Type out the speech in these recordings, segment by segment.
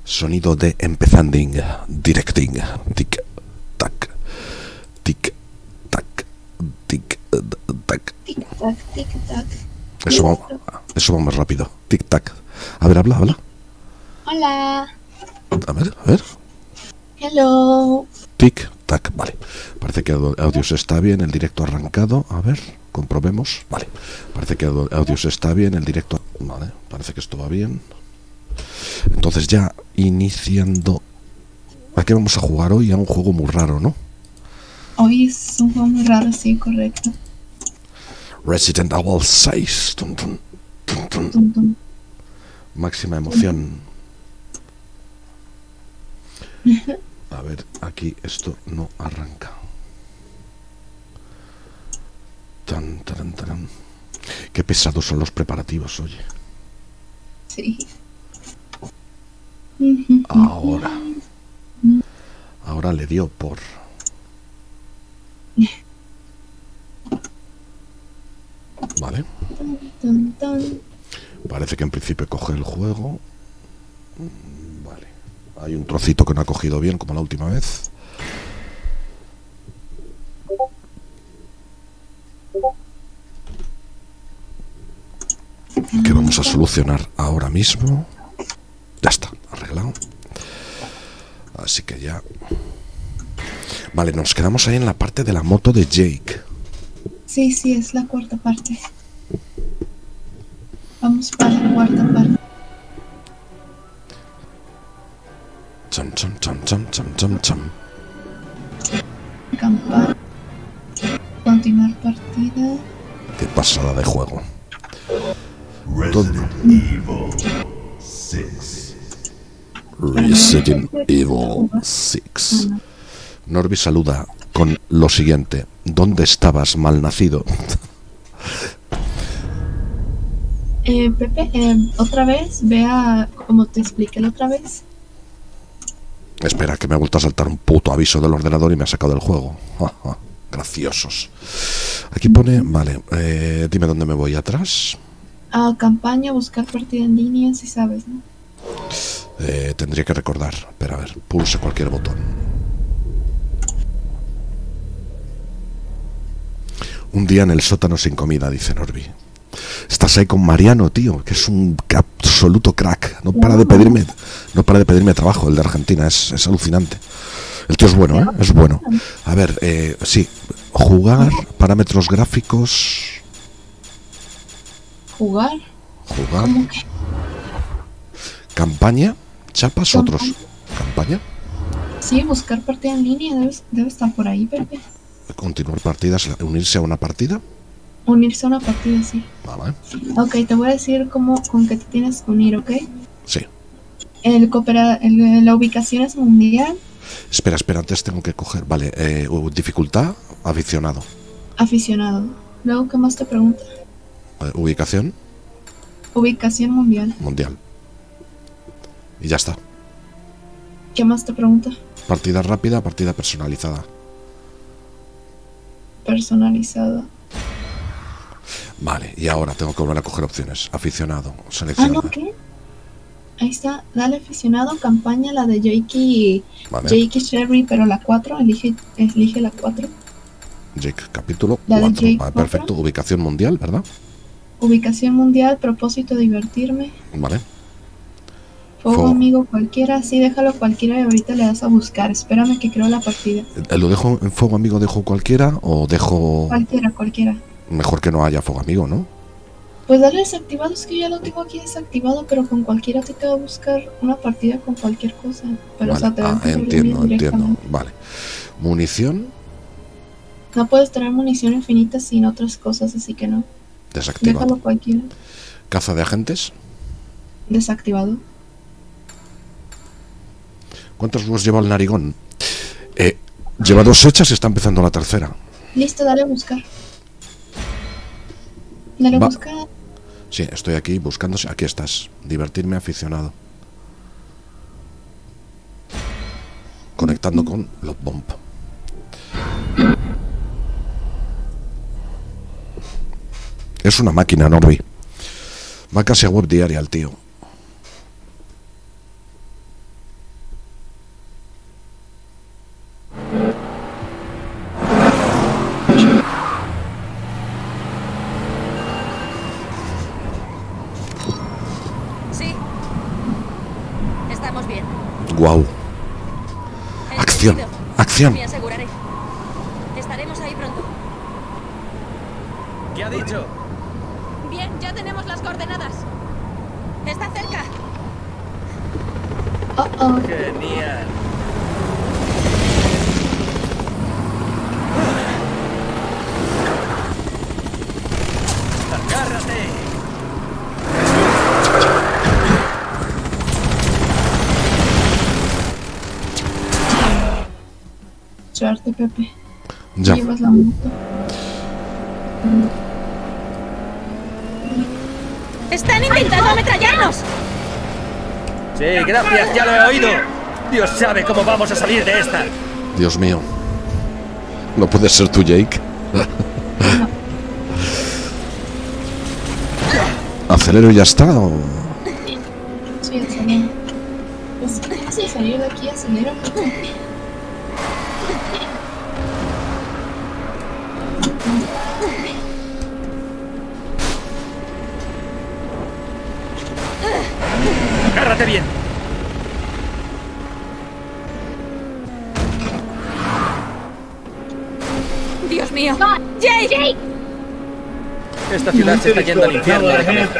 Sonido de empezanding, directing, tic, tac, tic, tac, tic, tac. Tic tac, tic tac. Eso va más rápido. Tic tac. A ver, habla. Hola. A ver. Hello. Tic tac, vale. Parece que el audio se está bien, el directo arrancado. A ver, comprobemos. Vale. Parece que el audio se está bien, el directo. Vale, parece que esto va bien. Entonces ya iniciando. ¿A qué vamos a jugar hoy? A un juego muy raro, ¿no? Hoy es un juego muy raro, sí, correcto. Resident Evil 6. Tum, tum, tum, tum. Tum, tum. Máxima emoción. A ver, aquí esto no arranca. Tan, taran, taran. Qué pesados son los preparativos, oye. Sí. Ahora le dio por... Vale. Tum, tum. Parece que en principio coge el juego. Vale. Hay un trocito que no ha cogido bien, como la última vez. Que vamos a solucionar ahora mismo. Ya está, arreglado. Así que ya... Vale, nos quedamos ahí en la parte de la moto de Jake. Sí, es la cuarta parte. Vamos para la cuarta parte. Cham, cham, cham, cham, cham, cham, cham. Acampar. Continuar partida. Qué pasada de juego. Resident Evil 6. Resident Evil 6. Norby saluda con lo siguiente. ¿Dónde estabas, malnacido? Pepe, otra vez, vea como te expliqué la otra vez. Espera, que me ha vuelto a saltar un puto aviso del ordenador y me ha sacado del juego. Graciosos. Aquí pone... Vale, dime dónde me voy. ¿Atrás? A campaña, buscar partida en línea, si sabes, ¿no? Tendría que recordar. Pero a ver, pulse cualquier botón. Un día en el sótano sin comida, dice Norby. Estás ahí con Mariano, tío, que es un absoluto crack. No para de pedirme trabajo, el de Argentina, es alucinante. El tío es bueno, ¿eh? Es bueno. A ver, sí. Jugar, parámetros gráficos. ¿Jugar? ¿Cómo que? Campaña, chapas, otros. ¿Campaña? Sí, buscar partida en línea, debe estar por ahí, Pepe. Continuar partidas, unirse a una partida. Unirse a una partida, sí. Vale. Ok, te voy a decir con qué te tienes que unir, ¿ok? Sí. La ubicación es mundial. Espera, antes tengo que coger. Vale, dificultad, aficionado. Aficionado. Luego, ¿qué más te pregunta? Ubicación. Ubicación mundial. Mundial. Y ya está. ¿Qué más te pregunta? Partida rápida, partida personalizada. Personalizada. Vale, y ahora tengo que volver a coger opciones. Aficionado, selecciona. ¿no qué? Ahí está, dale aficionado, campaña, la de Jakey, Vale. Jakey Sherry, pero la 4, elige la 4. Jake, capítulo La de 4. Jake Vale, perfecto. 4. Ubicación mundial, ¿verdad? Ubicación mundial, propósito divertirme. Vale. Fuego amigo cualquiera, sí, déjalo cualquiera y ahorita le das a buscar. Espérame que creo la partida. ¿Lo dejo en fuego amigo, dejo cualquiera o dejo...? Cualquiera. Mejor que no haya fuego amigo, ¿no? Pues dale desactivado, es que yo ya lo tengo aquí desactivado, pero con cualquiera te va a buscar una partida con cualquier cosa. Pero Vale. o sea, te va a empezar Entiendo. directamente. Vale. Munición, No puedes tener munición infinita sin otras cosas, así que no. desactivado. Déjalo cualquiera. Caza de agentes. Desactivado. ¿Cuántos huevos lleva el narigón? Lleva 2 hechas y está empezando la tercera. Listo, dale a buscar. Dale a buscar. Sí, estoy aquí buscándose. Aquí estás. Divertirme, aficionado. Conectando con los bomb. Es una máquina, Norby. Va casi a web diaria el tío. Guau. Acción, acción. Me aseguraré. Estaremos ahí pronto. ¿Qué ha dicho? Bien, ya tenemos las coordenadas. Está cerca. Genial. ¡Agárrate! Suerte, Pepe. Ya. Llevas la moto. ¡Están intentando ametrallarnos! Sí, gracias, ya lo he oído. Dios sabe cómo vamos a salir de esta. Dios mío. No puede ser tú, Jake. ¿Acelero y ya está? ¿O? Sí, acelero. Pues sí, salir de aquí, acelero. Agárrate bien. ¡Dios mío! ¡Jake! Esta ciudad se está yendo al infierno. déjame.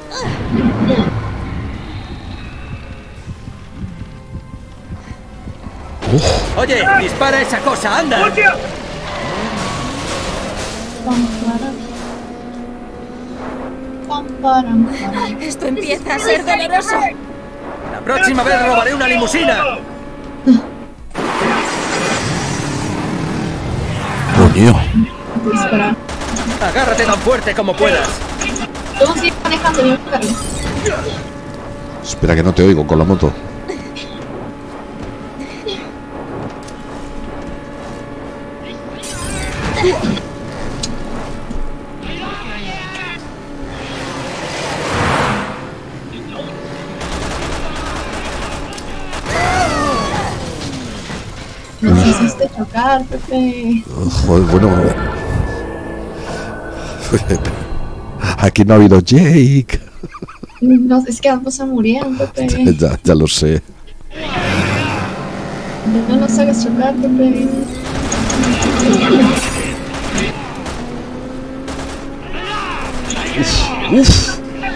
Oye, dispara esa cosa, anda. Pam, param. Pam, param, param. Esto empieza a ser doloroso. La próxima vez robaré una limusina. Coño. Espera. Agárrate tan fuerte como puedas. ¿Cómo sigue manejando mi carro? Espera que no te oigo con la moto. Nos hiciste chocar, Pepe. Joder, bueno. Aquí no ha habido Jake. No, es que ambos se murieron, Pepe. Ya lo sé. No nos hagas chocar, Pepe. Uf.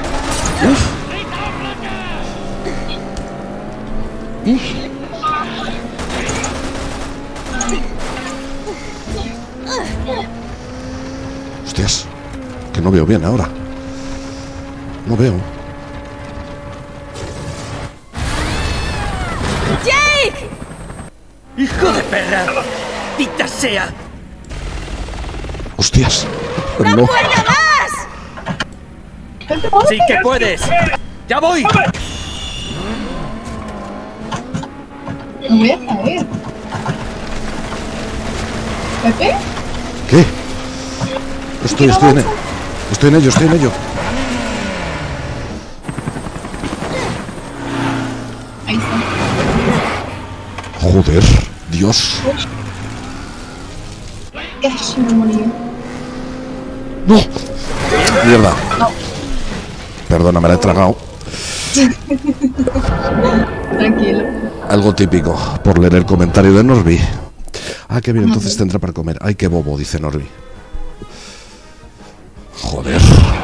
Hostias. Que no veo bien ahora. No veo. ¡Jake! ¡Hijo de perra! ¡Dita sea! Hostias. ¡No No. puedo más! Pepe, ¿cómo ¡Sí que puedes! ¡Ya voy! me voy a caer? ¿Pepe? ¿Qué? Estoy en ello. Ahí está. Joder, Dios. Casi me morí. No. Mierda. Perdona, me la he tragado. Tranquilo. Algo típico, por leer el comentario de Norby. Ah, qué bien, entonces tendrá para comer. Ay, qué bobo, dice Norby. Joder.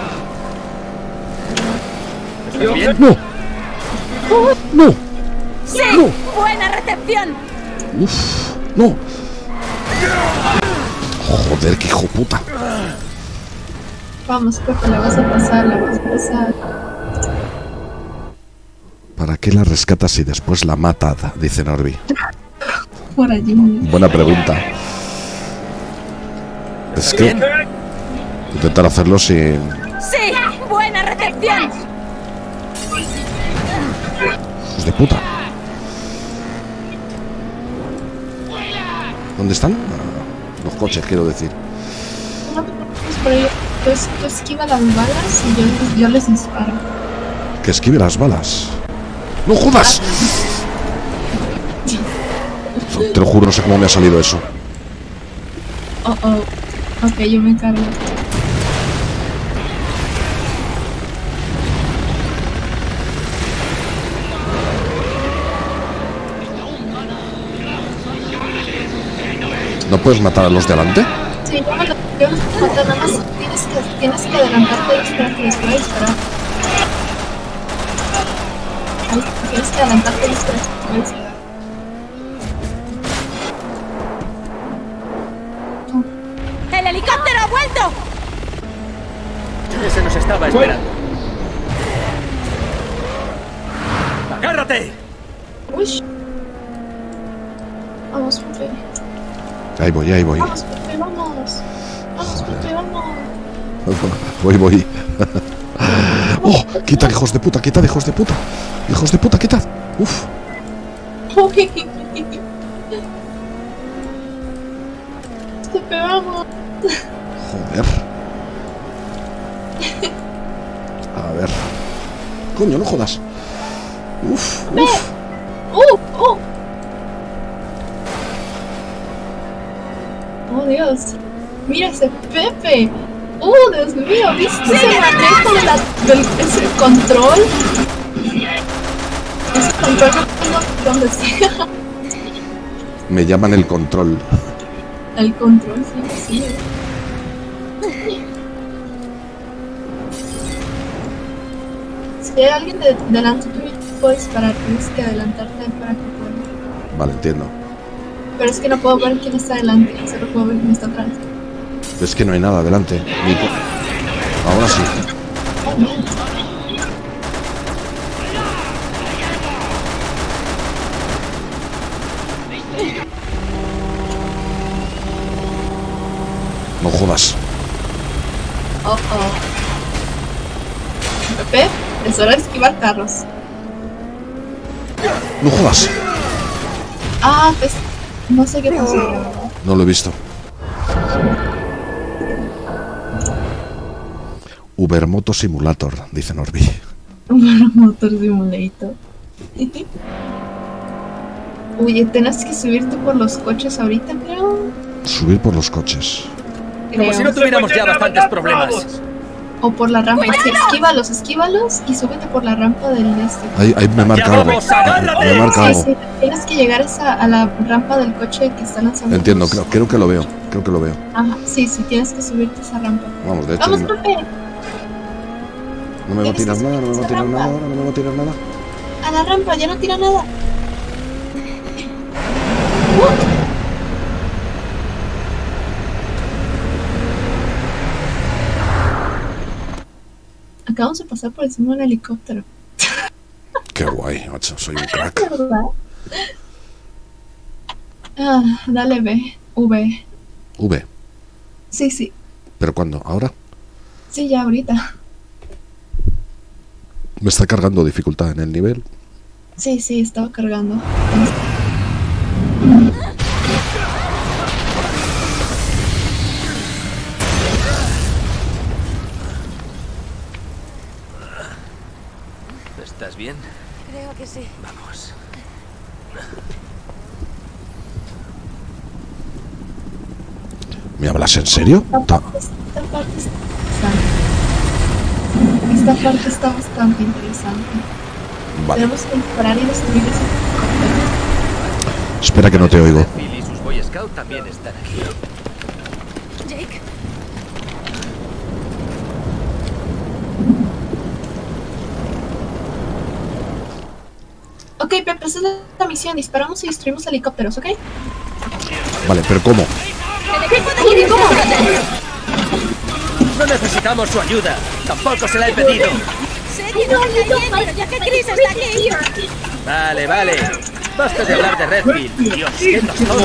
¿Estás bien? ¡No! ¡No! ¡Sí! No. ¡Buena recepción! ¡Uf! ¡No! Joder, qué hijo puta. Vamos, Pepe, la vas a pasar, la vas a pasar. ¿Para qué la rescatas y después la matas? Dice Norby. Por allí. Buena pregunta. Es que intentar hacerlo sin... ¡Sí! ¡Buena recepción! ¡Hijos de puta! ¿Dónde están? Ah, los coches, quiero decir. No te preocupes por ello. Tú esquiva las balas y yo les disparo. Que esquive las balas. ¡No jodas! Te lo juro, no sé cómo me ha salido eso. Oh, oh. Ok, yo me encargo. puedes matar a los de adelante? Sí, yo los puedo matar, nada más tienes que adelantarte para que les pueda disparar. Ahí, tienes que adelantarte para que les pueda disparar. ¡El helicóptero ha vuelto! Ese nos estaba esperando. ¡Agárrate! Uy. Vamos, Pepe. Ahí voy, ahí voy. Vamos, Pepe, vamos. Vamos, Pepe, vamos. Voy. ¡Oh! ¡Quitad, hijos de puta! ¡Quitad, hijos de puta! ¡Hijos de puta, quitad! ¡Uf! Pepe, vamos. Joder. A ver. Coño, no jodas. Uf. Oh, Dios. Mira ese Pepe. Dios mío, ¿viste ese manejo ese control? Ese control no tengo donde sea. Me llaman el control. El control, sí. Si hay alguien delante tuyo, puedes disparar, tienes que adelantarte para que pueda. Vale, entiendo. Pero es que no puedo ver quién está delante, solo puedo ver quién está atrás. Es que no hay nada adelante. Ahora sí. Oh, no. No jodas. Oh. Pepe, es hora de esquivar carros. No jodas. Pues no sé qué pasó. No lo he visto. Ubermoto Simulator, dice Norby. Motor Simulator. Oye, ¿tenés que subirte por los coches ahorita, creo? Subir por los coches. Como si no tuviéramos ya bastantes problemas. O por la rampa. Sí, esquívalos y súbete por la rampa del este. Ahí me marca ¡Ya algo. vamos, agárrate! Me marca algo. Sí, tienes que llegar a la rampa del coche que está lanzando. Entiendo, creo que lo veo. Ajá, sí, tienes que subirte a esa rampa. Vamos, de hecho. ¡Vamos, Pepe! No me va a tirar nada, no me va a tirar nada ahora, no me va a tirar nada. A la rampa, ya no tira nada. Acabamos de pasar por encima de un helicóptero. Qué guay, macho, soy un crack. ¿Verdad? Dale V. V. Sí. ¿Pero cuándo? ¿Ahora? Sí, ya ahorita. Me está cargando dificultad en el nivel. Sí, estaba cargando. ¿Estás bien? Creo que sí. Vamos. ¿Me hablas en serio? Esta parte está bastante interesante. Vale. Tenemos que disparar y destruir ese helicóptero. Espera que no te oigo. Phil y sus Boy Scouts también están aquí. Jake, Ok, Pepe, esa es la misión. Disparamos y destruimos helicópteros, ¿ok? Vale, pero ¿cómo? el equipo de helicópteros. No necesitamos su ayuda. Tampoco se la he pedido. Sé que no está bien, pero ya que Chris está aquí. Vale. Basta de hablar de Redfield. Dios, qué tostón.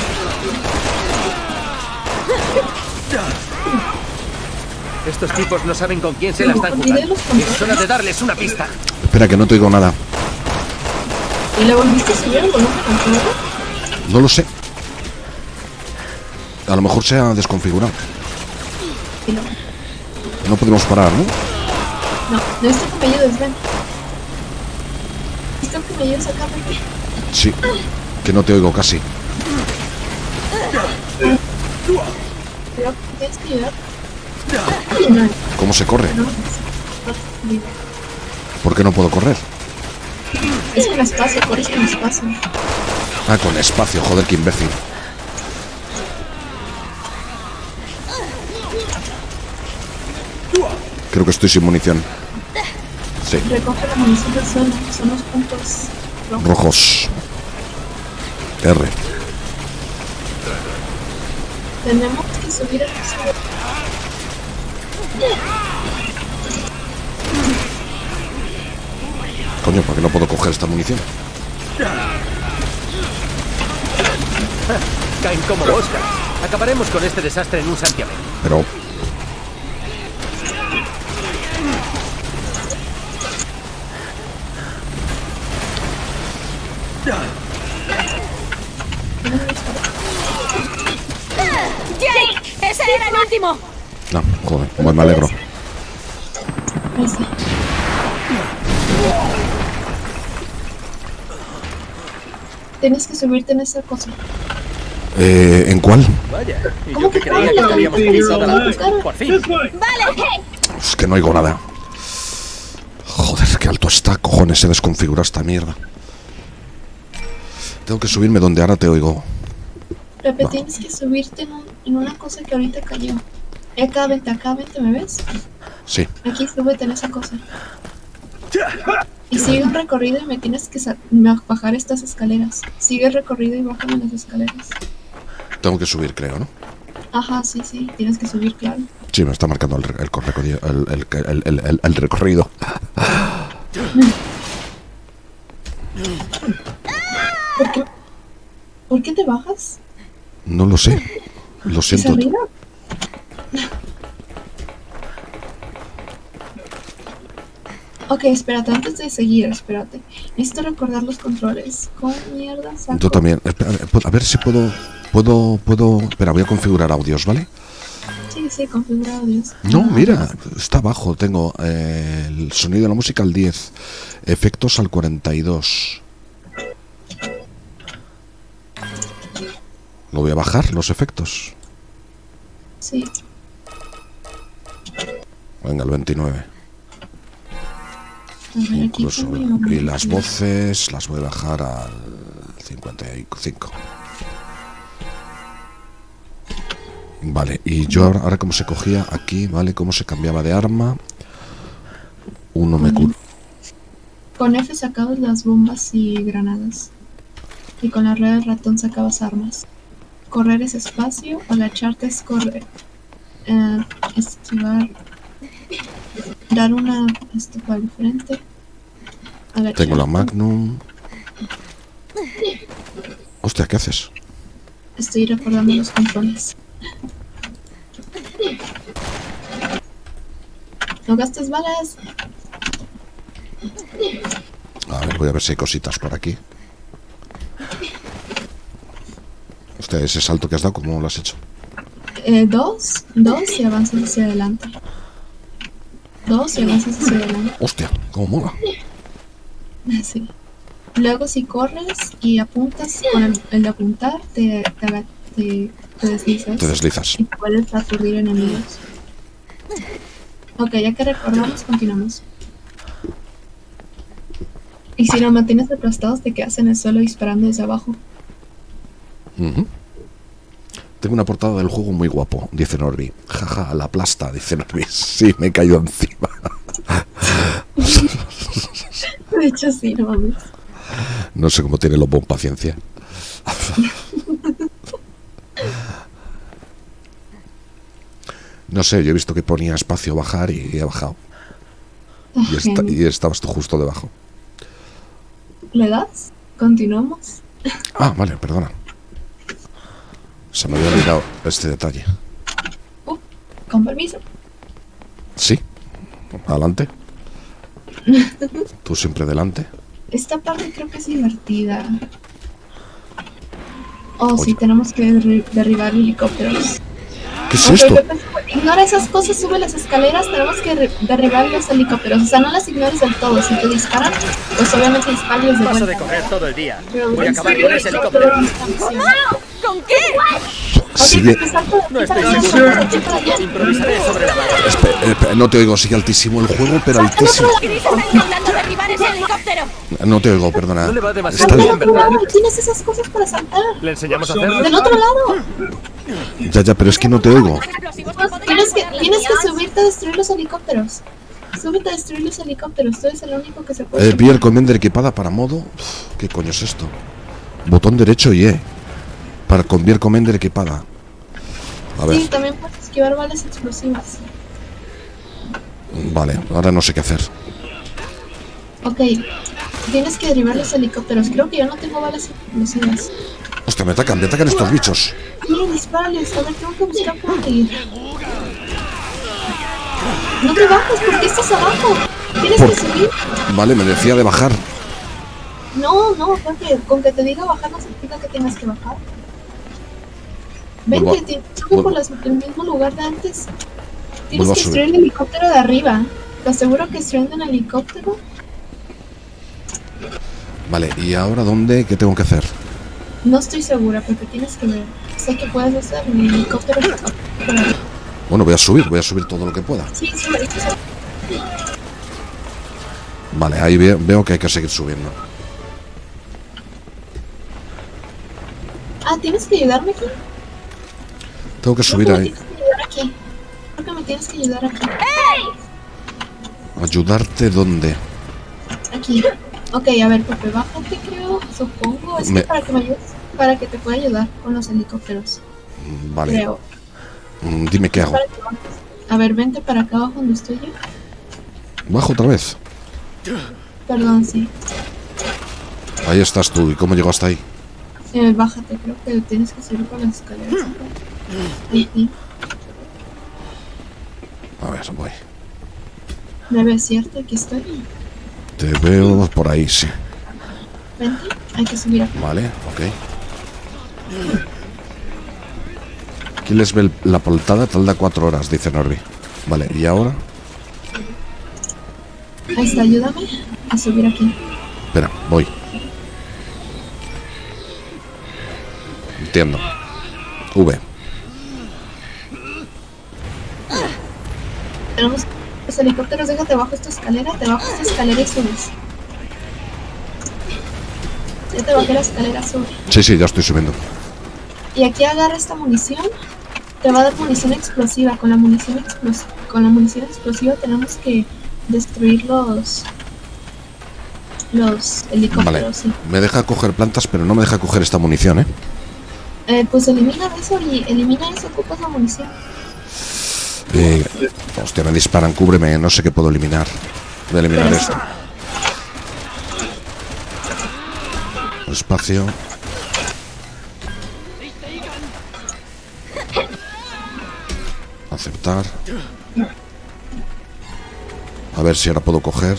Estos tipos no saben con quién se la están jugando. Es hora de darles una pista. Espera que no te oigo nada. ¿Y le volviste a subir el volumen al juego? No lo sé. A lo mejor se ha desconfigurado. Sí, no. No podemos parar, ¿no? No, necesito que me ayudes, ven. Necesito que me ayudes acá, Pepe. Sí. Que no te oigo casi. Pero tienes que ayudar. Ay, no, ¿Cómo se corre? no. ¿Por qué no puedo correr? Es con espacio, corres con espacio. Ah, con espacio, joder, qué imbécil. Creo que estoy sin munición. Sí. Recoge la munición del suelo, son los puntos rojos. Rojos. R. Tenemos que subir el suelo. Coño, ¿por qué no puedo coger esta munición? Caen como moscas. Acabaremos con este desastre en un santiamén. Pero... ¡Jake! ¡Ese era el último! No, joder, pues me alegro. Ahí sí. Tienes que subirte en esa cosa. ¿En cuál? Vaya, y ¿Cómo yo que que creía que cuál? lo habíamos Sí, pisado sí, la... sí. Por fin. ¡Vale! Es que no oigo nada. Joder, qué alto está, cojones, se desconfigura esta mierda. Tengo que subirme donde ahora te oigo. Pepe, tienes que subirte en una cosa que ahorita cayó. Acá, vente, ¿me ves? Sí. Aquí, súbete en esa cosa. Y sigue un recorrido y me tienes que bajar estas escaleras. Sigue el recorrido y bájame las escaleras. Tengo que subir, creo, ¿no? Ajá, sí, tienes que subir, claro. Sí, me está marcando el recorrido. El recorrido. ¿Por qué te bajas? No lo sé. Lo ¿Es siento. arriba? Ok, espérate, antes de seguir, espérate. Necesito recordar los controles. ¿Cómo mierda saco? Yo también. Espera, a ver si puedo... Espera, voy a configurar audios, ¿vale? Sí, configura audios. No, mira, está abajo. Tengo el sonido de la música al 10. Efectos al 42. Lo voy a bajar, los efectos. Sí. Venga, el 29. A ver, aquí Incluso, pongo y las voces las voy a bajar al 55. Vale, y yo ahora cómo se cogía aquí, ¿vale? Cómo se cambiaba de arma. Uno me cura. Con F sacabas las bombas y granadas. Y con la rueda del ratón sacabas armas. Correr es espacio, agacharte es correr. Esquivar. Dar una estopa al frente. Agacharte. Tengo la Magnum. Hostia, ¿qué haces? Estoy recordando los controles. No gastes balas. A ver, voy a ver si hay cositas por aquí. Hostia, ese salto que has dado, ¿cómo lo has hecho? Dos y avanzas hacia adelante. 2 y avanzas hacia adelante. Hostia, cómo mola. Sí. Luego si corres y apuntas con el de apuntar, te deslizas. Te deslizas. Y puedes aturdir enemigos. Ok, ya que recordamos, continuamos. Y si lo mantienes aplastados, te quedas en el suelo disparando desde abajo. Ujú. Tengo una portada del juego muy guapo, dice Norby. Jaja, la aplasta, dice Norby. Sí, me he caído encima. De hecho, sí, no mames. No sé cómo tiene Lobo paciencia. No sé, yo he visto que ponía espacio bajar y he bajado. Y estabas tú justo debajo. ¿Le das? ¿Continuamos? Ah, vale, perdona. Se me había olvidado este detalle. Con permiso. Sí, adelante. Tú siempre delante. Esta parte creo que es divertida. Oh, Oye. sí, tenemos que derribar helicópteros. ¿Qué es Ok, esto? Pepe, ignora esas cosas, sube las escaleras, tenemos que derribar los helicópteros. O sea, no las ignores del todo. Si te disparan, pues obviamente disparas de Paso de vuelta. correr todo el día. Pero Voy a en acabar serio, con ese helicóptero. ¿Con qué? Sigue. No estoy seguro. Improvisaré sobre la marcha. No te oigo, sigue altísimo el juego, pero altísimo. Chris está intentando derribar ese helicóptero. No te oigo, perdona. No le va demasiado Está- bien, ¿verdad? Tienes esas cosas para saltar. ¿Le enseñamos a hacerlo? Del otro lado. Ya, pero es que no te oigo. Explosivos que podrían Tienes que, Tienes que subirte a destruir los helicópteros. Súbete a destruir los helicópteros. Tú eres el único que se puede. Pilla el commander equipada para modo. Uf, ¿qué coño es esto? Botón derecho y E. Para convier commander equipada. A ver. Sí, también puedes esquivar balas explosivas. Vale, ahora no sé qué hacer. Ok. Tienes que derribar los helicópteros. Creo que yo no tengo balas explosivas. Hostia, me atacan estos bichos. Sí, dispárales. A ver, tengo que buscar por ahí. No te bajes, ¿por qué estás abajo? Tienes que subir. Vale, me decía de bajar. No, Pepe, con que te diga bajar no significa que tengas que bajar. Vuelvo a- Vente, sube por el mismo lugar de antes. Tienes Vuelvo a que subir. destruir el helicóptero de arriba. Te aseguro que destruyendo un helicóptero. Vale, ¿y ahora dónde? ¿Qué tengo que hacer? No estoy segura, Pepe, tienes que ver. Sé que puedes hacer el helicóptero por arriba. Bueno, voy a subir todo lo que pueda. Sí, sube. Vale, ahí veo que hay que seguir subiendo. Ah, ¿tienes que ayudarme aquí? Tengo que subir Creo que ahí. me tienes que ayudar aquí. Creo que me tienes que ayudar aquí. ¿Ayudarte dónde? Aquí. Ok, a ver, Pepe, bájate, creo, supongo. Es que para que me ayudes, para que te pueda ayudar con los helicópteros. Vale. Creo. Dime qué hago. Para que bajes. A ver, vente para acá abajo donde estoy yo. Bajo otra vez. Perdón, sí. Ahí estás tú. ¿Y cómo llego hasta ahí? Bájate, creo que tienes que subir por las escaleras. Sí. A ver, voy. ¿Me ves, cierto? Aquí estoy. Te veo por ahí, sí. Vente, hay que subir acá. Vale, ok. Aquí les ve la portada, tarda 4 horas, dice Norby. Vale, ¿y ahora? Ahí está, ayúdame a subir aquí. Espera, voy. Entiendo. V. Tenemos los helicópteros, déjate bajo esta escalera, te bajo esta escalera y subes. Ya te bajé la escalera, sube. Sí, ya estoy subiendo. Y aquí agarra esta munición. Te va a dar munición explosiva. Con la munición explosiva tenemos que destruir los helicópteros. Vale. Sí. Me deja coger plantas, pero no me deja coger esta munición, ¿eh? Pues elimina eso y elimina eso, ocupas la munición. Hostia, me disparan, cúbreme, no sé qué puedo eliminar. Voy a eliminar Pero esto. Espacio. Aceptar. A ver si ahora puedo coger.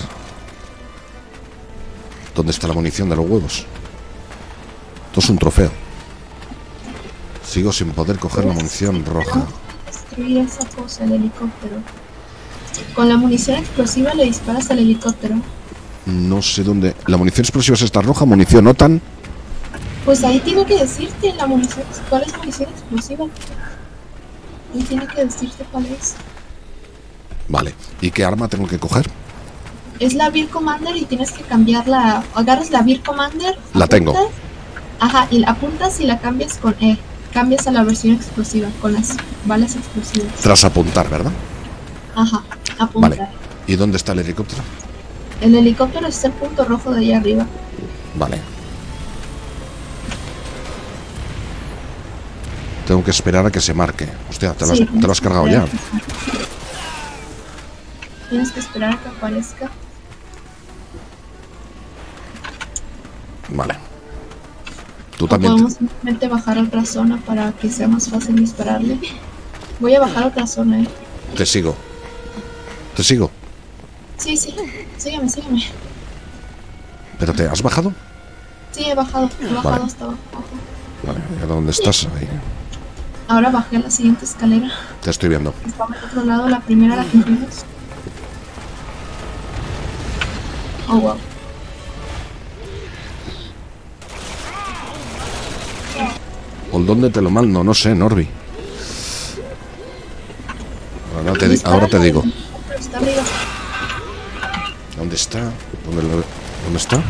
¿Dónde está la munición de los huevos? Esto es un trofeo. Sigo sin poder coger la munición roja. Destruir esa cosa, el helicóptero. Con la munición explosiva le disparas al helicóptero. No sé dónde. La munición explosiva es esta roja, munición OTAN. Pues ahí tiene que decirte la munición, cuál es munición explosiva. Ahí tiene que decirte cuál es. Vale. ¿Y qué arma tengo que coger? Es la Beer Commander y tienes que cambiarla. Agarras la Beer Commander. La tengo. Ajá, y la apuntas y la cambias con E. Cambias a la versión explosiva, con las balas explosivas. Tras apuntar, ¿verdad? Ajá, apuntar. Vale. ¿Y dónde está el helicóptero? El helicóptero está el punto rojo de ahí arriba. Vale. Tengo que esperar a que se marque. Hostia, te lo has cargado ya. Tienes que esperar a que aparezca. Vale. Tú O también. podemos simplemente bajar a otra zona para que sea más fácil dispararle. Voy a bajar a otra zona, Te sigo. Te sigo. Sí, sígueme. Espérate, ¿has bajado? Sí, he bajado Vale. hasta abajo. Vale, ¿y dónde estás? Ahí. Ahora bajé a la siguiente escalera. Te estoy viendo. Está al otro lado, la primera la cumplimos. Oh, wow. ¿Por dónde te lo mando? No sé, Norby. Ahora te digo. Está arriba. ¿Dónde está? ¿Dónde está?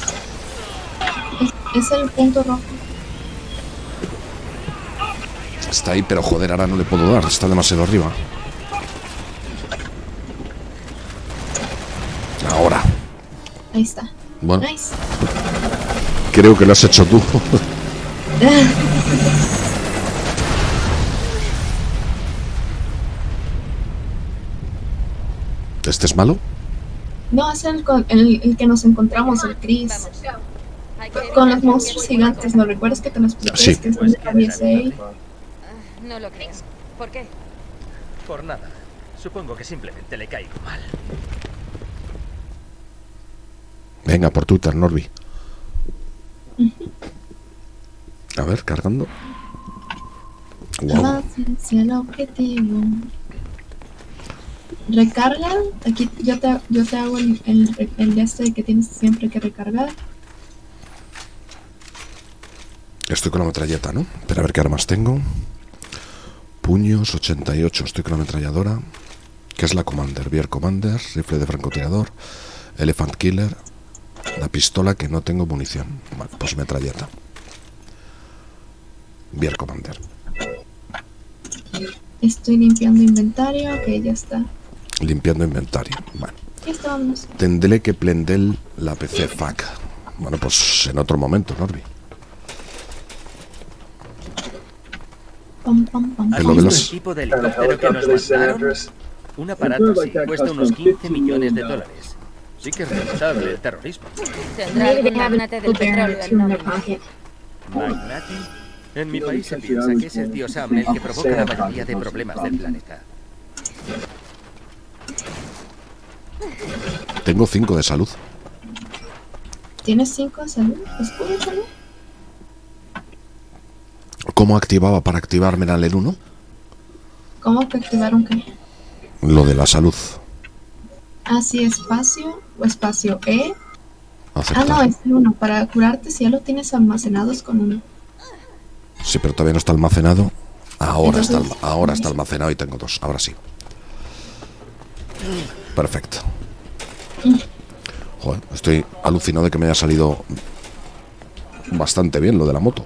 Es el punto rojo. Está ahí, pero joder, ahora no le puedo dar. Está demasiado arriba. Ahora. Ahí está. Bueno, Nice. creo que lo has hecho tú. ¿Este es malo? No, es el que nos encontramos, el Chris. Vamos. Hay que Con los evitar monstruos cualquier gigantes, ¿no recuerdas que te lo expliqué? Sí. Que están en la 16. No lo creo. ¿Por qué? Por nada. Supongo que simplemente le caigo mal. Venga, por Twitter, Norby. A ver, cargando. Wow. Vas hacia el objetivo. Recarga. Aquí yo te hago el de este que tienes siempre que recargar. Estoy con la metralleta, ¿no? Pero a ver qué armas tengo. Puños, 88. Estoy con la ametralladora. Que es la Commander. Bear Commander, rifle de francotirador, Elephant Killer. La pistola que no tengo munición. Vale, pues metralleta. Bear Commander. Estoy limpiando inventario. Ok, ya está. Limpiando inventario. Bueno. Ya estamos. Tendré que prender la PC FAC. Bueno, pues en otro momento, Norby. Pam, pam, pam, ¿Has En lo pam. de visto los- el tipo de helicóptero que nos mandaron? Un aparato así cuesta unos 15 millones de dólares. Sí que es rentable el terrorismo. Tendrá algún magnate del petróleo el nombre. ¿Magnate? En mi país se piensa que es el tío Sam el que provoca la mayoría de problemas del planeta. Tengo 5 de salud. ¿Tienes 5 de salud? ¿Escudo de salud? ¿Cómo activaba para activarme en el 1? ¿Cómo que activaron qué? Lo de la salud. Ah, sí, espacio o espacio E. Ah, Aceptar. no, es el 1. Para curarte, si ya lo tienes almacenados con 1. Sí, pero todavía no está almacenado. Ahora, Entonces- ahora está almacenado y tengo 2. Ahora sí. Perfecto. Joder, estoy alucinado de que me haya salido bastante bien lo de la moto.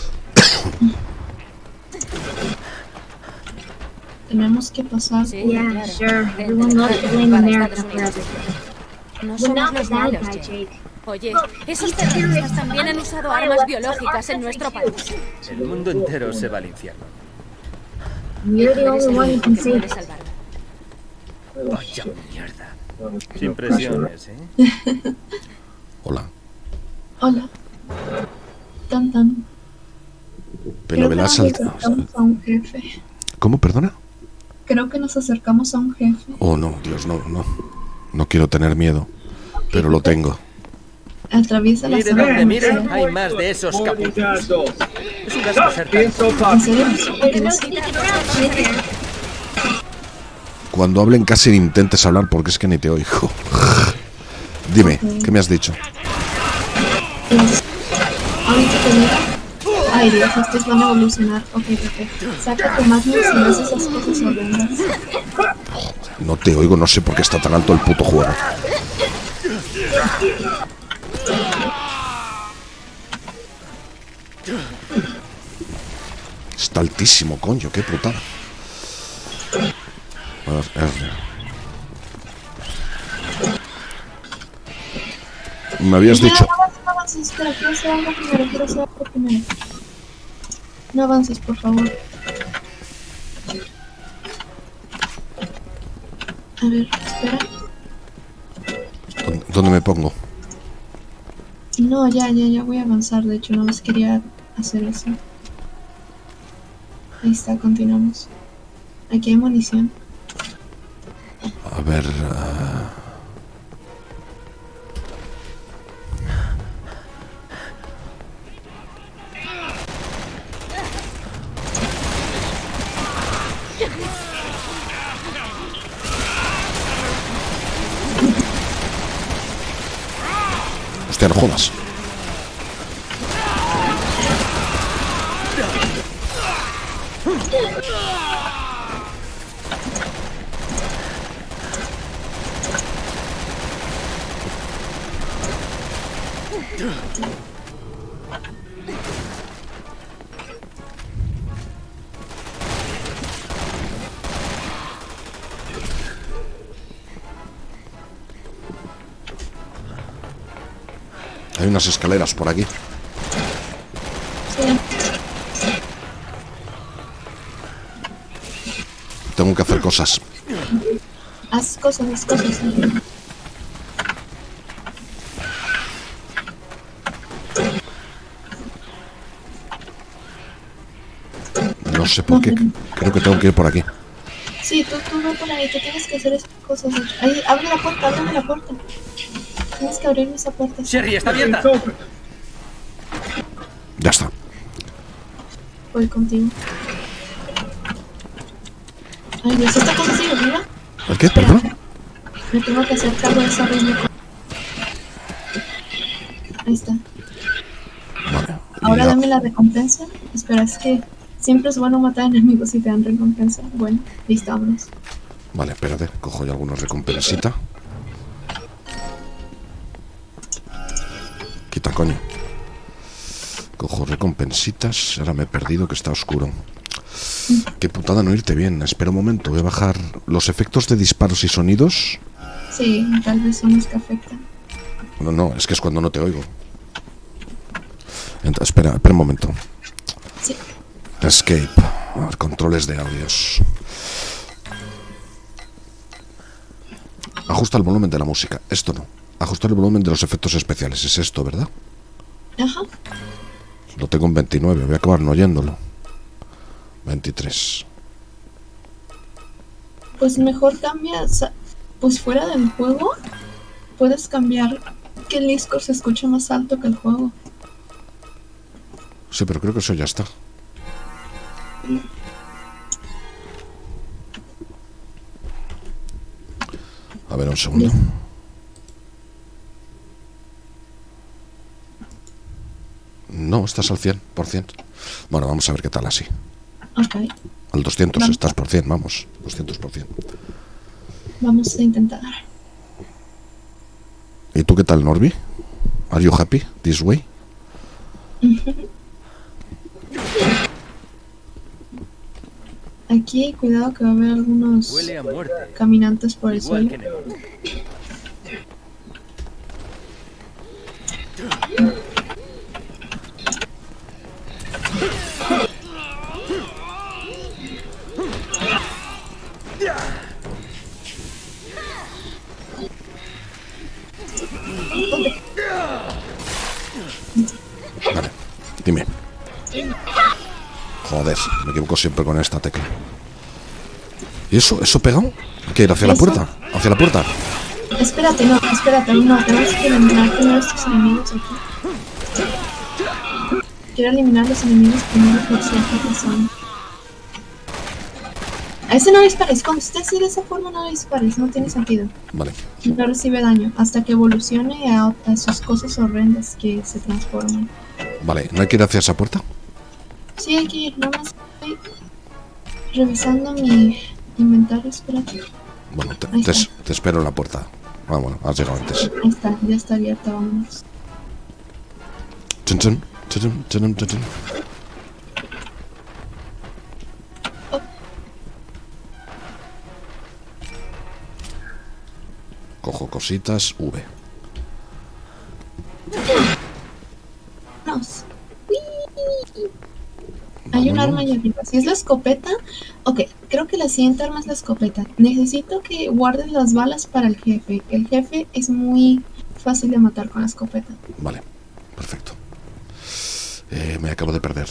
Tenemos que pasar. Sí, Yeah, claro. sure. Gente Everyone loves to para blame America Estados for Unidos. everything. No We're somos not the los bad malos, guy, Jake. Jake. Oye, esos terroristas también han usado armas biológicas en nuestro país. El mundo entero se va al infierno. You're the Eres only el one who único can que save puede us. salvarlo. Vaya mierda. Sin presiones, ¿eh? Hola. Hola. Tan tan. Pero me la has nos saltado. acercamos a un jefe. ¿Cómo? Perdona. Creo que nos acercamos a un jefe. Oh, no, Dios, no, no. No quiero tener miedo. Pero lo tengo. Atraviesa la Mire zona donde mire, comercial. hay más de esos capullos. Es un asco ser tan... ¿En serio? ¿Tienes- Cuando hablen casi ni intentes hablar porque es que ni te oigo. Dime, ¿qué me has dicho? tienes- Ahorita te digo. Ay, Dios, estos van a evolucionar. Ok, perfecto. Saca tu magnum si no haces esas cosas horrendas. No te oigo, no sé por qué está tan alto el puto juego. Está altísimo, coño, qué putada. A ver, Me habías dicho... No avances, espera, quiero hacer algo primero, quiero hacer algo primero. No avances, por favor. A ver, espera. ¿Dónde me pongo? No, ya voy a avanzar. De hecho, no más quería hacer eso. Ahí está, continuamos. Aquí hay munición. A ver... Hostia, no jodas. Hay unas escaleras por aquí. Sí. Tengo que hacer cosas. Haz cosas, haz cosas. No sé por qué. Creo que tengo que ir por aquí. Sí, tú ve por ahí, tú tienes que hacer esas cosas. Ahí, abre la puerta, ábreme la puerta. Tienes que abrirme esa puerta. Sherry, está abierta. Ya está. Voy contigo. Ay, Dios, ¿esta cosa sigue viva? ¿El qué? ¿Perdón? Me tengo que hacer cargo de esa reina. Ahí está. Vale. Ahora Y dame la recompensa. Espera, es que siempre es bueno matar enemigos y te dan recompensa. Bueno, listo, vámonos. Vale, espérate. Cojo ya alguna recompensita. Quita, coño. Cojo recompensitas. Ahora me he perdido que está oscuro. Qué putada no irte bien. Espera un momento. Voy a bajar los efectos de disparos y sonidos. Sí, tal vez son los que afectan. No, no, es que es cuando no te oigo. Espera un momento. Sí. Escape. A ver, controles de audios. Ajusta el volumen de la música. Esto no. Ajustar el volumen de los efectos especiales. Es esto, ¿verdad? Ajá. Lo tengo en 29. Voy a acabar no oyéndolo. 23. Pues mejor cambia. Pues fuera del juego, puedes cambiar que el Discord se escuche más alto que el juego. Sí, pero creo que eso ya está. A ver, un segundo. No, estás al 100%. Bueno, vamos a ver qué tal así. Ok, Al 200 Vamos. estás por 100, vamos. 200%. vamos a intentar. ¿Y tú qué tal, Norby? Are you happy this way? Aquí, cuidado que va a haber algunos Huele a muerte. caminantes por el Igual suelo. que en el otro. Vale, dime. Joder, me equivoco siempre con esta tecla. ¿Y eso? ¿Eso pegado? Hay que ir hacia la Eso. puerta. Hacia la puerta. Espérate, no, tenemos que eliminar primero estos enemigos aquí. Quiero eliminar los enemigos primero por cierta razón. A ese no dispares, cuando esté así de esa forma no le dispares, no tiene sentido. Vale. No recibe daño hasta que evolucione a sus cosas horrendas que se transforman. Vale, ¿no hay que ir hacia esa puerta? Sí, hay que ir, nada más estoy revisando mi inventario, espérate. Bueno, Ahí está. te espero en la puerta. Ah, bueno, has llegado antes. Ahí está, ya está abierta, vámonos. Chun, chun, chun, chun, chun, chun. Cojo cositas. V. Vámonos. Hay un arma allá arriba. Si es la escopeta, ok, creo que la siguiente arma es la escopeta. Necesito que guardes las balas para el jefe. El jefe es muy fácil de matar con la escopeta. Vale, perfecto. Me acabo de perder.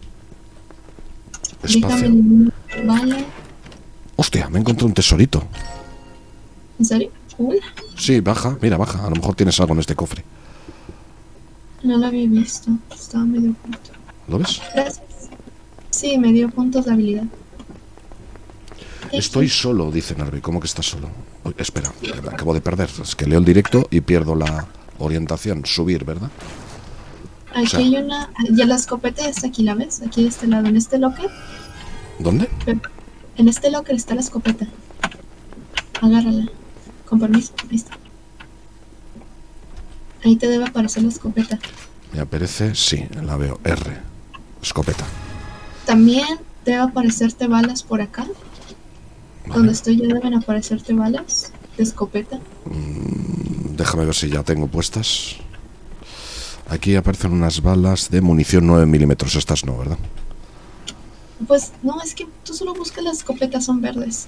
Déjame Espacio. eliminar la bala. Hostia, me encontré un tesorito. ¿En serio? Cool. Sí, baja, mira, baja. A lo mejor tienes algo en este cofre. No lo había visto. Estaba medio oculto. ¿Lo ves? Gracias. Sí, me dio puntos de habilidad. Estoy solo, dice Narvi. ¿Cómo que estás solo? Uy, espera, que me acabo de perder. Es que leo el directo y pierdo la orientación. Subir, ¿verdad? Aquí o sea, hay una... Ya la escopeta ya está aquí, ¿la ves? Aquí de este lado, en este locker. ¿Dónde? En este locker está la escopeta. Agárrala. Con permiso. Ahí está. Ahí te debe aparecer la escopeta. Me aparece, sí, la veo. R. Escopeta. También debe aparecerte balas por acá. Vale. Donde estoy ya deben aparecerte balas de escopeta. Déjame ver si ya tengo puestas. Aquí aparecen unas balas de munición 9 milímetros. Estas no, ¿verdad? Pues no, es que tú solo buscas las escopetas, son verdes.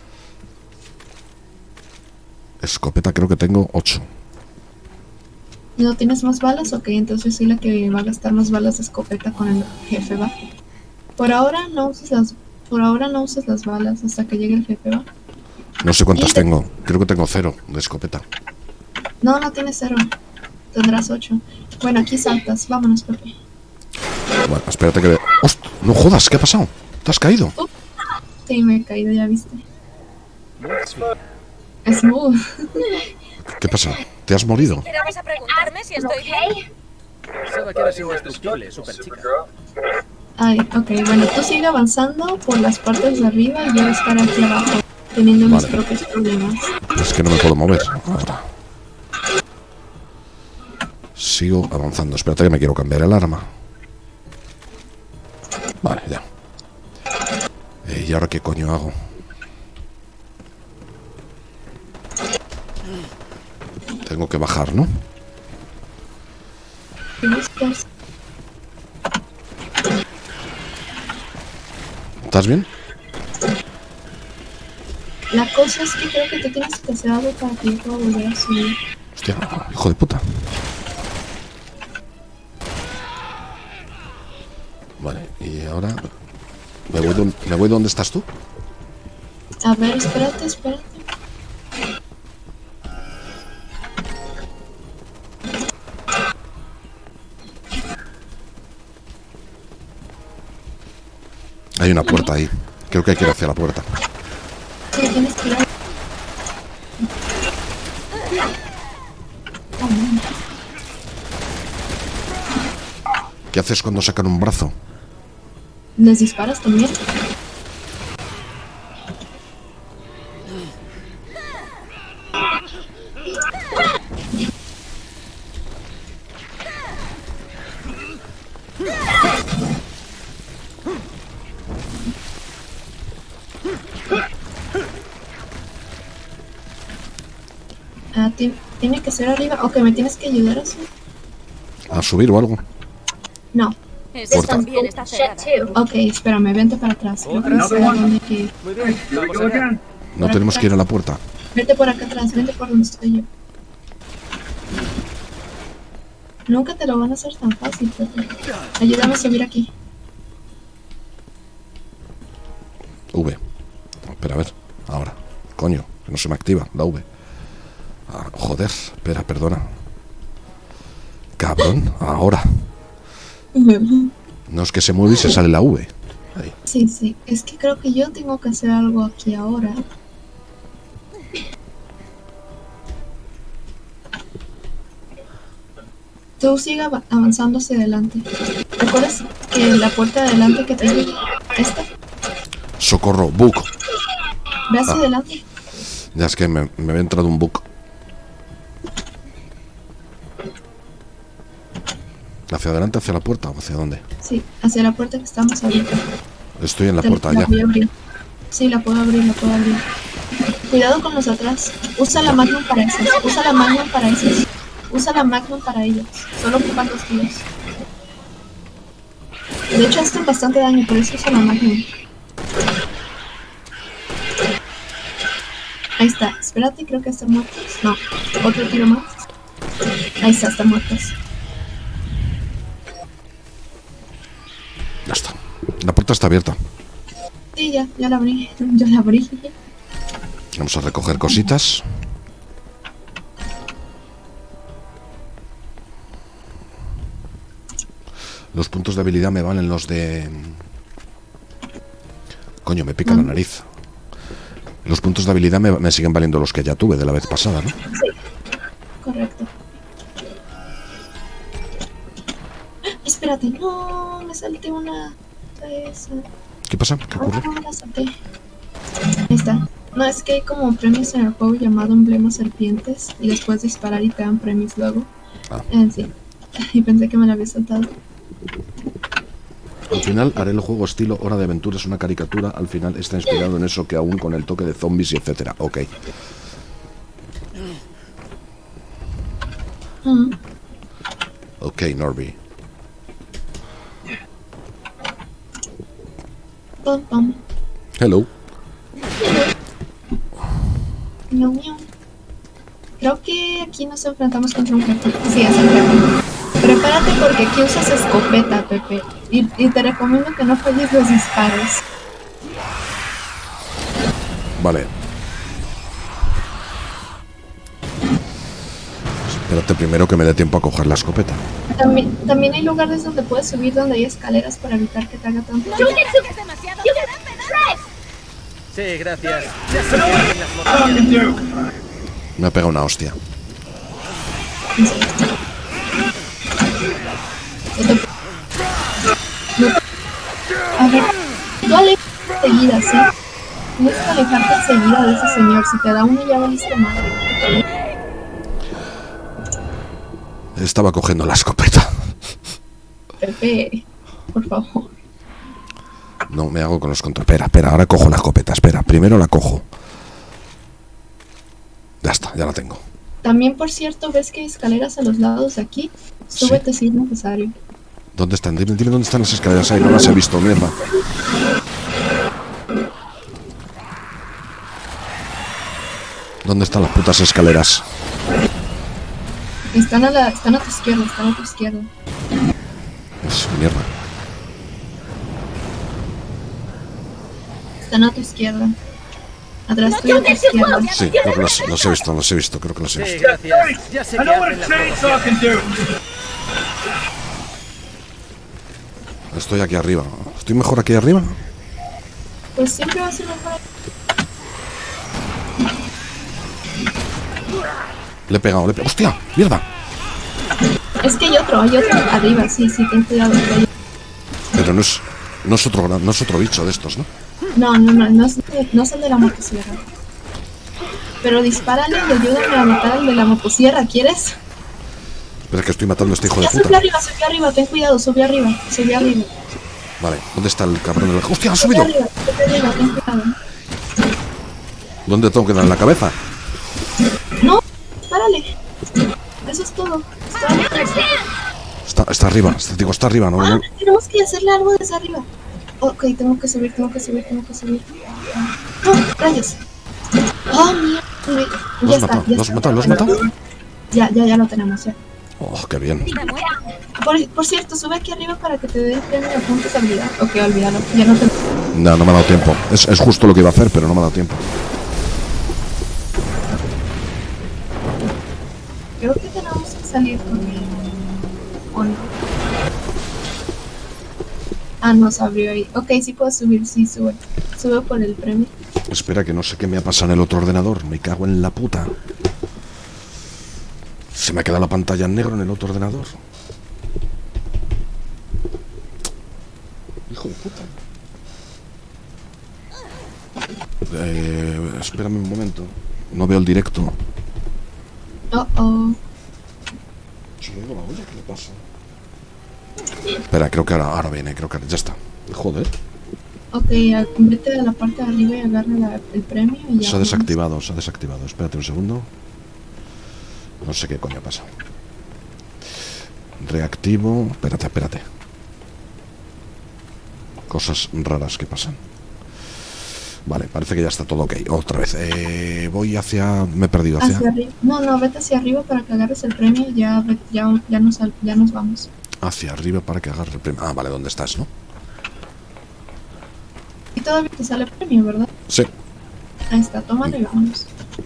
Escopeta creo que tengo 8. ¿No tienes más balas? Ok, entonces soy la que va a gastar más balas de escopeta con el jefe, ¿va? Por ahora no uses las balas hasta que llegue el jefe, ¿va? No sé cuántas tengo. Creo que tengo 0 de escopeta. No, no tienes 0. Tendrás 8. Bueno, aquí saltas. Vámonos, Pepe. Bueno, espérate que... ¡Hostia! No jodas, ¿qué ha pasado? ¿Te has caído? Sí, me he caído, ya viste. Smooth. ¿Qué pasa? ¿Te has morido? ¿Siquiera vas a preguntarme si estoy bien? Pensaba que eras indestructible, super chica. Ay, ok, bueno, tú sigue avanzando por las partes de arriba y yo voy a estar aquí abajo, teniendo mis propios problemas. Es que no me puedo mover ahora. Sigo avanzando. Espérate que me quiero cambiar el arma. Vale, ya. ¿Y ahora qué coño hago? Tengo que bajar, ¿no? ¿Qué buscas? ¿Estás bien? La cosa es que creo que tú tienes que hacer algo para que yo pueda volver a subir. Hostia, hijo de puta. Vale, y ahora... ¿Me voy donde estás tú? A ver, espérate. Hay una puerta ahí. Creo que hay que ir hacia la puerta. Sí, tienes que ir a... ¿Qué haces cuando sacan un brazo? ¿Les disparas también? Tiene que ser arriba. Ok, ¿me tienes que ayudar a subir? ¿A subir o algo? No. Esa Puerta. también está cerrada. Ok, espérame, vente para atrás. Creo que no sé a dónde hay que ir. Muy bien, vamos allá. No tenemos que ir a la puerta. Vete por acá atrás, vente por donde estoy yo. Nunca te lo van a hacer tan fácil, Pepe. Ayúdame a subir aquí. V. Espera, a ver. Ahora. Coño, que no se me activa la V. Ah, joder, espera, perdona. Cabrón, ahora. No es que se mueve y se sale la V. Ahí. Sí, es que creo que yo tengo que hacer algo aquí ahora. Tú sigue avanzando hacia adelante. ¿Recuerdas que la puerta de adelante que te digo? Esta. Socorro, bug. Ve hacia adelante. Ya es que me había entrado un bug. ¿Hacia adelante, hacia la puerta o hacia dónde? Sí, hacia la puerta que estamos ahorita. Estoy en la Te- puerta la ya. voy a abrir. Sí, la puedo abrir. Cuidado con los de atrás. Usa la Magnum para esos. Usa la Magnum para ellos. Solo ocupan 2 tiros. De hecho, hacen bastante daño, por eso usa la Magnum. Ahí está. Espérate, creo que están muertos. No, otro tiro más. Ahí está, están muertos. Ya está. La puerta está abierta. Sí, ya la abrí. Yo la abrí. Vamos a recoger cositas. Los puntos de habilidad me valen los de... Coño, me pica la nariz. Los puntos de habilidad me siguen valiendo los que ya tuve de la vez pasada, ¿no? Sí, correcto. Espérate, no, me salté una... Esa. ¿Qué pasa? ¿Qué ocurre? No, la salté. Ahí está. No, es que hay como premios en el juego llamado Emblema Serpientes y después disparar y te dan premios luego. Ah. Sí. Y pensé que me la había saltado. Al final haré el juego estilo Hora de Aventura, es una caricatura. Al final está inspirado en eso, que aún con el toque de zombies y etcétera. Ok. Ok, Norby. Pum, pum. Hello. Miau, miau. Creo que aquí nos enfrentamos contra un jefe. Sí, es el jefe. Prepárate porque aquí usas escopeta, Pepe. Y te recomiendo que no falles los disparos. Vale. Espérate primero que me dé tiempo a coger la escopeta. También hay lugares donde puedes subir donde hay escaleras para evitar que te haga tanto daño. Es demasiado. Sí, gracias. Ya sé que hacen las motos. Me ha pegado una hostia. A ver, tú alejarte enseguida, ¿sí? Tienes que alejarte enseguida de ese señor. Si te da uno ya valiste madre. Estaba cogiendo la escopeta. Pepe, por favor. No me hago con los controles. Espera, ahora cojo la escopeta. Espera, primero la cojo. Ya está, ya la tengo. También, por cierto, ves que hay escaleras a los lados de aquí. Súbete si es necesario. ¿Dónde están? Dime dónde están las escaleras ahí. No las he visto, mierda. ¿Dónde están las putas escaleras? Están a tu izquierda, están a tu izquierda. Es mierda. Están a tu izquierda. Atrás tuyo a tu izquierda. Sí, creo que los he visto, creo que los he Sí, visto. gracias. Ya sé que hacen las motos. Estoy aquí arriba. ¿Estoy mejor aquí arriba? Pues siempre va a ser mejor. Le he pegado. ¡Hostia! ¡Mierda! Es que hay otro arriba, sí, ten cuidado. Pero no es otro bicho de estos, ¿no? No es el de la motosierra. Pero dispárale y ayúdame a matar al de la motosierra, ¿quieres? Espera, que estoy matando a este hijo de Ya puta. sube arriba, ten cuidado, sube arriba. Vale, ¿dónde está el cabrón de la... ¡Hostia, ha Sube subido! arriba, ten cuidado. ¿Dónde tengo que dar en la cabeza? No, párale. Eso es todo. Está arriba, está arriba, ¿no? Tenemos que hacerle algo desde arriba. Ok, tengo que subir. No, rayos. Oh, mierda. ¿Lo has matado? Ya lo tenemos, ya. Oh, qué bien. Por cierto, sube aquí arriba para que te dé el premio de puntos de habilidad. Ok, olvídalo, ya no te... No me ha dado tiempo. Es justo lo que iba a hacer, pero no me ha dado tiempo. Creo que tenemos que salir con él. ¿O no? Ah, no, se abrió ahí. Ok, sí puedo subir, sí, sube. Sube por el premio. Espera, que no sé qué me ha pasado en el otro ordenador. Me cago en la puta. Se me ha quedado la pantalla en negro en el otro ordenador. Hijo de puta. Espérame un momento. No veo el directo. Oh. ¿Se me ha ido la olla? ¿Qué le pasa? Espera, creo que ahora viene. Creo que ya está. Joder. Ok, vete a la parte de arriba y agarra el premio y ya. Se ha desactivado. Espérate un segundo. No sé qué coño ha pasado. Reactivo. Espérate. Cosas raras que pasan. Vale, parece que ya está todo ok. Otra vez. Voy hacia... Me he perdido hacia... arriba. No, vete hacia arriba para que agarres el premio y ya nos vamos. Hacia arriba para que agarre el premio. Ah, vale, ¿dónde estás, no? Y todavía te sale premio, ¿verdad? Sí. Ahí está, tómalo y vámonos.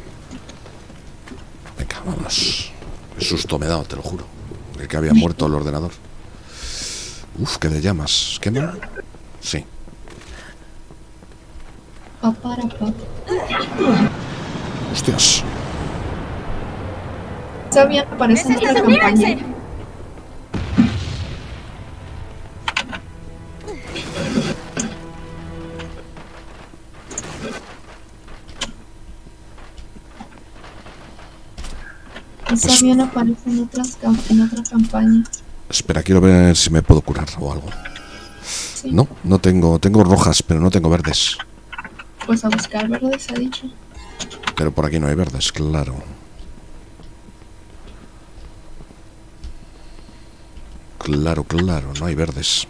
Venga, vámonos. Qué susto me he dado, te lo juro. Creí que había muerto el ordenador. Uf, que de llamas. ¿Quema? Sí. Para. Hostias. Sabía que aparece en esta campaña. Ese avión aparece en otra campaña. Espera, quiero ver si me puedo curar o algo. Sí. No tengo rojas, pero no tengo verdes. Pues a buscar verdes, ha dicho. Pero por aquí no hay verdes, claro. Claro, claro, no hay verdes.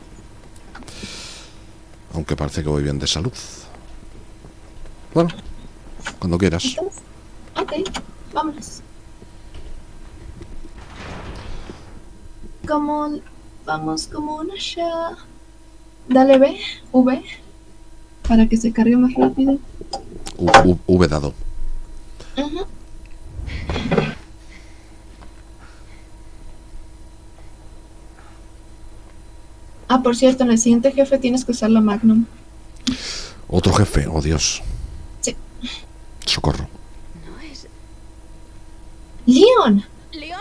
Aunque parece que voy bien de salud. Bueno, cuando quieras. Entonces, ok, vámonos. Vamos como una Sha. Dale V, para que se cargue más rápido. V dado. Ajá. Ah, por cierto, en el siguiente jefe tienes que usar la Magnum. Otro jefe, oh Dios. Sí. Socorro. No es... ¡Leon! ¿Leon?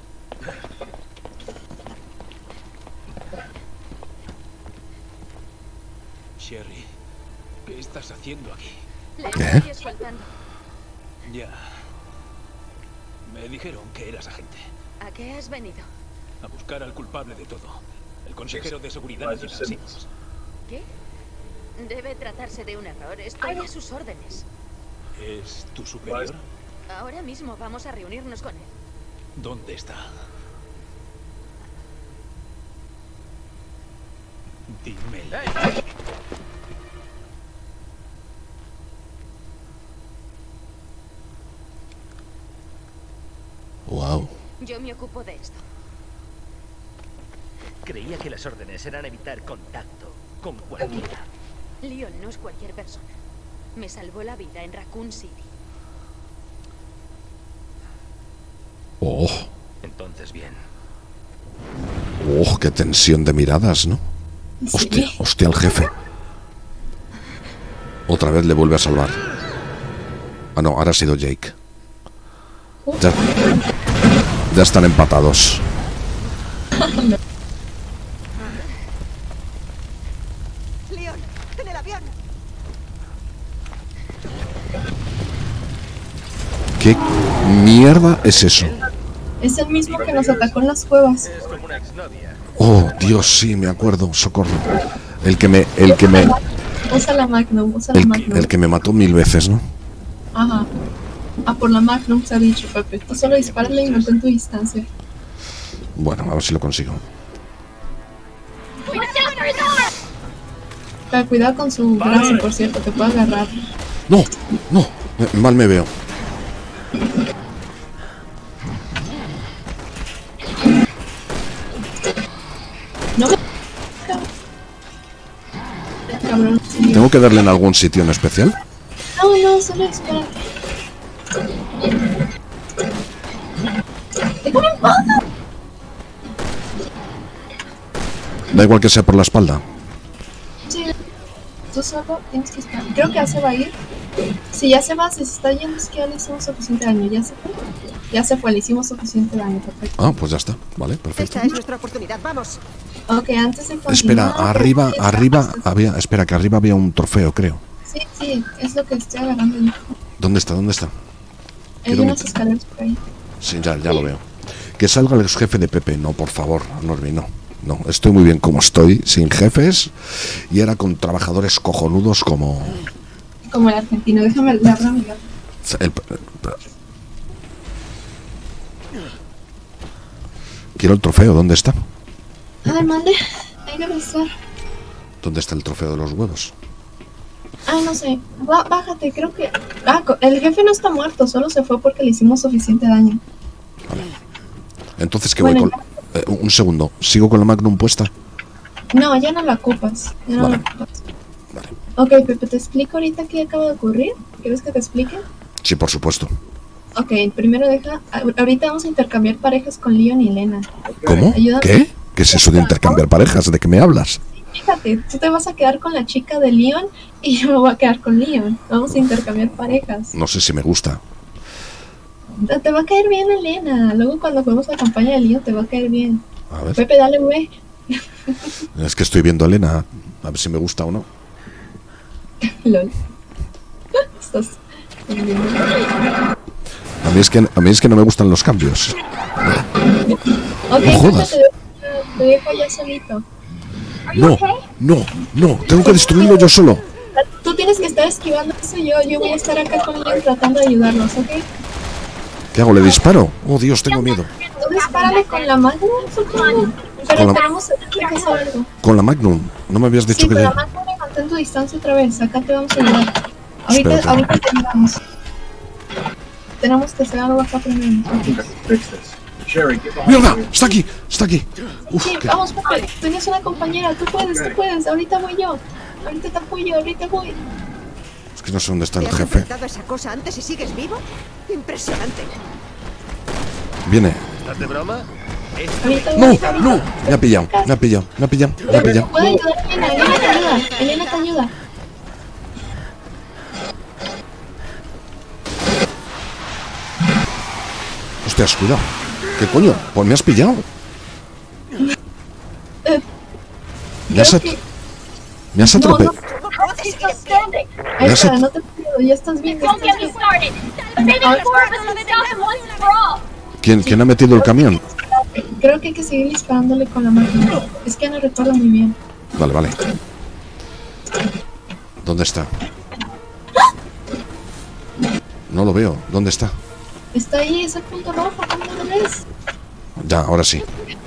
Sherry, ¿qué estás haciendo aquí? Le ¿Qué? estoy escoltando. Ya. Me dijeron que eras agente. ¿A qué has venido? A buscar al culpable de todo. El consejero de Seguridad Nacional. Sí. ¿Qué? Debe tratarse de un error. Estoy a sus órdenes. ¿Es tu superior? Ahora mismo vamos a reunirnos con él. ¿Dónde está? Dímelo. Wow. Yo me ocupo de esto. Creía que las órdenes eran evitar contacto con cualquiera. Leon no es cualquier persona. Me salvó la vida en Raccoon City. Oh, Entonces, bien. oh, qué tensión de miradas, ¿no? Hostia, hostia, el jefe. Otra vez le vuelve a salvar. Ah, no, ahora ha sido Jake. Ya están empatados. Leon, en el avión. ¿Qué mierda es eso? Es el mismo que nos atacó en las cuevas. Es como una exnovia. Oh, Dios, sí, me acuerdo, socorro. El que me Usa la Magnum, usa la Magnum. el que me mató 1000 veces, ¿no? Ajá. Ah, por la Magnum se ha dicho, Pepe. Tú solo dispárale y mantén tu distancia. Bueno, a ver si lo consigo. Pero cuidado con su brazo, por cierto, te puede agarrar. No, no, mal me veo. No me... Cabrón, sí. ¿Tengo que darle en algún sitio en especial? No, solo espérate. ¡Déjame en paz! Da igual que sea por la espalda. Sí, tú solo tienes que esperar. Creo que ya se va a ir. Si ya se va, si se está yendo, es que ya le hicimos suficiente daño. ¿Ya se fue? Ya se fue, le hicimos suficiente daño, perfecto. Ah, pues ya está. Vale, perfecto. Esta es nuestra oportunidad, vamos. Ok, antes de continuar... Espera, arriba había... Espera, que arriba había un trofeo, creo. Sí, es lo que estoy agarrando yo. ¿Dónde está? ¿Dónde está? Hay Quiero unas meter- escaleras por ahí. Sí, ya lo veo. Que salga el ex jefe de Pepe. No, por favor, Norby, no. No, estoy muy bien como estoy, sin jefes. Y era con trabajadores cojonudos como... Como el argentino, déjame le abro mi gato. Quiero el trofeo, ¿dónde está? Ay, mande, hay que besar. ¿Dónde está el trofeo de los huevos? Ay, no sé, bájate, creo que... Ah, el jefe no está muerto, solo se fue porque le hicimos suficiente daño. Entonces, ¿qué Bueno, voy con...? Un segundo, ¿sigo con la Magnum puesta? No, ya no la ocupas, ya no Vale. la ocupas. Vale. Ok, Pepe, ¿te explico ahorita qué acaba de ocurrir? ¿Quieres que te explique? Sí, por supuesto. Ok, primero ahorita vamos a intercambiar parejas con Leon y Lena. ¿Cómo? Ayúdame. ¿Qué? ¿Qué es eso de intercambiar parejas? ¿De qué me hablas? Fíjate, tú te vas a quedar con la chica de Leon y yo me voy a quedar con Leon. Vamos a intercambiar parejas. No sé si me gusta. Te va a caer bien Elena. Luego cuando juguemos la campaña de Leon te va a caer bien. A ver, Pepe, dale güey. es que estoy viendo a Elena. A ver si me gusta o no. LOL. Estás... A mí es que no me gustan los cambios. Ok, No jodas. Pepe, te dejo ya solito. No, tengo que destruirlo yo solo. Tú tienes que estar esquivando eso. Yo voy a estar acá con Leon tratando de ayudarlos, ¿ok? ¿Qué hago? ¿Le disparo? Oh Dios, tengo miedo. Tú dispárale con la mano, supongo. Pero Con la- tenemos que hacer algo. Con la Magnum. No me habías dicho Sí, que... pero mantén tu distancia otra vez. Acá te vamos a ayudar. Espérate. Ahorita te ayudamos. Tenemos que hacer algo acá primero. ¡Mierda! ¡Está aquí! ¡Está aquí! Uf, Sí, qué- vamos, Pepe. Tienes una compañera. Tú puedes. Ahorita voy yo. Ahorita te apoyo, ahorita voy. Es que no sé dónde está ¿Te el has jefe. enfrentado a esa cosa antes y sigues vivo? Impresionante. Viene. ¿Estás de broma? Ahorita ¡No! voy, ahorita. ¡No! Me ha pillado. Me ha pillado. Me ha pillado. Me ha pillado. Puede ayudar Elena. Elena te ayuda. Elena te ayuda. Hostias, cuidado. ¿Qué coño? Pues me has pillado. Me has, Creo que- me has No, atropellado. Ahí Ya está, se- no te pido. Ya estás bien. Ya estás bien. ¿Quién ha metido el camión? Creo que hay que seguir disparándole con la máquina. Es que no recuerdo muy bien. Vale, vale. ¿Dónde está? No lo veo. ¿Dónde está? Está ahí ese punto rojo. ¿Cómo no lo ves? Ya, ahora sí.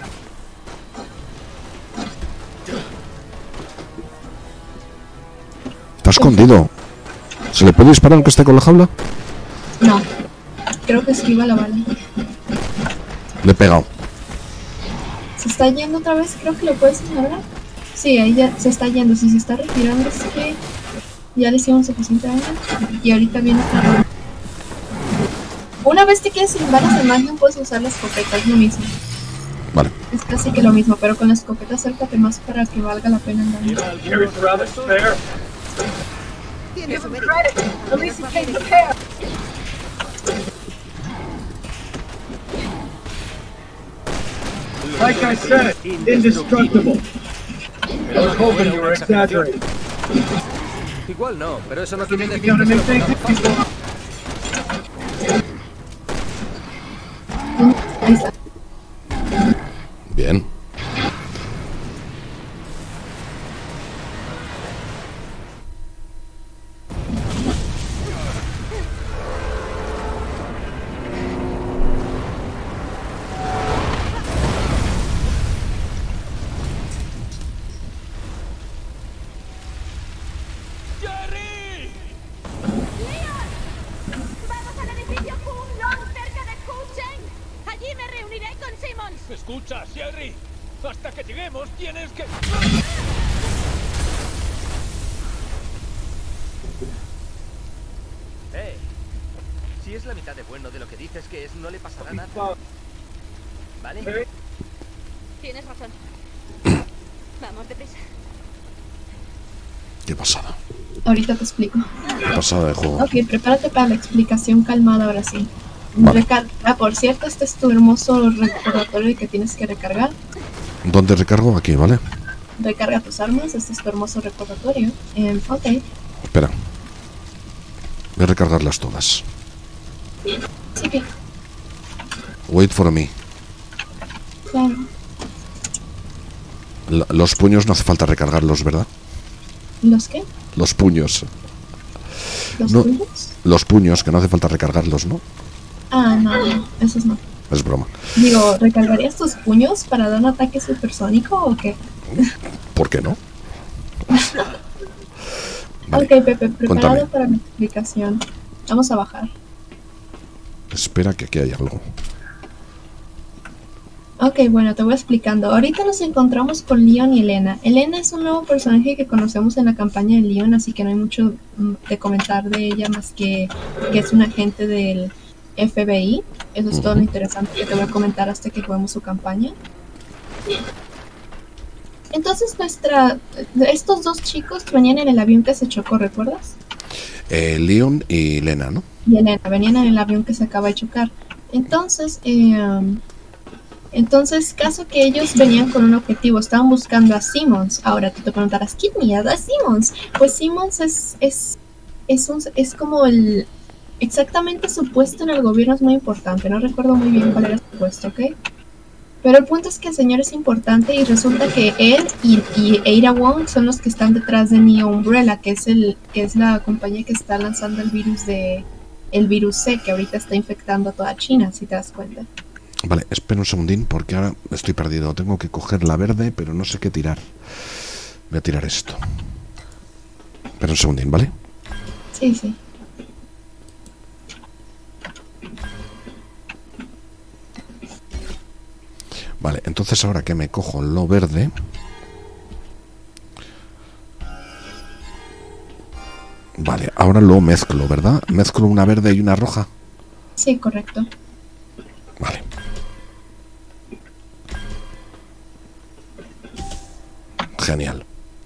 Está escondido. ¿Se le puede disparar aunque esté con la jaula? No. Creo que esquiva la bala. Le he pegado. ¿Se está yendo otra vez? Creo que lo puedes ignorar. Sí, ahí ya se está yendo. Si se está retirando es que ya le hicimos suficiente daño. Y ahorita viene otra vez. Una vez te quedes sin balas de Magnum puedes usar la escopeta, es lo mismo. Vale. Es casi que lo mismo, pero con la escopeta acércate más para que valga la pena el daño. Tiene su mérito. Like I said, indestructible. I was hoping you were exaggerating. Igual no, pero eso no quiere You decir gonna que make se lo things pongamos fácil. Ahí está. Bien. ¡Jerry! ¡Vamos al edificio Kunlun, cerca de Kuchen! Allí me reuniré con Simmons. ¿Me escuchas, Jerry? Hasta que lleguemos tienes que... Si es la mitad de bueno de lo que dices que es, no le pasará nada. ¿Vale? Tienes razón. Vamos deprisa. Qué pasada. Ahorita te explico. Qué pasada de juego. Ok, prepárate para la explicación calmada ahora sí. Vale. Por cierto, este es tu hermoso recordatorio que tienes que recargar. ¿Dónde recargo? Aquí, ¿vale? Recarga tus armas, este es tu hermoso recordatorio. Ok, Espera. Voy a recargarlas todas. sí que, Wait for me. claro. Los puños no hace falta recargarlos, ¿verdad? ¿Los qué? Los puños. ¿Los No. tuyos? Los puños, que no hace falta recargarlos, ¿no? Ah, no, esos no. Es broma. Digo, ¿recargarías tus puños para dar un ataque supersónico o qué? ¿Por qué no? Vale. Ok, Pepe, preparado Cuéntame. para la explicación. Vamos a bajar. Espera que aquí hay algo. Ok, bueno, te voy explicando. Ahorita nos encontramos con Leon y Elena. Elena es un nuevo personaje que conocemos en la campaña de Leon, así que no hay mucho de comentar de ella más que es un agente del FBI. Eso es todo lo interesante que te voy a comentar hasta que juguemos su campaña. Entonces estos dos chicos venían en el avión que se chocó, ¿recuerdas? Leon y Lena, ¿no? Y Elena, venían en el avión que se acaba de chocar. Entonces, caso que ellos venían con un objetivo, estaban buscando a Simmons. Ahora tú te preguntarás, ¿qué mierda es Simmons? Pues Simmons es como el... Exactamente su puesto en el gobierno es muy importante, no recuerdo muy bien cuál era su puesto, ¿ok? Pero el punto es que el señor es importante y resulta que él y Ada Wong son los que están detrás de Neo Umbrella, que es la compañía que está lanzando el virus C, que ahorita está infectando a toda China, si te das cuenta. Vale, espera un segundín porque ahora estoy perdido. Tengo que coger la verde, pero no sé qué tirar. Voy a tirar esto. Espera un segundín, ¿vale? Sí, sí. Vale, entonces ahora que me cojo lo verde... Vale, ahora lo mezclo, ¿verdad? Mezclo una verde y una roja. Sí, correcto. Vale. Genial.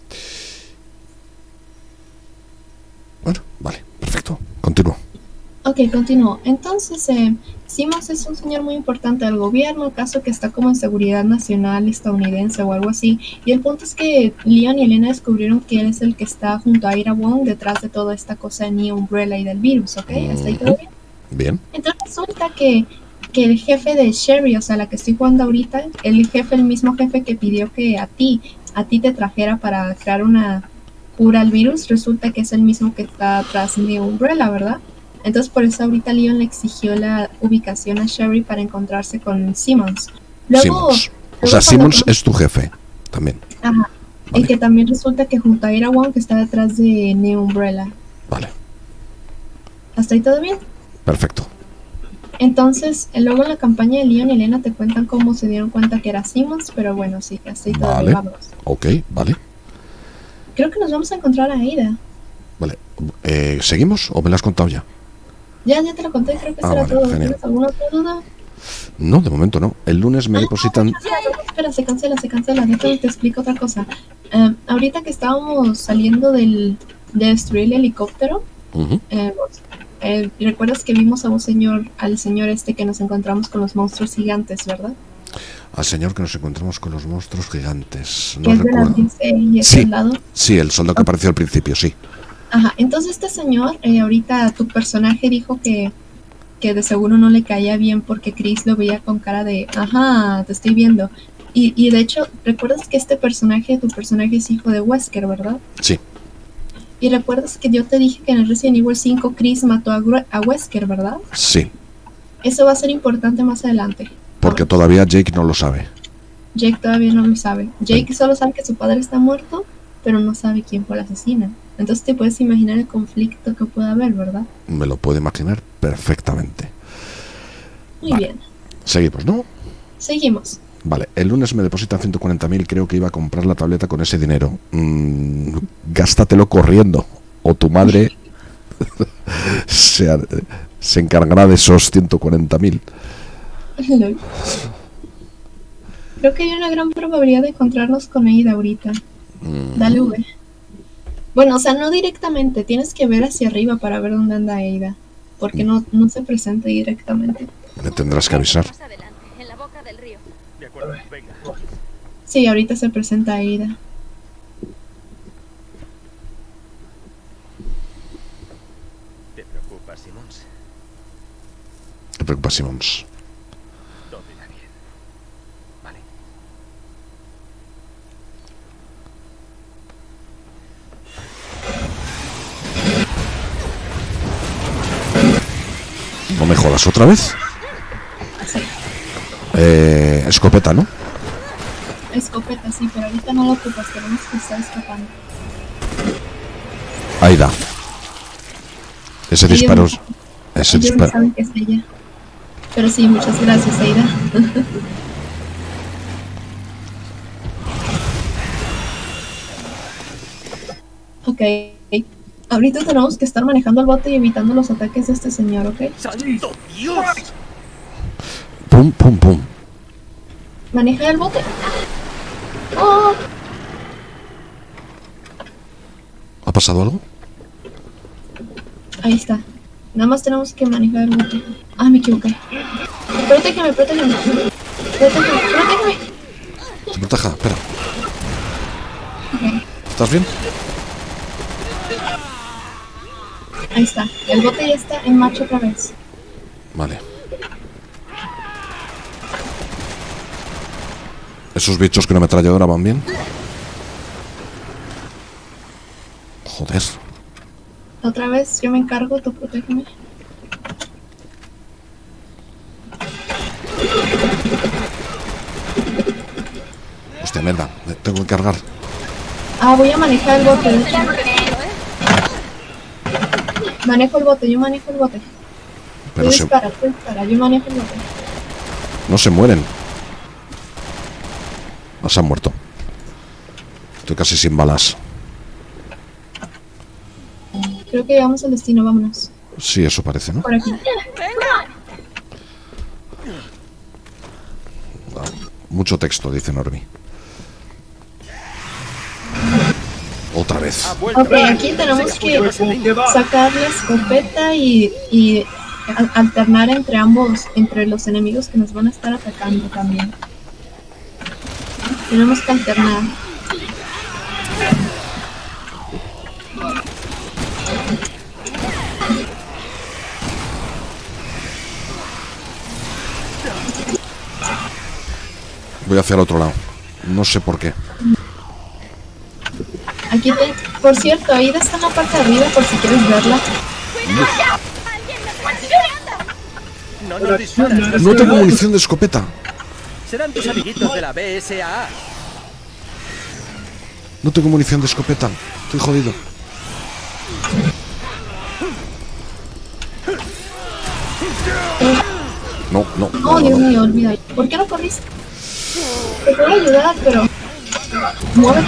Bueno, vale, perfecto. Continúo. Ok, continúo. Entonces, Simmons es un señor muy importante del gobierno, caso que está como en seguridad nacional estadounidense o algo así. Y el punto es que Leon y Elena descubrieron que él es el que está junto a Ira Wong detrás de toda esta cosa de New Umbrella y del virus, ¿ok? ¿Hasta ahí todo bien? Bien. Entonces resulta que el jefe de Sherry, o sea, la que estoy jugando ahorita, el mismo jefe que pidió que a ti te trajera para crear una cura al virus, resulta que es el mismo que está atrás de Umbrella, ¿verdad? Entonces por eso ahorita Leon le exigió la ubicación a Sherry para encontrarse con Simmons. Simmons. O sea, Simmons es tu jefe también. Ajá. Vale. Y que también resulta que junto a Ira Wong que está detrás de New Umbrella. Vale. ¿Hasta ahí todo bien? Perfecto. Entonces, luego en la campaña de Leon y Elena te cuentan cómo se dieron cuenta que era Simmons, pero bueno, sí, hasta ahí todo bien, vamos. Ok, vale. Creo que nos vamos a encontrar a Aida. Vale. ¿Seguimos o me lo has contado ya? Ya te lo conté, creo que será vale, todo. Genial. ¿Tienes alguna otra duda? No, de momento no. El lunes me depositan... Espera, se cancela. Déjame te explico otra cosa. Ahorita que estábamos saliendo de destruir el helicóptero, recuerdas que vimos a al señor este que nos encontramos con los monstruos gigantes, ¿verdad? Al señor que nos encontramos con los monstruos gigantes. No recuerdo. Sí, el soldado que apareció al principio, sí. Ajá, entonces este señor, ahorita tu personaje dijo que de seguro no le caía bien porque Chris lo veía con cara de, ajá, te estoy viendo. Y de hecho, ¿recuerdas que tu personaje es hijo de Wesker, verdad? Sí. Y recuerdas que yo te dije que en el Resident Evil 5 Chris mató a Wesker, ¿verdad? Sí. Eso va a ser importante más adelante. Porque todavía Jake no lo sabe. Jake todavía no lo sabe. Jake solo sabe que su padre está muerto, pero no sabe quién fue el asesino. Entonces te puedes imaginar el conflicto que puede haber, ¿verdad? Me lo puedo imaginar perfectamente. Muy bien. Seguimos, ¿no? Seguimos. Vale, el lunes me depositan 140.000, creo que iba a comprar la tableta con ese dinero. Gástatelo corriendo, o tu madre se encargará de esos 140.000. Creo que hay una gran probabilidad de encontrarnos con Aida ahorita. Dale V. Bueno, o sea, no directamente, tienes que ver hacia arriba para ver dónde anda Aida, porque no se presenta directamente. Me tendrás que avisar. Más adelante, en la boca del río. De acuerdo, venga. Sí, ahorita se presenta Aida. ¿Te preocupa, Simmons? ¿Te preocupa, Simmons? Todo irá bien. Vale. ¿No me jodas otra vez? Sí. Escopeta, ¿no? Escopeta, sí, pero ahorita no lo ocupas, tenemos que estar escapando. Aida. Ese disparo... Ellos no saben que es ella. Pero sí, muchas gracias, Aida. Ok. Ahorita tenemos que estar manejando el bote y evitando los ataques de este señor, ¿ok? ¡Santo Dios! Pum, pum, pum. Maneja el bote. ¡Oh! ¿Ha pasado algo? Ahí está. Nada más tenemos que manejar el bote. Ah, me equivoqué. Protégeme. Protégeme. Se proteja, espera. Okay. ¿Estás bien? Ahí está. El bote ya está en marcha otra vez. Vale. ¿Esos bichos que una ametralladora van bien? Joder. Otra vez, yo me encargo, tú protégeme. Hostia, mierda. Me tengo que cargar. Ah, voy a manejar el bote, de hecho. Manejo el bote, yo manejo el bote. Pero Tú dispara, yo manejo el bote. no se mueren. No se han muerto. Estoy casi sin balas. Creo que llegamos al destino, vámonos. Sí, eso parece, ¿no? Por aquí. Mucho texto, dice Norby. Otra vez. Ok, aquí tenemos que sacar la escopeta y alternar entre ambos, entre los enemigos que nos van a estar atacando también. Tenemos que alternar. Voy hacia el otro lado. No sé por qué. Aquí por cierto, Aida está en la parte de arriba por si quieres verla. No nos disparas. No tengo munición de escopeta. Serán tus amiguitos de la BSAA. No tengo munición de escopeta. Estoy jodido. No. Oh, Dios mío, olvídalo. ¿Por qué no corriste? Te puedo ayudar, pero... muévete.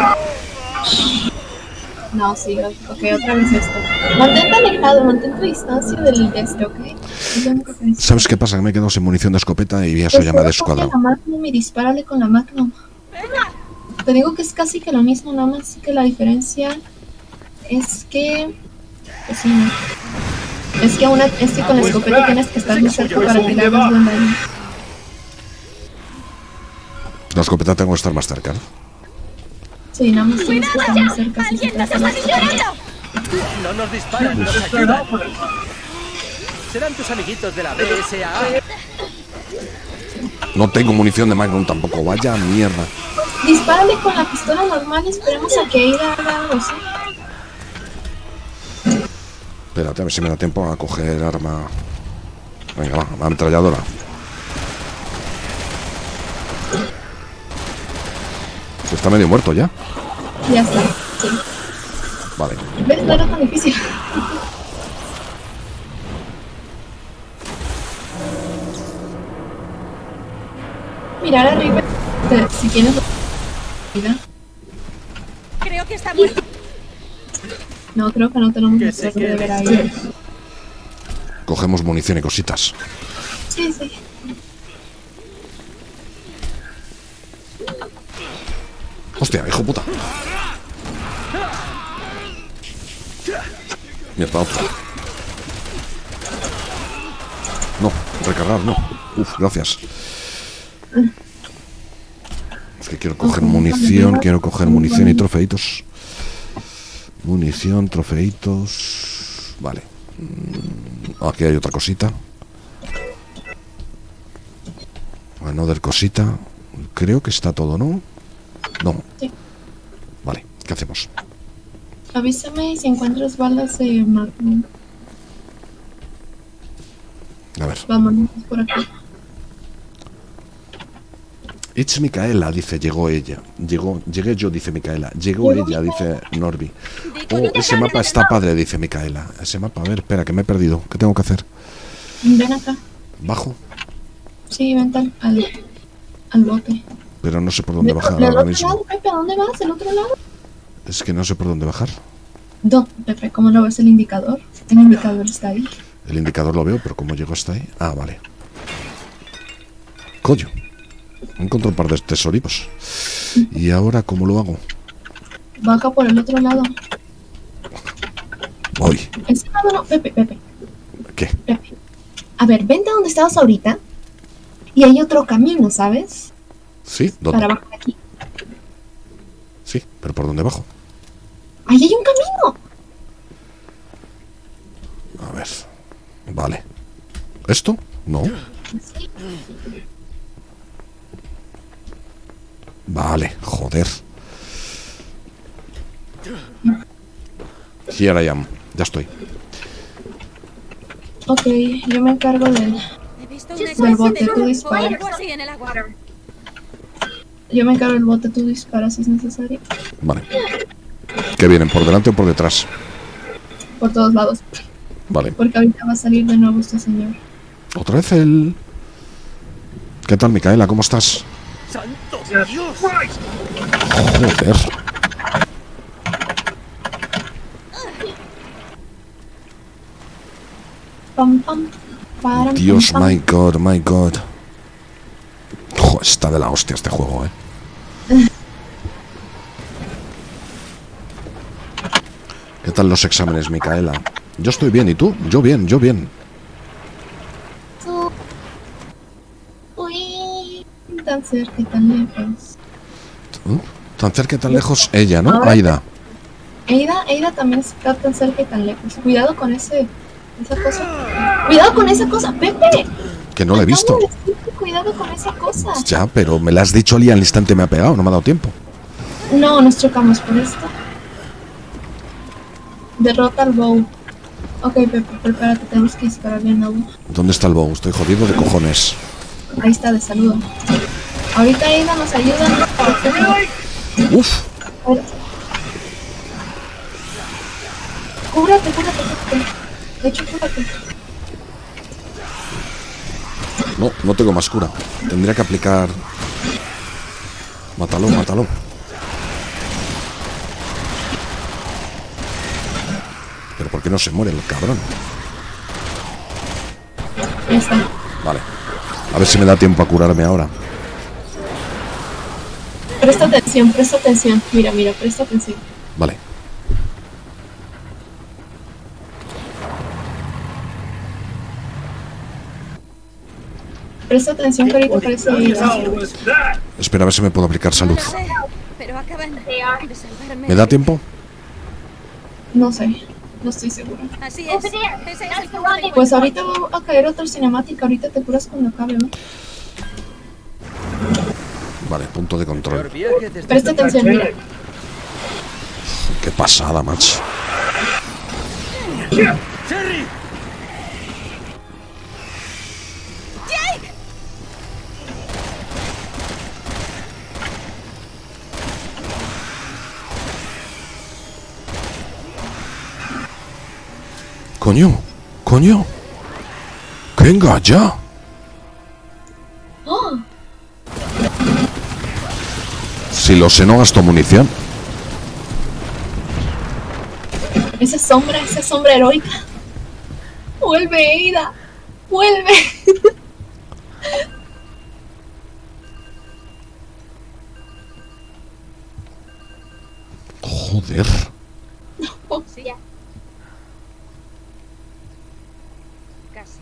No, sí, ok, otra vez esto. Mantente alejado, mantén tu distancia del este, ok. Es lo único que necesito. ¿Sabes qué pasa? Que me he quedado sin munición de escopeta y eso Pues ya me ha solo descuadrado. coge la Magnum y dispárale con la Magnum. Te digo que es casi que lo mismo, nada más que la diferencia es que... pues sí, ¿no? Es que con la escopeta tienes que estar más cerca para que le hagas buen daño. La escopeta tengo que estar más cerca, ¿no? Sí, nada más tienes que estar más cerca si se trata de la escopeta. No nos disparan, nos ayudan. Serán tus amiguitos de la BSAA. No tengo munición de Magnum tampoco. Vaya mierda. Dispárale con la pistola normal y esperemos a que Aida haga algo, ¿sí? Espérate, a ver si me da tiempo a coger arma. Venga, va, la ametralladora. Está medio muerto ya. Ya está, sí. Vale. ¿Ves? No era tan difícil. Mirar arriba si tienes vida. Creo que está muerto. No, creo que no tenemos Que la se suerte de quede. ver ahí. Cogemos munición y cositas. Sí, sí. Hostia, hijo puta. Mierda, otro. No, recargar, no. Uf, gracias. Es que quiero coger munición y trofeitos. Munición, trofeitos. Vale. Aquí hay otra cosita. Bueno, del cosita. Creo que está todo, ¿no? No. Sí. Vale, ¿qué hacemos? Avísame si encuentras balas de Magnum. A ver. Vámonos por aquí. It's Micaela, dice, llegó ella. Llegué yo, dice Micaela. Llegó ella, dice Norby. Oh, ese mapa está padre, dice Micaela. Ese mapa, a ver, espera, que me he perdido. ¿Qué tengo que hacer? Ven acá. ¿Bajo? Sí, vente al bote. Pero no sé por dónde bajar ¿Del ahora otro mismo. lado, Pepe? ¿A dónde vas? ¿El otro lado? Es que no sé por dónde bajar. No, Pepe, ¿cómo no ves el indicador? El indicador está ahí. El indicador lo veo, pero ¿cómo llego hasta ahí? Ah, vale. Coño. Encontré un par de tesoripos. ¿Y ahora cómo lo hago? Baja por el otro lado. Voy. Ese lado no, Pepe. ¿Qué? Pepe. A ver, vente a donde estabas ahorita. Y hay otro camino, ¿sabes? ¿Sí? ¿Dónde? Para bajar aquí. Sí, pero ¿por dónde bajo? ¡Ahí hay un camino! A ver. Vale. ¿Esto? No. Sí. Vale, joder. Here I am. Ya estoy. Ok, yo me encargo del... He visto Del una especie bote, de tú cuerpo o dispara. algo así en el agua. Yo me encargo el bote, tú disparas si es necesario. Vale. ¿Qué vienen? ¿Por delante o por detrás? Por todos lados. Vale. Porque ahorita va a salir de nuevo este señor. Otra vez el... ¿Qué tal, Micaela? ¿Cómo estás? ¡Santo Dios! Joder. Pam, pam, param, Dios, pam, pam. my God, my God. Jo, está de la hostia este juego, ¿Qué tal los exámenes, Micaela? Yo estoy bien, ¿y tú? Yo bien, yo bien. Uy, tan cerca y tan lejos. Tan cerca y tan lejos ella, ¿no? Ahora- Aida. Eida también está tan cerca y tan lejos. Cuidado con esa cosa. Cuidado con esa cosa, Pepe. Que no la he visto. Acabo de decirte, cuidado con esa cosa. Ya, pero me la has dicho y al instante me ha pegado, no me ha dado tiempo. No, nos chocamos por esto. Derrota al bow. Ok, Pepe, prepárate, tenemos que disparar bien a uno. ¿Dónde está el bow? Estoy jodido de cojones. Ahí está, de saludo. Ahorita Eida nos ayuda. Uf. Cúbrate, Pepe. De hecho, cúbrate. No tengo más cura. Tendría que aplicar... Mátalo, mátalo. Pero ¿por qué no se muere el cabrón? Ya está. Vale. A ver si me da tiempo a curarme ahora. Presta atención. Mira, presta atención. Vale. Presta atención que ahorita parece Eida. Espera a ver si me puedo aplicar salud. No lo sé, pero acaban de salvarme. ¿Me da tiempo? No sé, no estoy segura. Así es. Ese es el punto de Pues encuentro. ahorita va a caer otra cinemática. Ahorita te curas cuando acabe, ¿no? Vale, punto de control. Peor viaje desde Presta atención, mira. Qué pasada, macho. ¡Cherry! Coño. Venga, ya. ¡Oh! Si lo sé, no gasto munición. Esa sombra heroica. Vuelve, Eida. Vuelve. Joder. Sí, ya. Casi.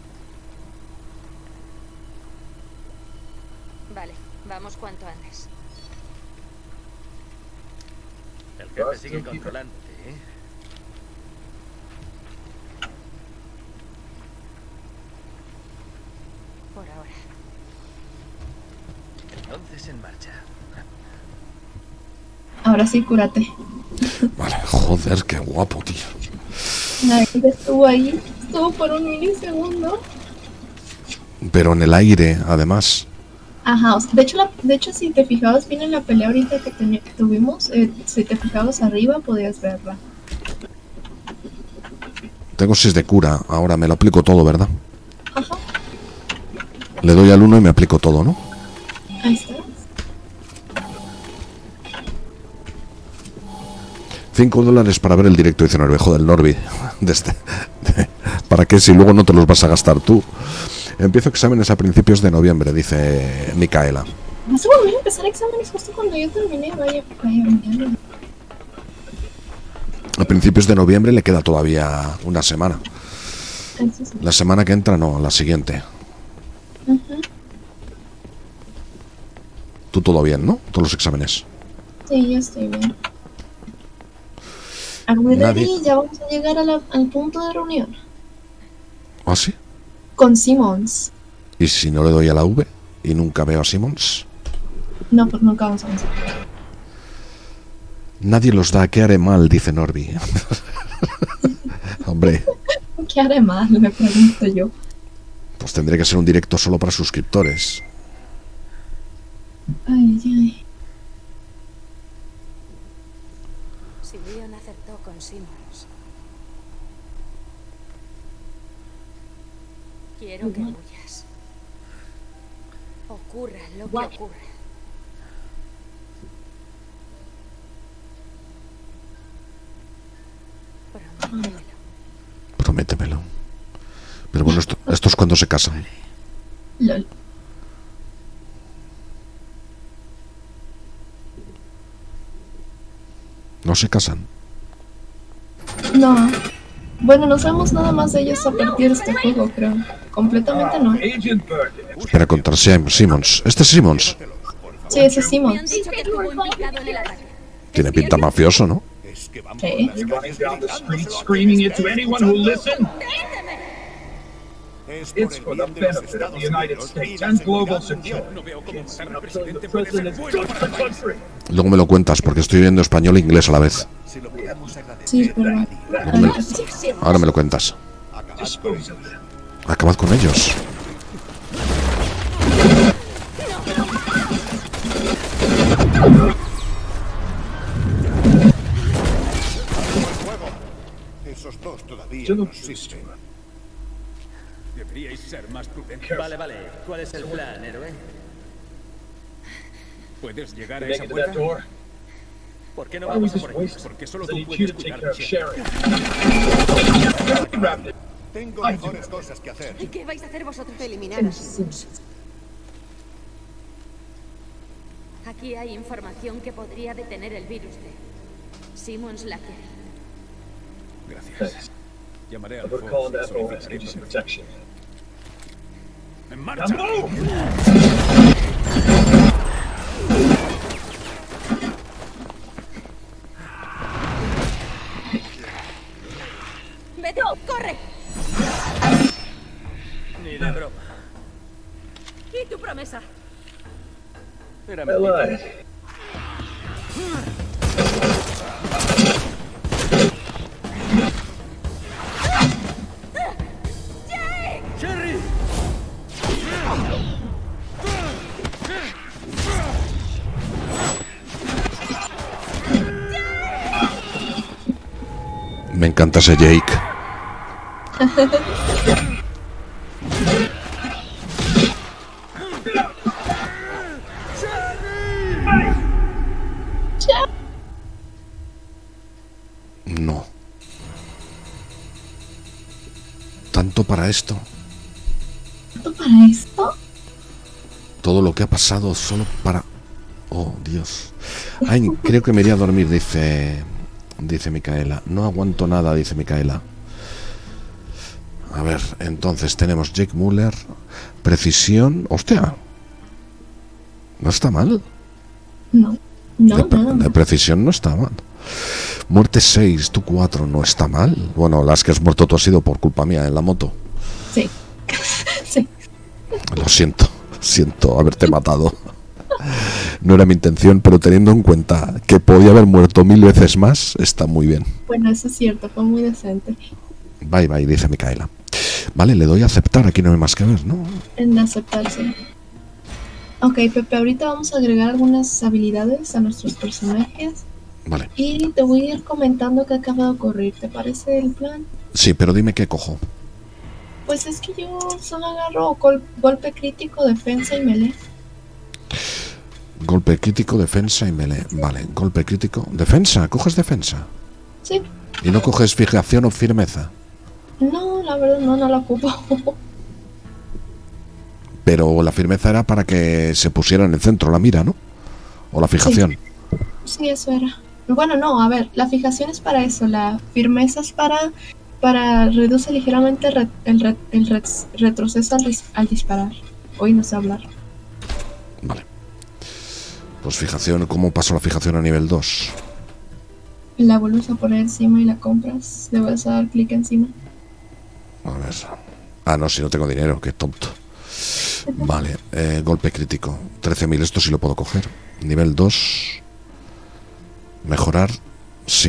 Vale, vamos cuanto antes. El jefe sigue controlándote, ¿eh? Por ahora. Entonces en marcha. Ahora sí, cúrate. Vale, joder, qué guapo, tío. Eida estuvo ahí. Estuvo por un milisegundo. Pero en el aire, además. Ajá, o sea, de hecho, si te fijabas bien en la pelea ahorita que tuvimos, si te fijabas arriba, podías verla. Tengo 6 de cura. Ahora me lo aplico todo, ¿verdad? Ajá, Le doy al 1 y me aplico todo, ¿no? ahí está. 5 dólares para ver el directo, dice Norby. Joder, Norby. ¿Para qué si luego no te los vas a gastar tú? Empiezo exámenes a principios de noviembre, dice Micaela. Vas a volver a empezar exámenes justo cuando yo terminé. Vaya, mierda. A principios de noviembre le queda todavía una semana. Eso sí. La semana que entra no, la siguiente. Ujú. Tú todo bien, ¿no? Todos los exámenes. Sí, yo estoy bien. Are we Nadie- ready? Ya vamos a llegar al punto de reunión. ¿Ah, sí? Con Simmons. ¿Y si no le doy a la V y nunca veo a Simmons? No, pues nunca vamos a avanzar. Nadie los da, ¿qué haré mal? Dice Norby. Hombre, ¿Qué haré mal? Me pregunto yo. pues tendré que ser un directo solo para suscriptores. Ay, ay. con Simmons. Quiero que huyas. Ocurra lo que ocurra. Prométemelo. Prométemelo. Pero bueno, esto es cuando se casan. Lol. ¿No se casan? No. Bueno, no sabemos nada más de ellos a partir de este juego, creo. Completamente no. Espera, contar Simmons. ¿Este es Simmons? Sí, ese es Me han Simmons. dicho que estuvo implicado en el ataque. Tiene pinta mafioso, ¿no? Sí. Running down the street screaming it to anyone who listen. It's for the benefit of the United States and global security. The president took the country. Luego me lo cuentas, porque estoy viendo español e inglés a la vez. Sí, pero... Ahora me lo cuentas. Dispose of them. Acabad con ellos. Esos dos todavía Yo no no existen. Deberíais ser más prudentes. Vale, vale. ¿Cuál es el plan, héroe? ¿Puedes llegar a Make esa it to that puerta? door. ¿Por qué no Why don't we vamos a just por waste ellos? it? Porque solo I tú need you puedes to take cuidar care of de Sherry. Grab it. Tengo mejores cosas que hacer. ¿Qué vais a hacer vosotros? Eliminar a Simmons. Aquí hay información que podría detener el virus de Simmons la quiere. Gracias. Llamaré al We're calling Fox y that over to solicitaré give you some protección. protection. ¡En Now marcha! move! ¡Vete! ¡Corre! Ni de broma. ¿Y tu promesa? Era I mentira. lied. ¡Jerry! Me encanta ese Jake. No. ¿Tanto para esto? ¿Tanto para esto? Todo lo que ha pasado solo para... Oh, Dios. Ay, creo que me iría a dormir, dice Micaela. No aguanto nada, dice Micaela. A ver, entonces tenemos Jake Muller, precisión... ¡Hostia! No está mal. No. No, nada De más. precisión no está mal. Muerte 6, tú 4, no está mal. Bueno, las que has muerto tú ha sido por culpa mía en la moto. Sí. Sí. Lo siento haberte matado. No era mi intención, pero teniendo en cuenta que podía haber muerto 1000 veces más, está muy bien. Bueno, eso es cierto, fue muy decente. Bye bye, dice Micaela. Vale, le doy a aceptar, aquí no hay más que ver, ¿no? En aceptarse. Ok, Pepe, ahorita vamos a agregar algunas habilidades a nuestros personajes. Vale. Y te voy a ir comentando qué acaba de ocurrir. ¿Te parece el plan? Sí, pero dime qué cojo. Pues es que yo solo agarro golpe crítico, defensa y melee. Golpe crítico, defensa y melee. Vale, golpe crítico. Defensa, ¿coges defensa? Sí. ¿Y no coges fijación o firmeza? No, la verdad no la ocupo. Pero la firmeza era para que se pusiera en el centro la mira, ¿no? O la fijación. Sí, eso era. Bueno, no, a ver, la fijación es para eso, la firmeza es para reduce ligeramente el retroceso al disparar. Hoy no sé hablar. Vale. Pues fijación, ¿cómo paso la fijación a nivel 2? La vuelves a poner encima y la compras. Le vas a dar clic encima. A ver. Ah, no, si no tengo dinero, qué tonto. Vale, golpe crítico. 13.000, esto sí lo puedo coger. Nivel 2. Mejorar, sí.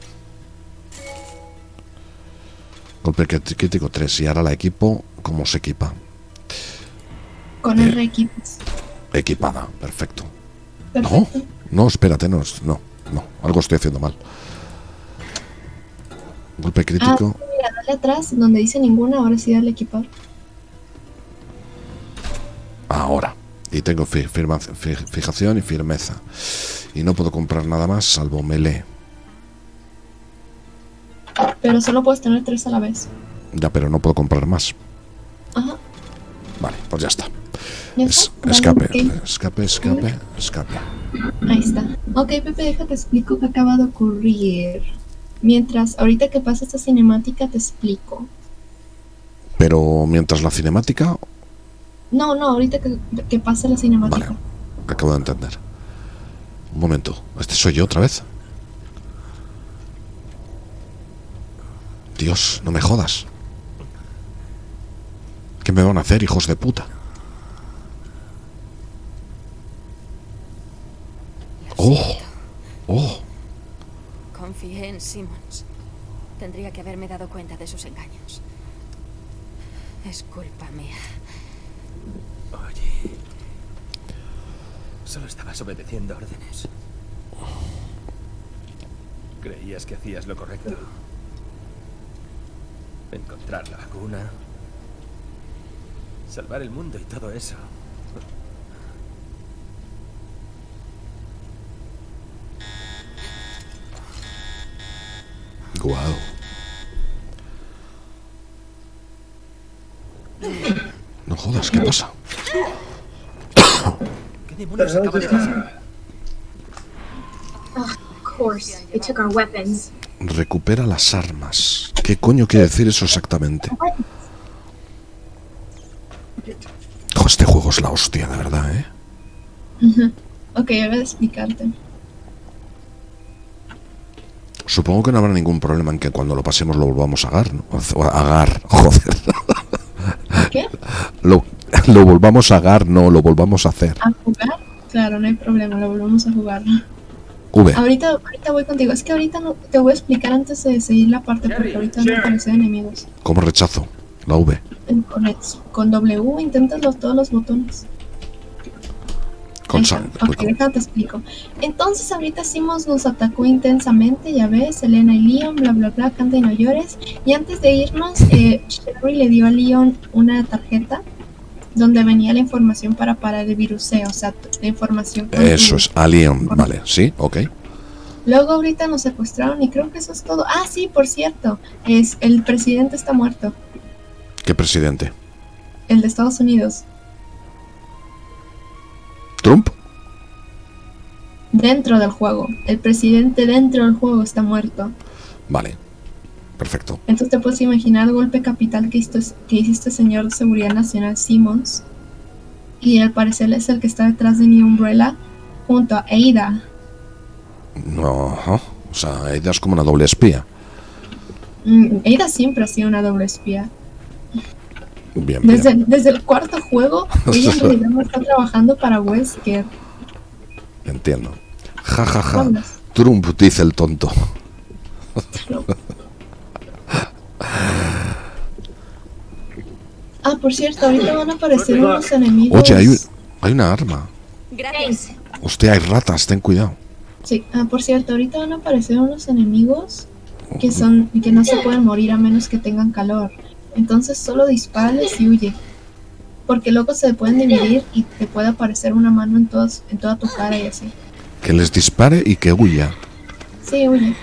Golpe crítico 3. Y ahora la equipo, ¿cómo se equipa? Con R equipos. Equipada, perfecto. No, Perfecto. no, espérate, no, algo estoy haciendo mal. 13.000 Golpe crítico. Mira, dale atrás, donde dice ninguna, ahora sí dale equipar. Ahora. Y tengo fijación y firmeza. Y no puedo comprar nada más salvo melee. Pero solo puedes tener 3 a la vez. Ya, pero no puedo comprar más. Ajá. Vale, pues ya está. ¿Ya está? Escape, Dale, escape. Ahí está. Ok, Pepe, déjate explico qué acaba de ocurrir. Mientras, ahorita que pasa esta cinemática, te explico. Pero mientras la cinemática... No, ahorita que pase la cinemática. Vale, acabo de entender. Un momento, ¿este soy yo otra vez? Dios, no me jodas. ¿Qué me van a hacer, hijos de puta? ¡Oh! Confié en Simmons. Tendría que haberme dado cuenta de sus engaños. Es culpa mía. Oye, solo estabas obedeciendo órdenes. Creías que hacías lo correcto. Encontrar la vacuna, salvar el mundo y todo eso. Guau. No jodas, ¿qué pasa? ¿Qué demonios acaba de pasar? Of course, they took our weapons. Recupera las armas. ¿Qué coño quiere decir eso exactamente? Oh, este juego es la hostia, de verdad, ¿eh? Ok, ahora de explicarte. Supongo que no habrá ningún problema en que cuando lo pasemos lo volvamos a agar, ¿no? Joder. ¿Qué? Lo volvamos a agar, no, lo volvamos a hacer. ¿A jugar? Claro, no hay problema, lo volvemos a jugar. V. Ahorita voy contigo. Es que ahorita no te voy a explicar antes de seguir la parte, porque ahorita no aparecen enemigos. ¿Cómo rechazo? La V. Con W intentas todos los botones. Ok, déjate explico. Entonces ahorita Simmons nos atacó intensamente, ya ves, Elena y Leon, bla bla bla, canta y no llores. Y antes de irnos, Sherry le dio a Leon una tarjeta donde venía la información para parar el viruseo, o sea, la información. Eso es, a Leon, vale, sí, ok. Luego ahorita nos secuestraron y creo que eso es todo. Ah, sí, por cierto, el presidente está muerto. ¿Qué presidente? El de Estados Unidos. ¿Trump? Dentro del juego. El presidente dentro del juego está muerto. Vale, perfecto. Entonces te puedes imaginar el golpe capital que hizo este señor de seguridad nacional Simmons. Y al parecer es el que está detrás de New Umbrella junto a Ada. No, o sea, Ada es como una doble espía. Ada siempre ha sido una doble espía. Bien, desde el cuarto juego, ella en realidad no está trabajando para Wesker. Entiendo. Ja, ja, ja. Trump, dice el tonto. Ah, por cierto, ahorita van a aparecer unos enemigos. Oye, hay una arma. Gracias. Hostia, hay ratas, ten cuidado. Sí, por cierto, ahorita van a aparecer unos enemigos que no se pueden morir a menos que tengan calor. Entonces solo dispárales y huye. Porque luego se pueden dividir y te puede aparecer una mano en toda tu cara y así. Que les dispare y que huya. Sí, huye.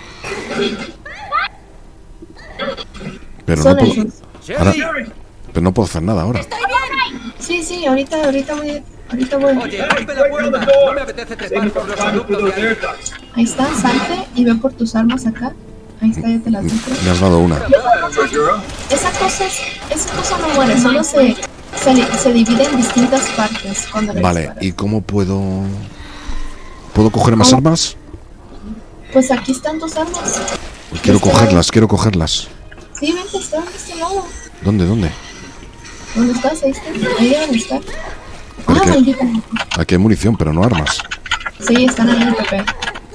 Pero no puedo, pero no puedo hacer nada ahora. Sí, ahorita voy. Oye, rompe la puerta. No me apetece trepar por los adultos de ahí. Ahí está, salte y ve por tus armas acá. Ahí está, ya te las dejo. Me has dado una. Esa cosa no muere, solo se divide en distintas partes cuando le Vale, disparas. ¿y cómo puedo coger más armas? Pues aquí están tus armas. Quiero cogerlas. Sí, vente, están de este lado. ¿Dónde? ¿Dónde estás? Ahí están. Ahí deben estar. ¿Por qué? Maldita. Aquí hay munición, pero no armas. Sí, están ahí, Pepe.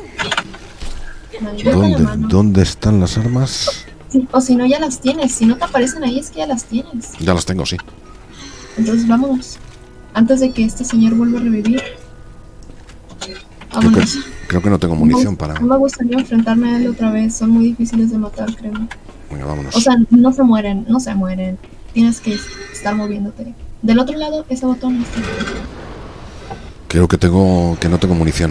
¿Dónde están las armas? Sí, o si no, ya las tienes. Si no te aparecen ahí, es que ya las tienes. Ya las tengo, sí. Entonces vámonos. Antes de que este señor vuelva a revivir. Vámonos. Creo que no tengo munición para... No me gustaría enfrentarme a él otra vez. Son muy difíciles de matar, créeme. Venga, vámonos. O sea, no se mueren, no se mueren. Tienes que estar moviéndote. Del otro lado, ese botón está. Creo que no tengo munición.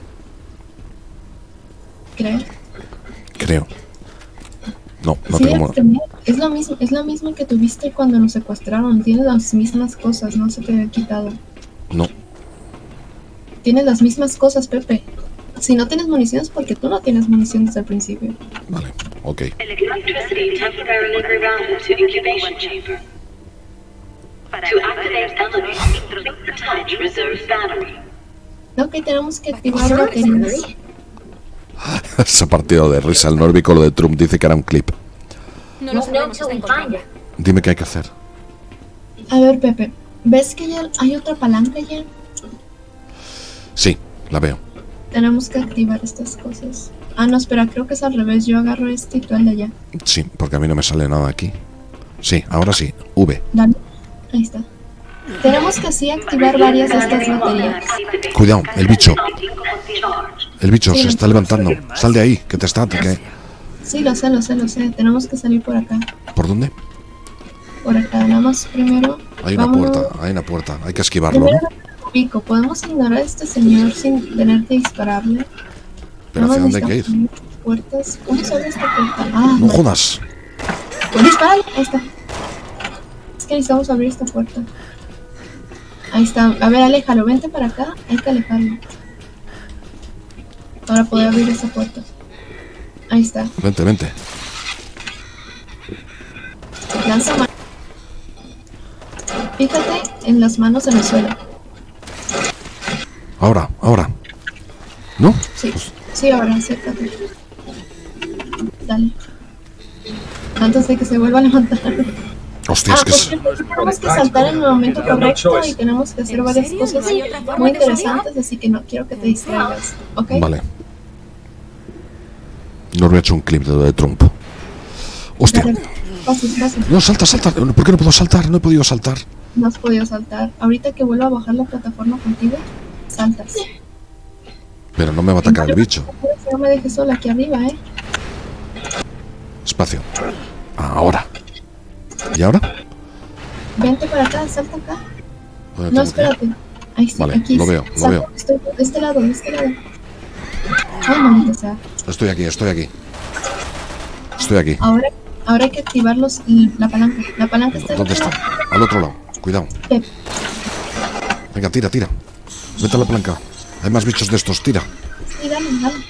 Creo. No Sí, tengo es lo mismo que tuviste cuando nos secuestraron. Tienes las mismas cosas, no se te ha quitado. No. Tienes las mismas cosas, Pepe. Si no tienes munición es porque tú no tienes munición desde el principio. Vale, ok. Electricity temporarily rerouted to incubation chamber. To activate elements, attach reserve battery. Ok, tenemos que activar baterías. Ese partido de risa. El Norby con lo de Trump dice que era un clip. No lo sabemos hasta encontrarla. Dime qué hay que hacer. A ver, Pepe, ¿ves que ya hay otra palanca ya? Sí, la veo. Tenemos que activar estas cosas. Ah, no, espera, creo que es al revés. Yo agarro este y tú el de allá. Sí, porque a mí no me sale nada aquí. Sí, ahora sí. V. Dale. Ahí está. Tenemos que así activar varias de estas baterías. Cuidado, el bicho. El bicho se está levantando. Sal de ahí, que te está ataque. Sí, lo sé. Tenemos que salir por acá. ¿Por dónde? Por acá, nada más primero. Hay una puerta. Hay que esquivarlo, Primero, ¿no? Pico, podemos ignorar a este señor sin tener que dispararle. Pero ¿hacia dónde hay que ir? Puertas. ¿Cómo se abre esta puerta? Ah, no jodas. ¿Puedes disparar? Ahí está. Es que necesitamos abrir esta puerta. Ahí está. A ver, aléjalo. Vente para acá. Hay que alejarlo. Para poder abrir esa puerta. Ahí está. Vente. Lanza mano. Fíjate en las manos en el suelo. Ahora. ¿No? Sí, ahora, acércate. Dale. Antes de que se vuelva a levantar. Hostia, es que tenemos que saltar en el momento correcto y tenemos que hacer varias cosas muy interesantes, así que no quiero que te distraigas, ¿ok? Vale. No me he hecho un clip de lo de Trump. Hostia. Fácil. No, salta. ¿Por qué no puedo saltar? No he podido saltar. No has podido saltar. Ahorita que vuelva a bajar la plataforma contigo, saltas. Pero no me va a atacar el bicho. No me dejes sola aquí arriba, Espacio. Ahora. ¿Y ahora? Vente para acá, salta acá. No, espérate. Ahí está, vale, aquí. lo veo. Estoy de este lado. Ay, maldita sea. Estoy aquí. Ahora hay que activar la palanca. La palanca está ¿Dónde está? Al otro lado. Cuidado. Venga, tira. Vete a la palanca. Hay más bichos de estos, tira. Sí, dale.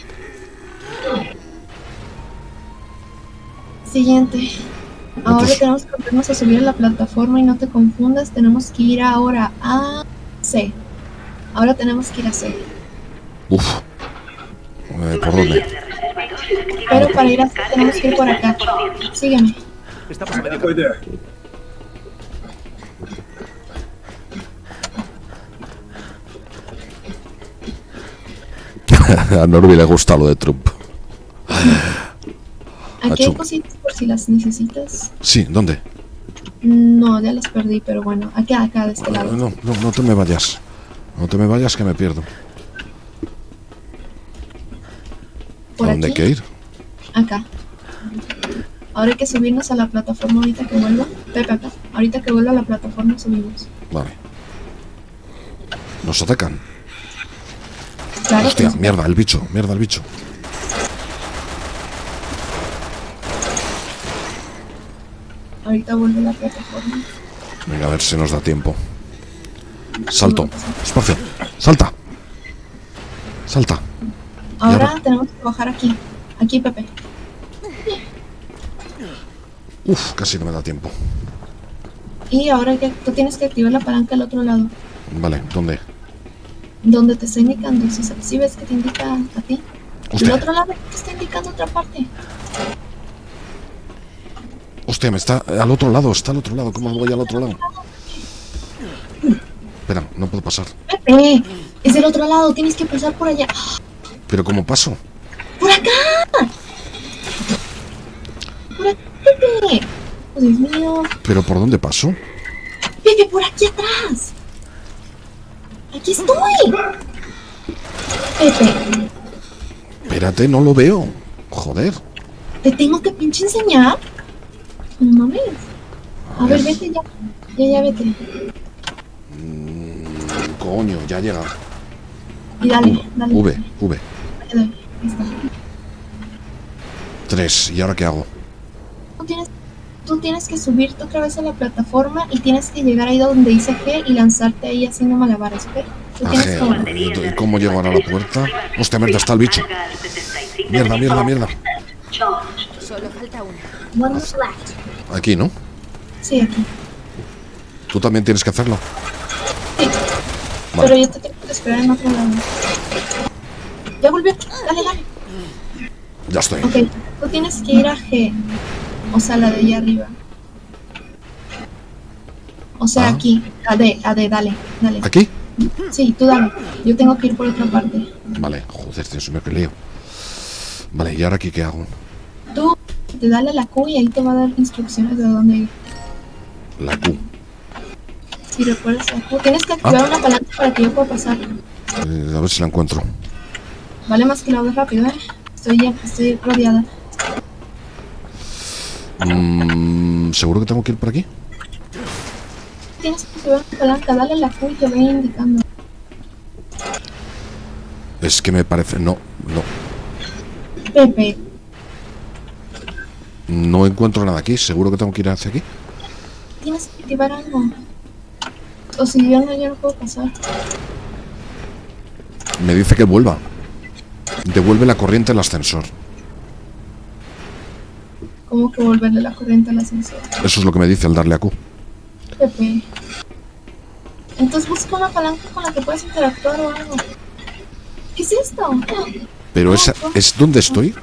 Siguiente. Ahora tenemos que volvernos a subir a la plataforma y no te confundas, tenemos que ir ahora a C. Ahora tenemos que ir a C. Uf. ¿Por dónde? Pero para ir a C tenemos que ir por acá. Sígueme. Estamos a medio A Norby le gusta lo de Trump. Aquí hay cositas por si las necesitas. Sí, ¿dónde? No, ya las perdí, pero bueno, acá de este lado. No te me vayas. No te me vayas que me pierdo. ¿A dónde hay que ir? Acá. Ahora hay que subirnos a la plataforma ahorita que vuelva. Pepe, acá. Ahorita que vuelva a la plataforma subimos. Vale. Nos atacan. Claro. Hostia, mierda el bicho. Ahorita vuelve la plataforma. Venga, a ver si nos da tiempo. Salto. Espacio. Salta. Ahora tenemos que bajar aquí. Aquí, Pepe. Uf, casi no me da tiempo. Y ahora tú tienes que activar la palanca al otro lado. Vale, ¿dónde? Donde te está indicando. Si ves que te indica a ti. Hostia. El otro lado te está indicando otra parte. Hostia, está al otro lado. ¿Cómo voy al otro lado? Espera, no puedo pasar. Pepe, es del otro lado, tienes que pasar por allá. ¿Pero cómo paso? ¡Por acá! Pepe. Oh, Dios mío. ¿Pero por dónde paso? Pepe, por aquí atrás. Aquí estoy. Pepe. Espérate, no lo veo. Joder. ¿Te tengo que pinche enseñar? No mames. A ver, vete ya. Ya, vete. Coño, ya llega. Y dale. V. Ahí está. 3. ¿Y ahora qué hago? Tú tienes que subirte otra vez a la plataforma y tienes que llegar ahí donde dice G y lanzarte ahí haciendo malabares, ¿ok? ¿Y cómo llego ahora a la puerta? Hostia, mierda, está el bicho. Mierda. Solo falta una. Aquí, ¿no? Sí, aquí. ¿Tú también tienes que hacerlo? Sí. Vale. Pero yo te tengo que esperar en otro lado. Ya volvió. Dale. Ya estoy. Ok, tú tienes que ir a G. O sea, la de allá arriba. O sea, aquí. A D, dale. ¿Aquí? Sí, tú dale. Yo tengo que ir por otra parte. Vale, joder, Dios mío, qué lío. Vale, ¿y ahora aquí qué hago? Tú te dale a la Q y ahí te va a dar instrucciones de dónde ir. La Q. Si recuerdas la Q, tienes que activar una palanca para que yo pueda pasar. A ver si la encuentro. Vale más que la hagas rápido, estoy rodeada. ¿Seguro que tengo que ir por aquí? Tienes que activar una palanca, dale a la Q y te voy indicando. Es que me parece... No. Pepe. No encuentro nada aquí. ¿Seguro que tengo que ir hacia aquí? Tienes que activar algo. O si yo no puedo pasar. Me dice que vuelva. Devuelve la corriente al ascensor. ¿Cómo que volverle la corriente al ascensor? Eso es lo que me dice al darle a Q. Pepe. Entonces busca una palanca con la que puedas interactuar o algo. ¿Qué es esto? Pero esa es donde estoy.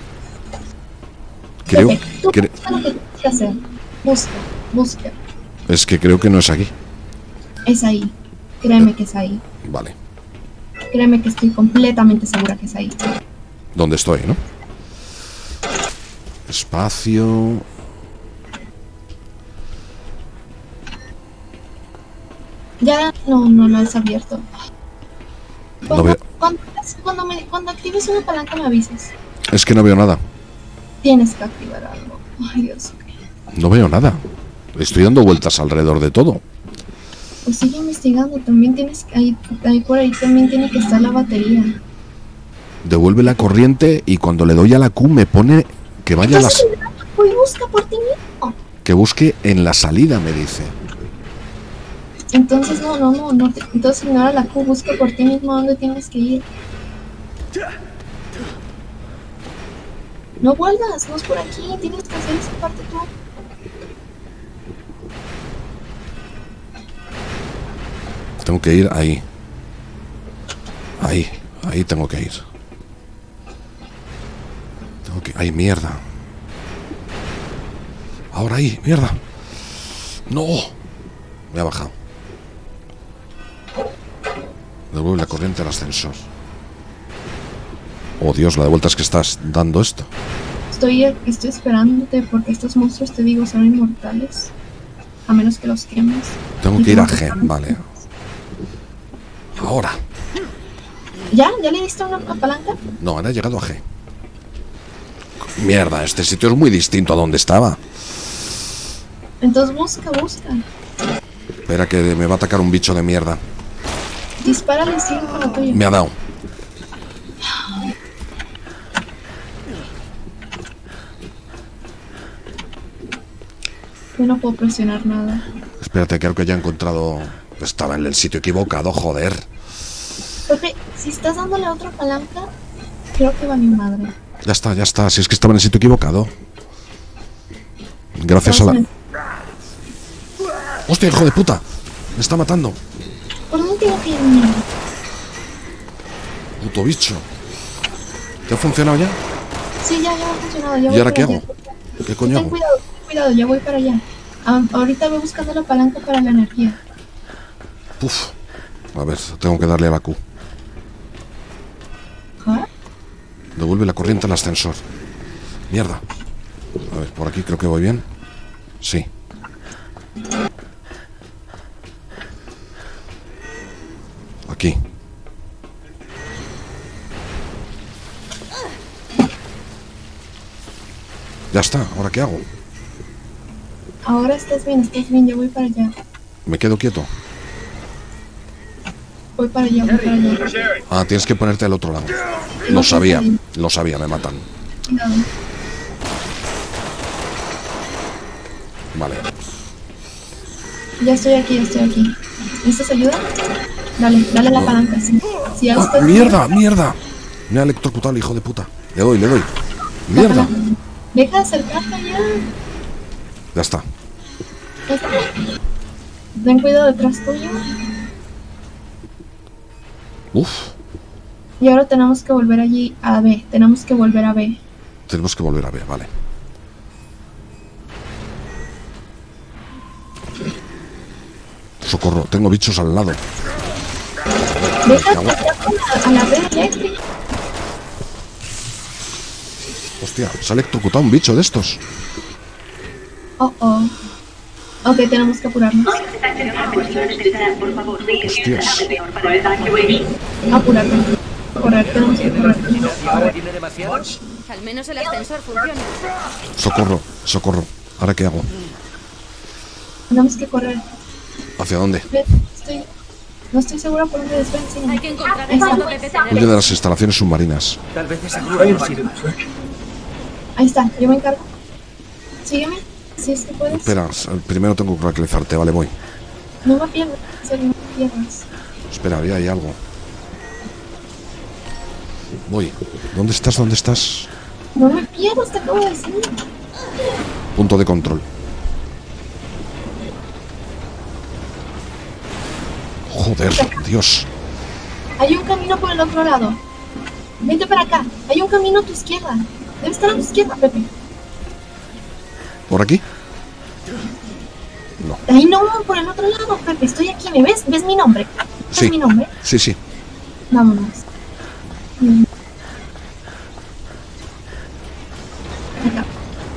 Creo Pepe, tú busca lo que tienes que hacer. Busca. Es que creo que no es aquí. Es ahí. Créeme que es ahí. Vale. Créeme que estoy completamente segura que es ahí. ¿Dónde estoy, no? Espacio. Ya no lo has abierto. No veo. Cuando actives una palanca me avisas. Es que no veo nada. Tienes que activar algo. Ay, Dios. No veo nada. Estoy dando vueltas alrededor de todo. Pues sigue investigando. También tienes que... Ahí por ahí también tiene que estar la batería. Devuelve la corriente y cuando le doy a la Q me pone que vaya a las... Pues busca por ti mismo. Que busque en la salida, me dice. Entonces no. Entonces ignora la Q, busca por ti mismo dónde tienes que ir. No vuelvas, no es por aquí, tienes que hacer esa parte tú. Tengo que ir ahí. Ahí tengo que ir. ¡Ay, mierda! Ahora ahí, mierda. ¡No! Me ha bajado. Devuelve la corriente al ascensor. Oh, Dios, la de vueltas que estás dando esto. Estoy esperándote porque estos monstruos, te digo, son inmortales. A menos que los quemes. Tengo que ir a G, vale. Ahora. ¿Ya le diste una palanca? No, ahora he llegado a G. Mierda, este sitio es muy distinto a donde estaba. Entonces busca. Espera que me va a atacar un bicho de mierda. Dispárale, sigue con la tuya. Me ha dado. Yo no puedo presionar nada. Espérate, creo que ya he encontrado... Estaba en el sitio equivocado, joder. Pepe, si estás dándole a otra palanca, creo que va mi madre. Ya está. Si es que estaba en el sitio equivocado. Gracias a la... ¡Hostia, hijo de puta! Me está matando. ¿Por dónde tengo que ir? Puto bicho. ¿Te ha funcionado ya? Sí, ya ha funcionado. ¿Y ahora qué hago? ¿Qué coño hago? Cuidado, ya voy para allá. Ahorita voy buscando la palanca para la energía. Uf. A ver, tengo que darle a la Q. ¿Ah? Devuelve la corriente al ascensor. Mierda. A ver, por aquí creo que voy bien. Sí. Aquí. Ya está, ¿ahora qué hago? Ahora estás bien, yo voy para allá. Me quedo quieto. Voy para allá, voy para allá. Ah, tienes que ponerte al otro lado. Lo sabía, me matan. Cuidado. Vale. Ya estoy aquí. ¿Necesitas ayuda? Dale la palanca, sí. Si ¡Ah, mierda! Me ha electrocutado el hijo de puta. Le doy. ¡Mierda! Deja de acercarte ya. Ya está. Ten cuidado detrás tuyo. Uf. Y ahora tenemos que volver allí a B. Tenemos que volver a B, vale. Socorro, tengo bichos al lado. Déjate a la B eléctrica. Hostia, se ha electrocutado un bicho de estos. Oh. Ok, tenemos que apurarnos. Hostias. Apurarte. Correr, tenemos que correr. Al menos el ascensor funciona. Socorro. ¿Ahora qué hago? Tenemos que correr. ¿Hacia dónde? No estoy segura por dónde desven. Hay que encontrar el saldo de Huye de las instalaciones submarinas. Tal vez esa grúa no sirva. Ahí está, yo me encargo. Sígueme, si es que puedes. Espera, primero tengo que tranquilizarte, vale, voy. No me pierdas, en serio, no me pierdas. Espera, ahí hay algo. Voy. ¿Dónde estás? No me pierdas, te acabo de decir. Punto de control. Joder, Dios. Hay un camino por el otro lado. Vente para acá. Hay un camino a tu izquierda. Debe estar a tu izquierda, Pepe. ¿Por aquí? No. Ahí no, por el otro lado, Pepe. Estoy aquí. ¿Me ves? ¿Ves mi nombre? Sí. Mi nombre? Sí. Vámonos. Acá.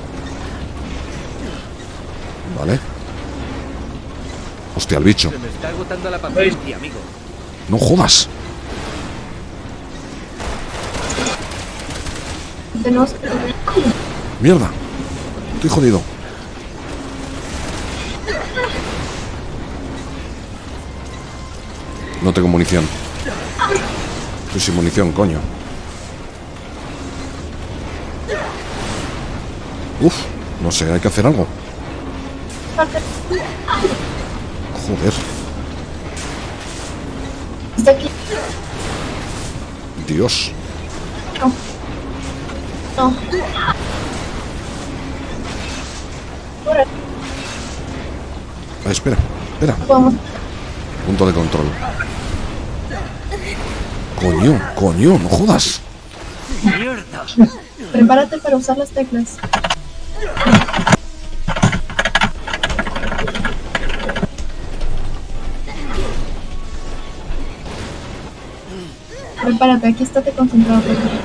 Vale. Hostia, el bicho. Se me está agotando la paciencia, amigo. No jodas. Tenemos que... Mierda. Estoy jodido. No tengo munición. Estoy sin munición, coño. Uf, no sé, hay que hacer algo. Joder. Está aquí. Dios. No. Ah, espera. Vamos. Punto de control. Coño, no jodas. Prepárate para usar las teclas. Prepárate, aquí estate concentrado.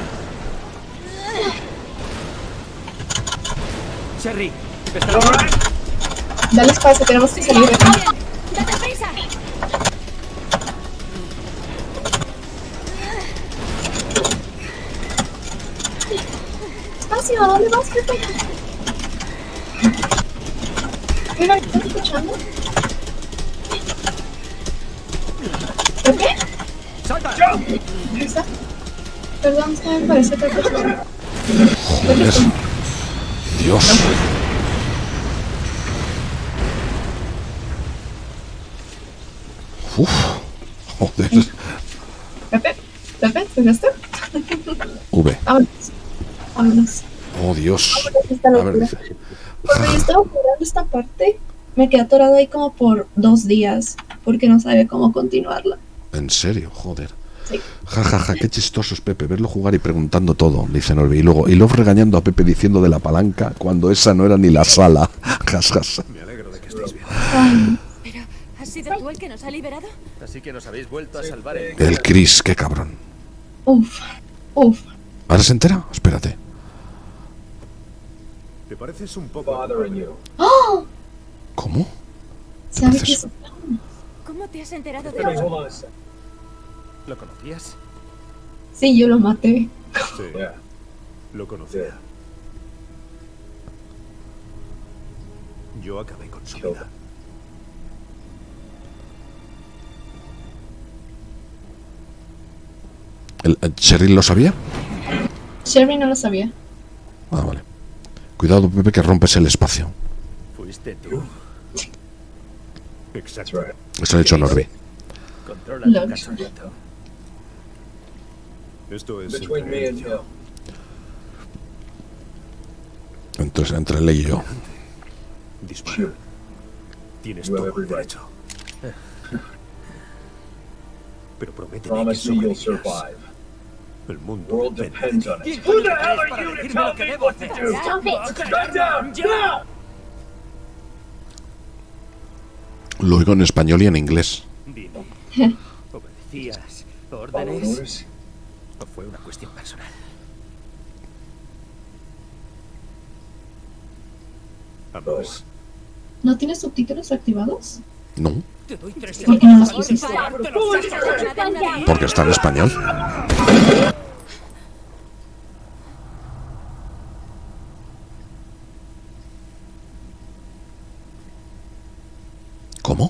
Sherry, dale espacio, tenemos que salir de aquí. ¡Date prisa! Espacio, ¿a dónde vas, Pepe? Mira, ¿estás escuchando? ¿Pepe? ¿Ahí está? Perdón, es que me parece que Joder. Dios. Uf. Joder. Pepe, ¿te gasto? V. Vámonos. Oh, Dios. A ver. Cuando yo estaba jugando esta parte, me quedé atorada ahí como por 2 días, porque no sabía cómo continuarla. ¿En serio? Joder. Sí. Ja, qué chistoso es Pepe, verlo jugar y preguntando todo, dice Norby. Y luego regañando a Pepe diciendo de la palanca cuando esa no era ni la sala. Jas. Me alegro de que estéis bien. Pero, ¿has sido tú el que nos ha liberado? Así que nos habéis vuelto a salvar El Chris, qué cabrón. Uf. ¿Ahora se entera? Espérate. ¿Te pareces un poco? ¡Oh! ¿Cómo? ¿Sabes qué es? ¿Cómo te has enterado de eso? ¿Lo conocías? Sí, yo lo maté. Sí, lo conocía. Yo acabé con su vida. ¿Cheryl lo sabía? Sherry no lo sabía. Ah, vale. Cuidado, Pepe, que rompes el espacio. Fuiste tú. Exacto. Eso lo ha dicho Norby. Controla tu cachorrito. Esto es Between me and you. Entonces, entre él y yo. Dispara. Tienes You have todo every el right. derecho. Pero prométeme que Promise me you'll sobrevivirás. survive. El The mundo world depende depends de on ti. it. Who the hell are you to tell me what to do? Stop it! Shut down! Now! Lo oigo en español y en inglés. Dime, ¿obedecías órdenes Orders? o fue una cuestión personal? Ambos. ¿No tienes subtítulos activados? No, Te doy 3 ¿Por qué no los pusiste? porque está en español. ¿Cómo?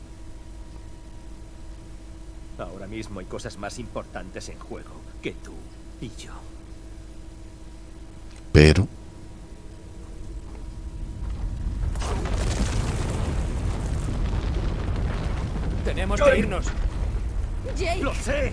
Ahora mismo hay cosas más importantes en juego que tú y yo. Pero... Tenemos que irnos. Jake, ¡Lo sé!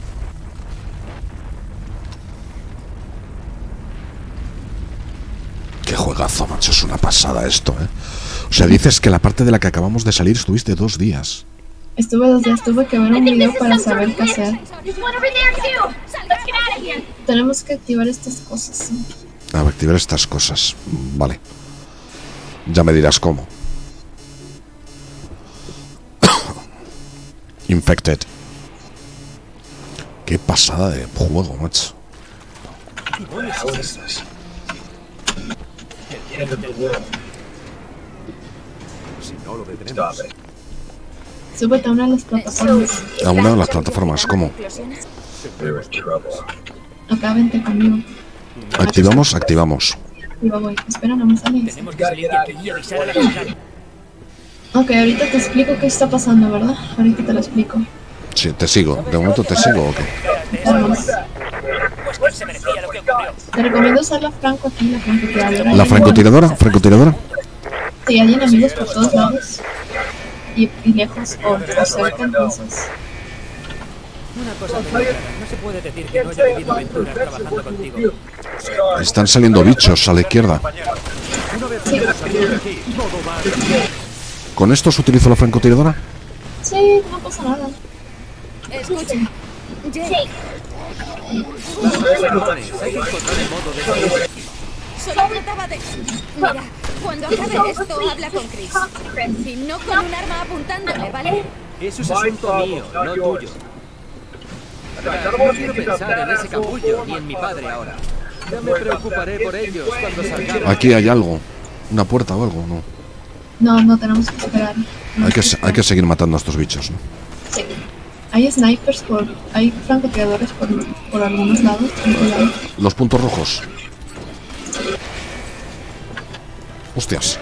Qué juegazo, macho. Es una pasada esto, ¿eh? O sea, dices que la parte de la que acabamos de salir estuviste 2 días. Estuve 2 días, tuve que ver un video para saber qué hacer. There's one over there too! Let's get out of here! Tenemos que activar estas cosas. A activar estas cosas. Vale. Ya me dirás cómo. Infected. Qué pasada de juego, macho. What is this? The end of the world. Si no lo detenemos, Stop it. Súbete a una de las plataformas. A una de las plataformas, ¿cómo? We're in trouble. Acá vente conmigo. Activamos, activamos. Activa, voy. Espera, no me sales. Tenemos que salir de aquí y avisar a la general. Ok, ahorita te explico qué está pasando, ¿verdad? Ahorita te lo explico. Sí, te sigo. De momento te sigo, ¿o qué? Vamos. Pues que se merecía lo que ocurrió. Te recomiendo usar la franco aquí, la francotiradora. ¿La francotiradora? ¿Francotiradora? Sí, hay enemigos por todos lados. Y lejos o cerca, entonces. Una cosa muy clara, no se puede decir que no haya vivido aventuras trabajando contigo. Están saliendo bichos a la izquierda. Una vez hayamos salido de aquí, todo va a cambiar. ¿Con estos utilizo la francotiradora? Sí, no pasa nada. escucha. Jake, Cojones, hay que encontrar el modo de... solo trataba de... Mira, cuando acabe esto, habla con Chris. Y no con un arma apuntándole, ¿vale? Eso es asunto mío, no tuyo. No quiero pensar en ese capullo ni en mi padre ahora. Ya me preocuparé por ellos cuando salgamos. Aquí hay algo. Una puerta o algo, ¿no? No tenemos que esperar. Hay que seguir matando a estos bichos, ¿no? Sí. Hay snipers hay francotiradores por algunos lados. Los puntos rojos. Hostias.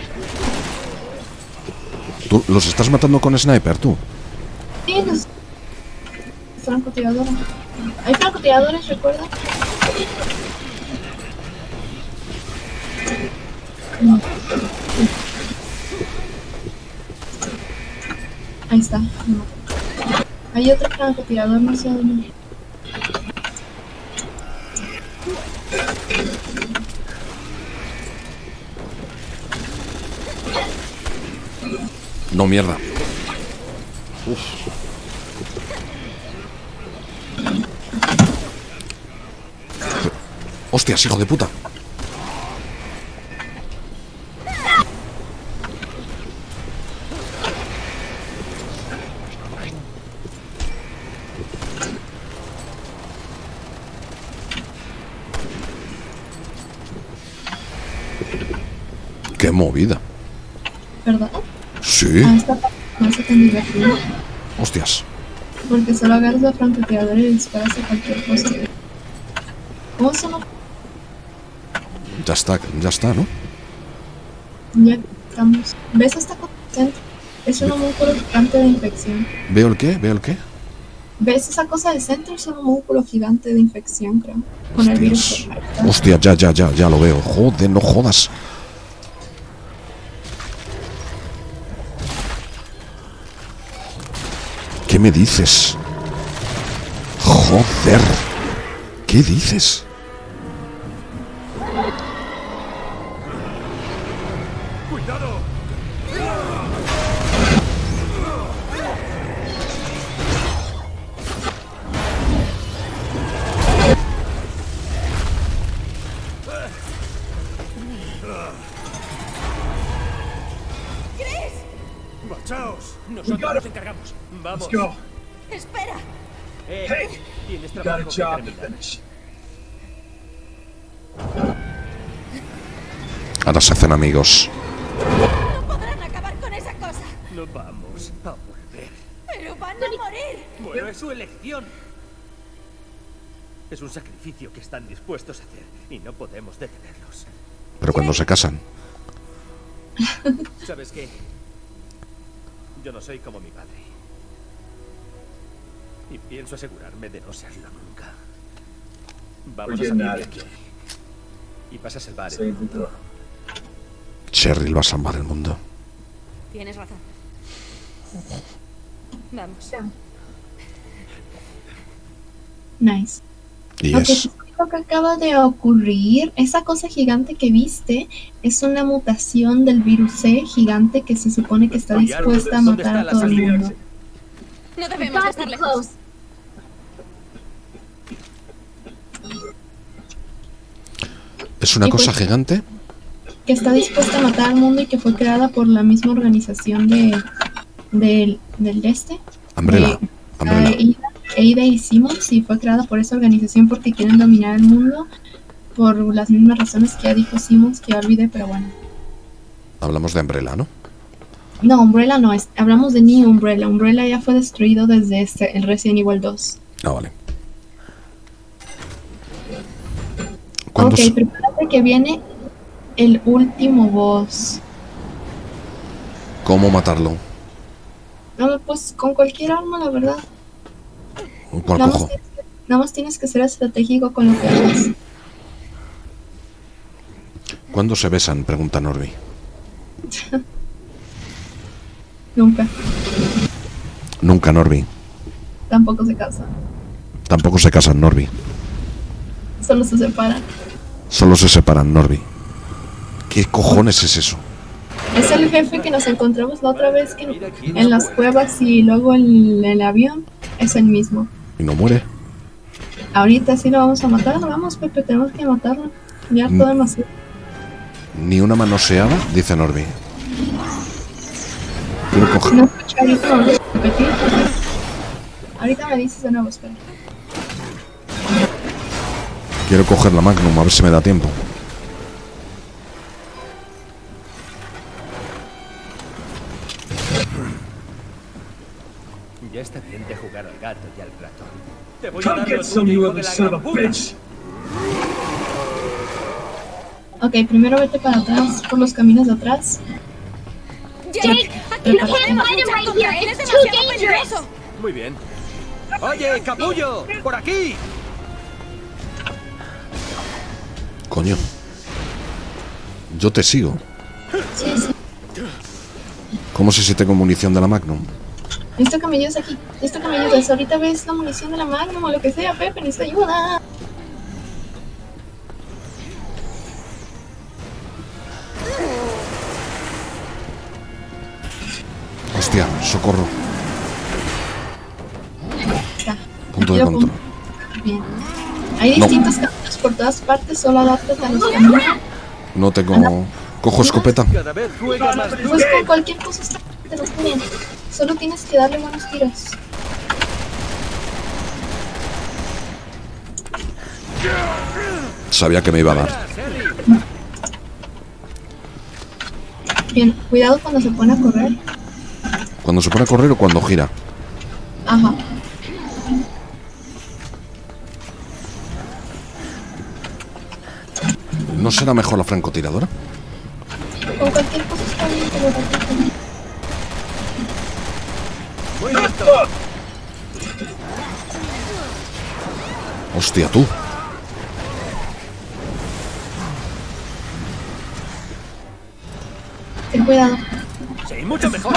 ¿Tú los estás matando con sniper, tú? Sí, los francotiradores. Hay francotiradores, recuerda. No. Ahí está. No. Hay otro francotirador, no sé dónde. No, mierda. Uf. Hostias, hijo de puta. Qué movida. ¿Verdad? Sí. Ah, esta parte no es tan divertido. Hostias. Porque solo agarras la francotiradora y disparas a cualquier cosa. ¿Cómo se llama? Ya está, ¿no? Ya necesitamos. ¿Ves esta cosa del centro? Es un homúnculo gigante de infección. ¿Veo el qué? ¿Veo el qué? ¿Ves esa cosa del centro? Es un homúnculo gigante de infección, creo. Con el virus. Hostia, ya lo veo. Joder, no jodas. ¿Qué me dices? Joder. ¿Qué dices? ¡Cuidado! ¡Marchaos! Nosotros nos encargamos. ¡Vamos! ¡Espera! Tienes trabajo que terminar. Ahora se hacen amigos. No podrán acabar con esa cosa. No vamos a volver. Pero van a morir. Bueno, es su elección. Es un sacrificio que están dispuestos a hacer y no podemos detenerlos. Pero cuando se casan. ¿Sabes qué? Yo no soy como mi padre. Y pienso asegurarme de no serlo nunca. Vamos a salir de aquí. Y vas a salvar el mundo. Cheryl va a salvar el mundo. Tienes razón. Vamos. Nice. Y Ok, es... lo que acaba de ocurrir, esa cosa gigante que viste es una mutación del virus C gigante que se supone que está dispuesta a matar a todo el mundo. No debemos estar lejos. ¿Es una cosa gigante? Que está dispuesta a matar al mundo y que fue creada por la misma organización del este. Umbrella. Ada y Simmons, y fue creada por esa organización porque quieren dominar el mundo por las mismas razones que ya dijo Simmons, que ya olvidé, pero bueno. Hablamos de Umbrella, ¿no? No, Umbrella no, hablamos de New Umbrella. Umbrella ya fue destruido desde el Resident Evil 2. Ah, vale. Ok, prepárate que viene el último boss. ¿Cómo matarlo? No, pues con cualquier arma, la verdad. ¿Cuál cojo? Nada más tienes que ser estratégico con lo que hagas. ¿Cuándo se besan? Pregunta Norby. Nunca. Nunca, Norby. Tampoco se casan. Tampoco se casan, Norby. Solo se separan. Solo se separan, Norby. ¿Qué cojones es eso? Es el jefe que nos encontramos la otra vez que en las cuevas y luego en el avión. Es el mismo. ¿Y no muere? Ahorita sí lo vamos a matar. Vamos, Pepe, tenemos que matarlo. Ya todo demasiado. Ni una manoseada, dice Norby. Quiero coger... No escuché ahorita, vamos a repetir. Ahorita me dices de nuevo, espera. Quiero coger la Magnum, a ver si me da tiempo. Ya está bien de jugar al gato y al ratón. Te voy a dar lo tuyo, hijo de la gran puta. Ok, primero vete para atrás, por los caminos de atrás. Jake, you can't find him right here. It's too dangerous. Muy bien. Oye, capullo, por aquí. Coño. Yo te sigo. Sí, sí. ¿Cómo sé si tengo munición de la Magnum? Necesito que me ayudes aquí. Necesito que me ayudes. Ahorita ves la munición de la Magnum o lo que sea, Pepe. Necesito ayuda. Hostia, socorro. Está. Punto de control. Bien. Hay distintos caminos por todas partes. Solo adaptas a los caminos. No tengo... ¿Cojo escopeta? Pues con cualquier cosa está bien. Solo tienes que darle buenos tiros. Sabía que me iba a dar. Bien, cuidado cuando se pone a correr. ¿Cuando se pone a correr o cuando gira? Ajá. ¿No será mejor la francotiradora? Con cualquier cosa está bien. Hostia, tú. Ten cuidado. Sí, mucho mejor.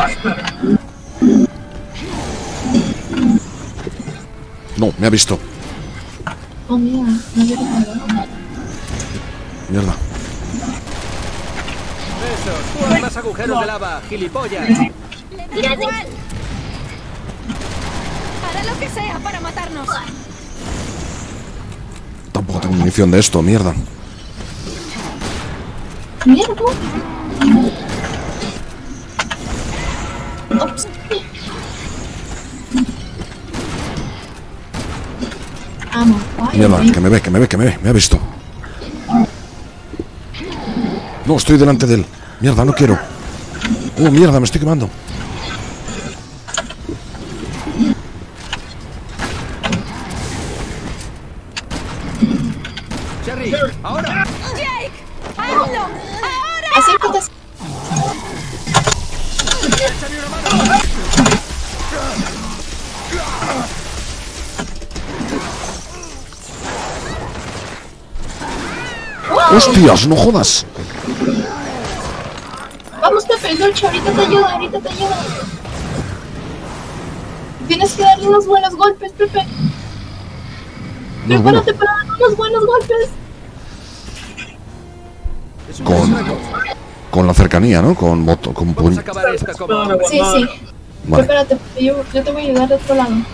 No, me ha visto. Oh, mira, no había reparado. Mierda. Eso, tú haz más agujeros de lava, gilipollas. ¡Tírate! Hará lo que sea para matarnos. Tampoco tengo munición de esto, mierda. Mierda. Ops. Amo. Mierda, que me ve, me ha visto. No, estoy delante de él. Mierda, no quiero. Oh, mierda, me estoy quemando. Cherry, ahora. Jake, hazlo. Ahora. Acércate. Échame una mano. ¡Hostias, no jodas! Vamos, Pepe, Dolce, ahorita te ayudo, Tienes que darle unos buenos golpes, Pepe. No, Prepárate para dar unos buenos golpes. Con la cercanía, ¿no? Con Vamos a acabar esta como... Sí. Vale. Prepárate, yo te voy a ayudar de otro lado.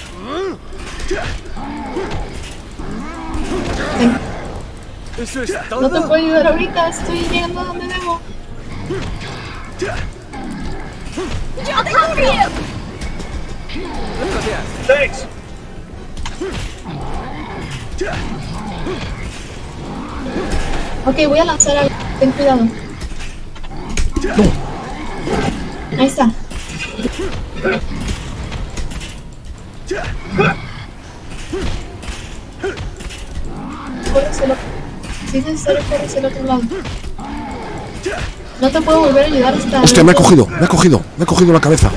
Ven. Eso es todo. No te puedo ayudar ahorita, estoy llegando a donde debo. ¡Yo te confío! Gracias. Thanks. Ok, voy a lanzar algo. Ten cuidado. Ahí está. Córreselo. Si es necesario, córreselo al otro lado. No te puedo volver a ayudar hasta... Hostia, me ha cogido la cabeza.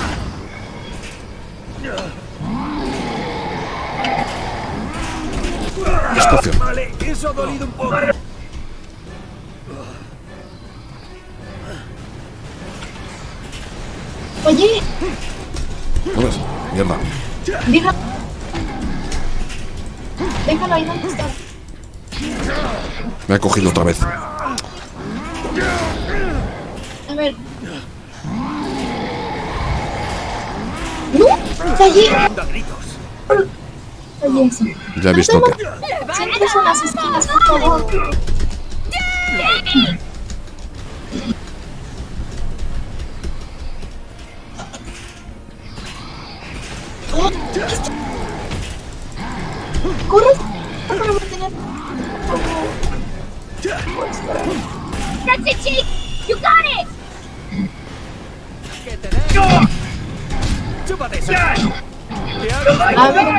Estación. Vale, eso ha dolido un poco. Oye, ¿No ves? Mierda. déjalo ahí donde está. Me ha cogido otra vez. A ver. ¡No! ¡Fallé! Fallé eso. Ya he visto que... Siempre son las esquinas, por favor. Oh, ¡corre! Para mantener. That's it, Jake! You got it! ¿Qué te den? ¡Chúpate eso! A ver.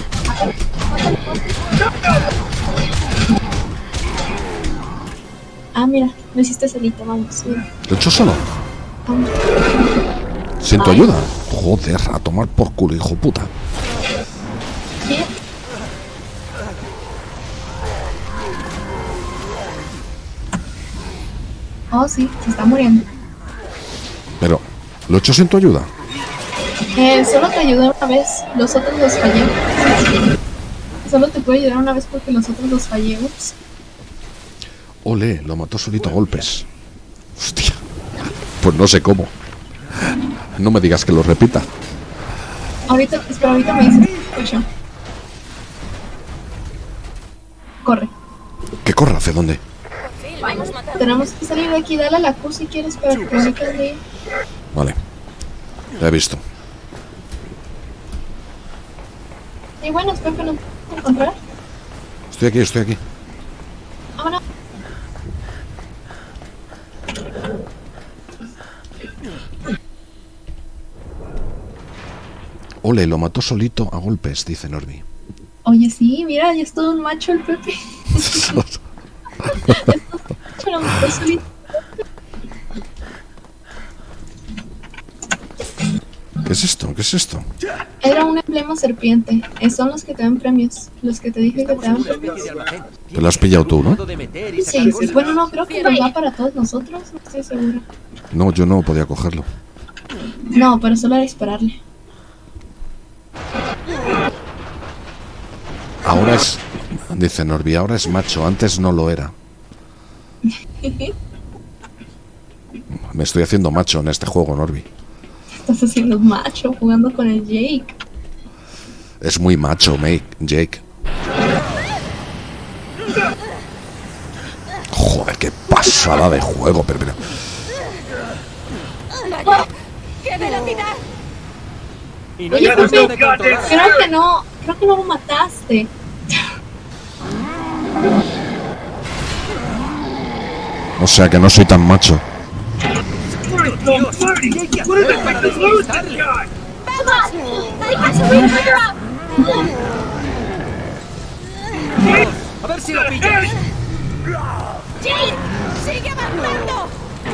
Ah, mira, lo hiciste solito, vamos. Mira. ¿Lo he hecho solo? Vamos. ¿Sin tu ayuda? Joder, a tomar por culo, hijo puta. ¿Qué? Oh, sí, se está muriendo. Pero, ¿lo he hecho sin tu ayuda? Solo te ayudé una vez, los otros los fallé. Solo te puedo ayudar una vez porque los otros los fallé. Ups. Ole, lo mató solito a golpes. Hostia. Pues no sé cómo. No me digas que lo repita. Ahorita, espera, ahorita me dices. Ocho. Corre. ¿Qué corre? ¿Hacia dónde? Tenemos que salir de aquí. Dale a la Q si quieres para que me quede ahí. Vale. Ya he visto. Y bueno, espero que no te encontrar. Estoy aquí. Vámonos. Ole, lo mató solito a golpes, dice Norby. Oye, sí, mira, ya es todo un macho el Pepe. Lo mató solito. ¿Qué es esto? ¿Qué es esto? Era un emblema serpiente. Son los que te dan premios. Los que te dije que te dan premios. Te lo has pillado tú, ¿no? Sí, sí. Bueno, no, creo que nos va para todos nosotros. No estoy segura. No, yo no podía cogerlo. No, pero solo era dispararle. Ahora es... Dice Norby, ahora es macho. Antes no lo era. Me estoy haciendo macho en este juego, Norby. Estás haciendo macho jugando con el Jake. Es muy macho, Jake. Joder, qué pasada de juego, pero... Vaya, ¡qué velocidad! Y no hay cuestión de controlar. Creo que no lo mataste. O sea que no soy tan macho. ¡Vamos! A ver si lo pillas. ¡Jake! ¡Sigue avanzando!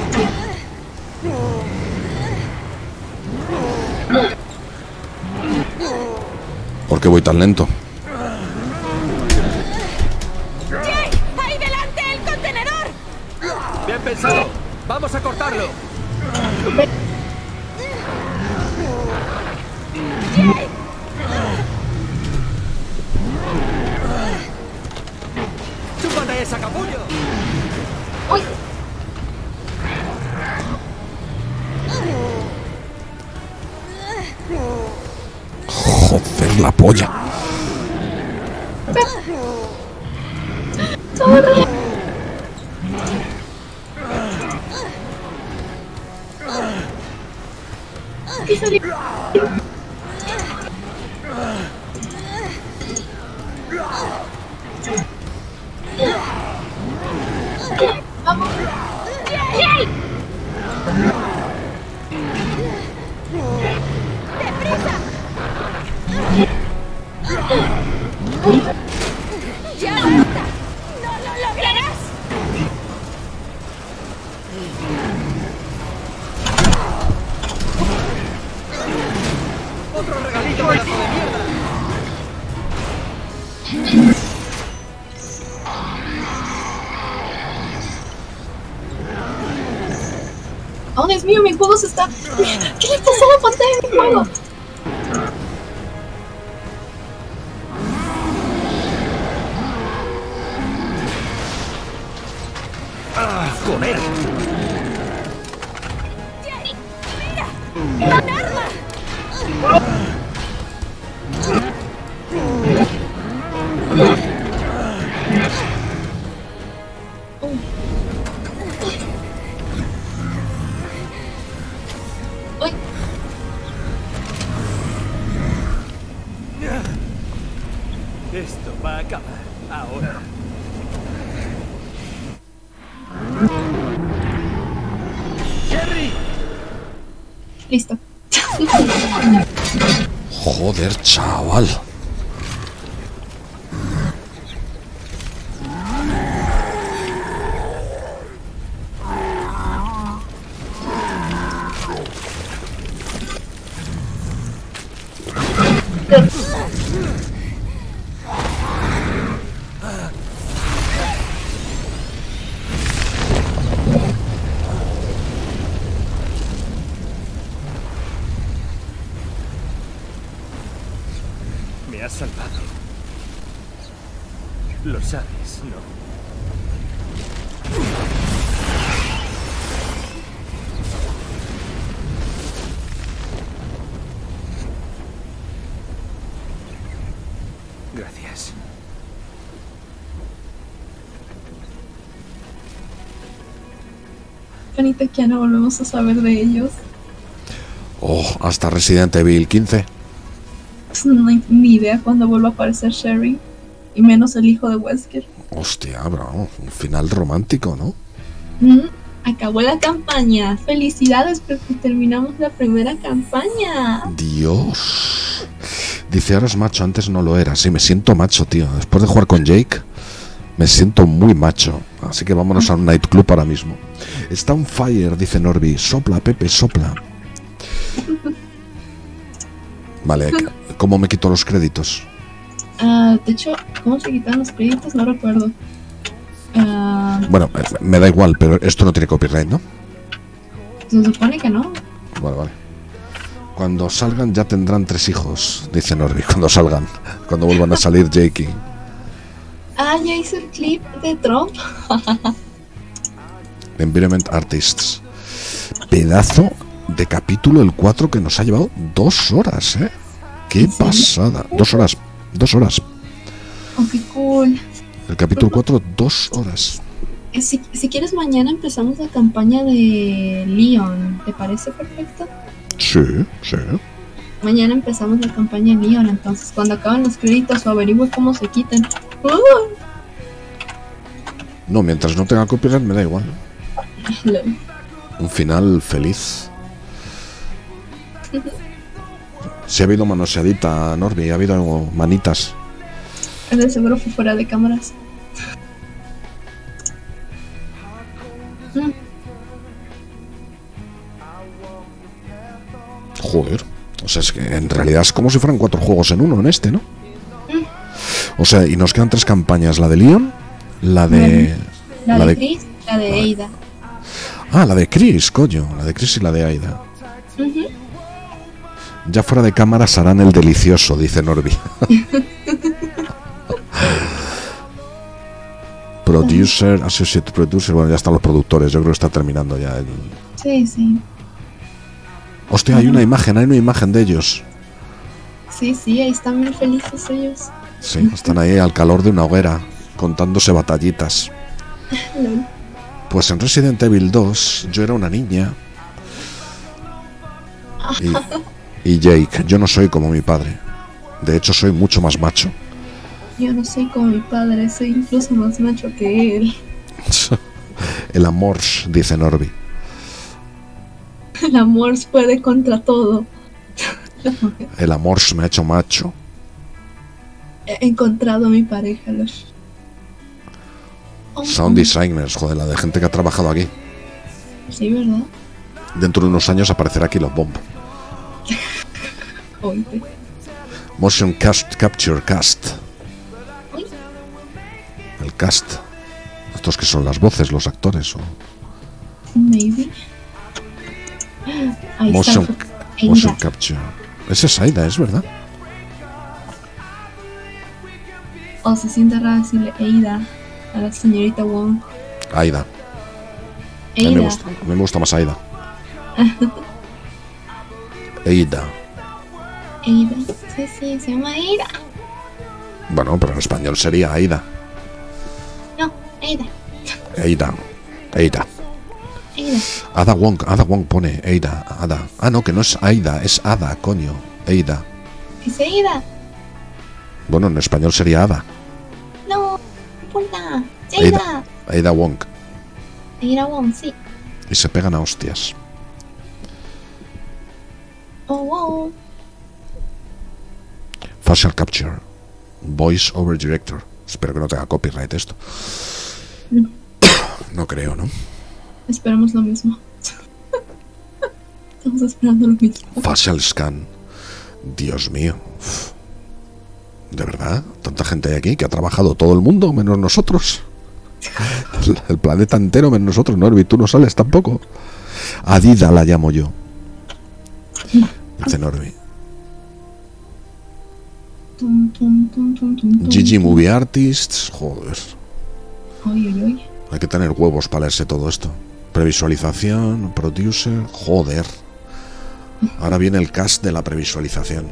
¿Por qué voy tan lento? ¡Jake! ¡Ahí delante el contenedor! Bien pensado. Vamos a cortarlo. ¡Jake! ¡Chúpate esa, capullo! ¡Uy! Joder, la polla. ¡Ya basta! ¡No lo lograrás! ¡Otro regalito, pedazo de mierda! Oh, Dios mío, mi juego se está... ¿Qué le pasó a la pantalla de mi juego? ¡Joder! ¡Jake! ¡Mira! ¡Un arma! ¡Uy! Esto va a acabar ahora. ¡Jerry! Listo. Joder, chaval. Me has salvado. Lo sabes, ¿no? Gracias. Penita que ya no volvemos a saber de ellos. Oh, hasta Resident Evil 15. No hay ni idea cuándo vuelva a aparecer Sherry. Y menos el hijo de Wesker. Hostia, bravo. Un final romántico, ¿no? Acabó la campaña. Felicidades porque terminamos la primera campaña. Dios. Dice, ahora es macho, antes no lo era. Sí, me siento macho, tío. Después de jugar con Jake, me siento muy macho. Así que vámonos a un nightclub ahora mismo. Está on fire, dice Norby. Sopla, Pepe, sopla. Vale, ¿cómo me quito los créditos? De hecho, ¿cómo se quitan los créditos? No recuerdo. Bueno, me da igual, pero esto no tiene copyright, ¿no? Se supone que no. Vale. Cuando salgan ya tendrán 3 hijos, dice Norby. Cuando salgan, cuando vuelvan a salir Jakey. Ya hice el clip de Trump. Environment Artists. Pedazo de capítulo el 4 que nos ha llevado 2 horas, ¿eh? ¡Qué pasada! 2 horas. 2 horas. Oh, qué cool. El capítulo 4, 2 horas. Si quieres, mañana empezamos la campaña de Leon. ¿Te parece perfecto? Sí. Mañana empezamos la campaña de Leon. Entonces, cuando acaben los créditos o averigüe cómo se quitan. No, mientras no tenga copyright me da igual. Un final feliz. Si ha habido manoseadita, Norby, ha habido manitas. De seguro fue fuera de cámaras. Joder. O sea, es que en realidad es como si fueran 4 juegos en uno en este, ¿no? O sea, y nos quedan 3 campañas. La de Leon, la de Chris, la de Ada. La de Chris, coño. La de Chris y la de Ada. Ya fuera de cámaras harán el delicioso, dice Norby. Producer, associate producer. Bueno, ya están los productores. Yo creo que está terminando ya el... Sí. Hostia, hay una imagen de ellos. Sí, ahí están muy felices ellos. Sí, están ahí al calor de una hoguera, contándose batallitas. Pues en Resident Evil 2 yo era una niña. Y Jake, yo no soy como mi padre. De hecho, soy mucho más macho. Yo no soy como mi padre, soy incluso más macho que él. El amor, dice Norby. El amor puede contra todo. El amor me ha hecho macho. He encontrado a mi pareja, Sound designers, joder, la de gente que ha trabajado aquí. Sí, ¿verdad? Dentro de unos años aparecerá aquí los Bomb. Motion Capture Cast. El cast. Estos que son las voces, los actores. Maybe. Motion Capture. Ese es Aida, es verdad. Se siente raro decirle Ada a la señorita Wong. Aida. A mí me gusta más Aida. Aida. Sí, se llama Aida. Bueno, pero en español sería Aida. No, Aida. Aida. Ada Wong pone Ada. No, que no es Aida, es Ada, coño. Aida. ¿Es Aida? Bueno, en español sería Ada. No importa. Ada Wong. Ada Wong, sí. Y se pegan a hostias. Wow. Facial Capture. Voice Over Director. Espero que no tenga copyright esto. No creo, ¿no? Esperamos lo mismo. Estamos esperando lo mismo. Facial Scan. Dios mío. ¿De verdad? ¿Tanta gente hay aquí que ha trabajado todo el mundo menos nosotros? El planeta entero menos nosotros, Norby. Tú no sales tampoco. Adida la llamo yo. Dice Norby. GG Movie Artists. Joder. Hay que tener huevos para leerse todo esto. Previsualización, producer. Joder. Ahora viene el cast de la previsualización.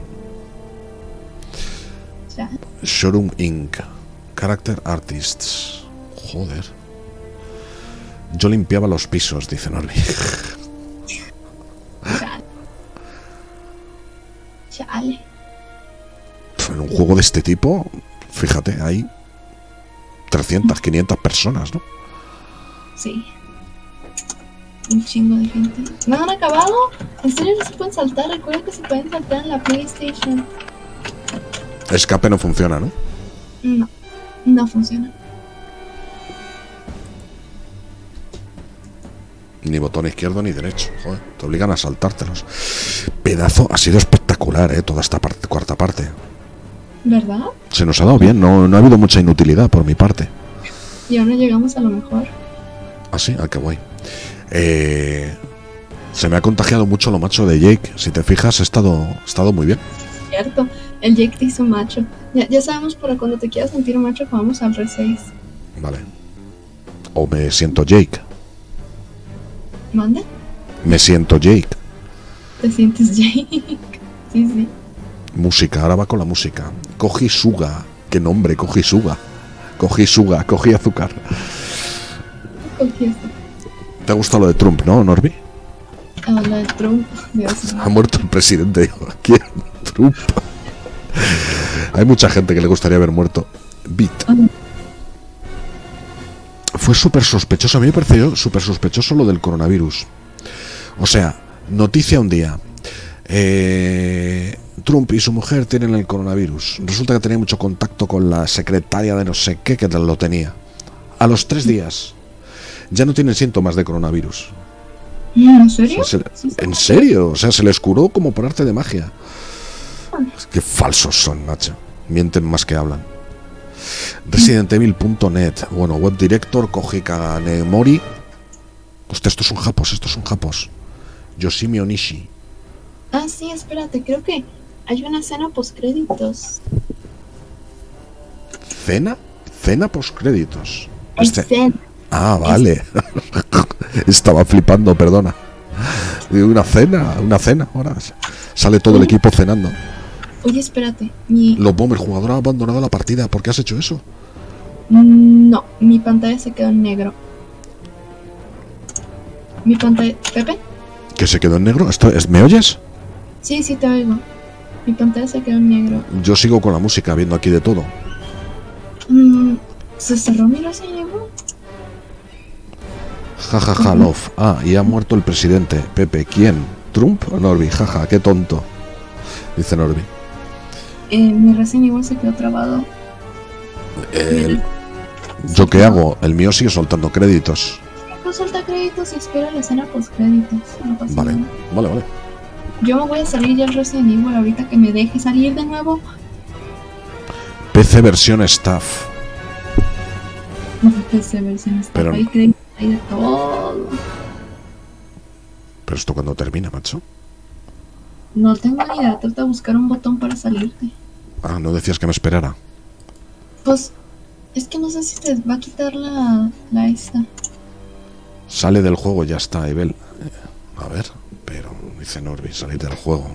Showroom Inc. Character Artists. Joder. Yo limpiaba los pisos, dice Norby. Chale. En un juego de este tipo, fíjate, hay 300, 500 personas, ¿no? Sí. Un chingo de gente. ¿No han acabado? ¿En serio no se pueden saltar? Recuerda que se pueden saltar en la PlayStation. Escape no funciona, ¿no? No funciona. Ni botón izquierdo ni derecho. Joder, te obligan a saltártelos. Pedazo, ha sido espectacular espectacular, toda esta cuarta parte. ¿Verdad? Se nos ha dado bien, no ha habido mucha inutilidad por mi parte. Y ahora llegamos a lo mejor. Ah, sí, qué guay. Se me ha contagiado mucho lo macho de Jake. Si te fijas, he estado muy bien. Cierto, el Jake te hizo macho. Ya sabemos, para cuando te quieras sentir macho, vamos al R6. Vale. O me siento Jake. ¿Mande? Me siento Jake. ¿Te sientes Jake? Sí. Música, ahora va con la música. Kojisuga. ¿Qué nombre? Kojisuga. Kojisuga, cogí azúcar. ¿Te ha gustado lo de Trump, no, Norby? Lo de Trump, Dios mío. Ha muerto el presidente. ¿Quién? Trump. Hay mucha gente que le gustaría haber muerto. Beat. Fue súper sospechoso. A mí me pareció súper sospechoso lo del coronavirus. O sea, noticia un día. Trump y su mujer tienen el coronavirus. Resulta que tenía mucho contacto con la secretaria de no sé qué que lo tenía. A los 3 días ya no tienen síntomas de coronavirus. ¿En serio? O sea, ¿en serio? O sea, se les curó como por arte de magia. Qué falsos son, macho. Mienten más que hablan. ResidentEvil.net. Bueno, web director Koji Kanemori. Hostia, estos son japos. Yoshimi Onishi. Ah, sí, espérate, creo que hay una escena postcréditos. ¿Cena postcréditos? Ah, vale. Estaba flipando, perdona. Una cena, ahora sale todo el equipo cenando. Oye, espérate. Los bombers, el jugador ha abandonado la partida. ¿Por qué has hecho eso? No, mi pantalla se quedó en negro. Mi pantalla... ¿Pepe? ¿Que se quedó en negro? ¿Me oyes? Sí, te oigo. Mi pantalla se quedó en negro. Yo sigo con la música, viendo aquí de todo. ¿Se cerró mi Resident Evil? Jajaja, love. Y ha muerto el presidente. Pepe, ¿quién? ¿Trump o Norby? Jaja, qué tonto. Dice Norby. Mi Resident Evil se quedó trabado. ¿Yo qué hago? El mío sigue soltando créditos. No suelta créditos y espera la escena post créditos. No pasa nada. Vale. Yo me voy a salir ya el Resident Evil ahorita que me deje salir de nuevo. PC versión staff. PC versión staff. Pero... Hay créditos, hay de todo. ¿Pero esto cuándo termina, macho? No tengo ni idea. Trata de buscar un botón para salirte. No decías que me esperara. Pues es que no sé si te va a quitar la esta. Sale del juego, ya está, Evel. A ver, pero dice Norby, salir del juego.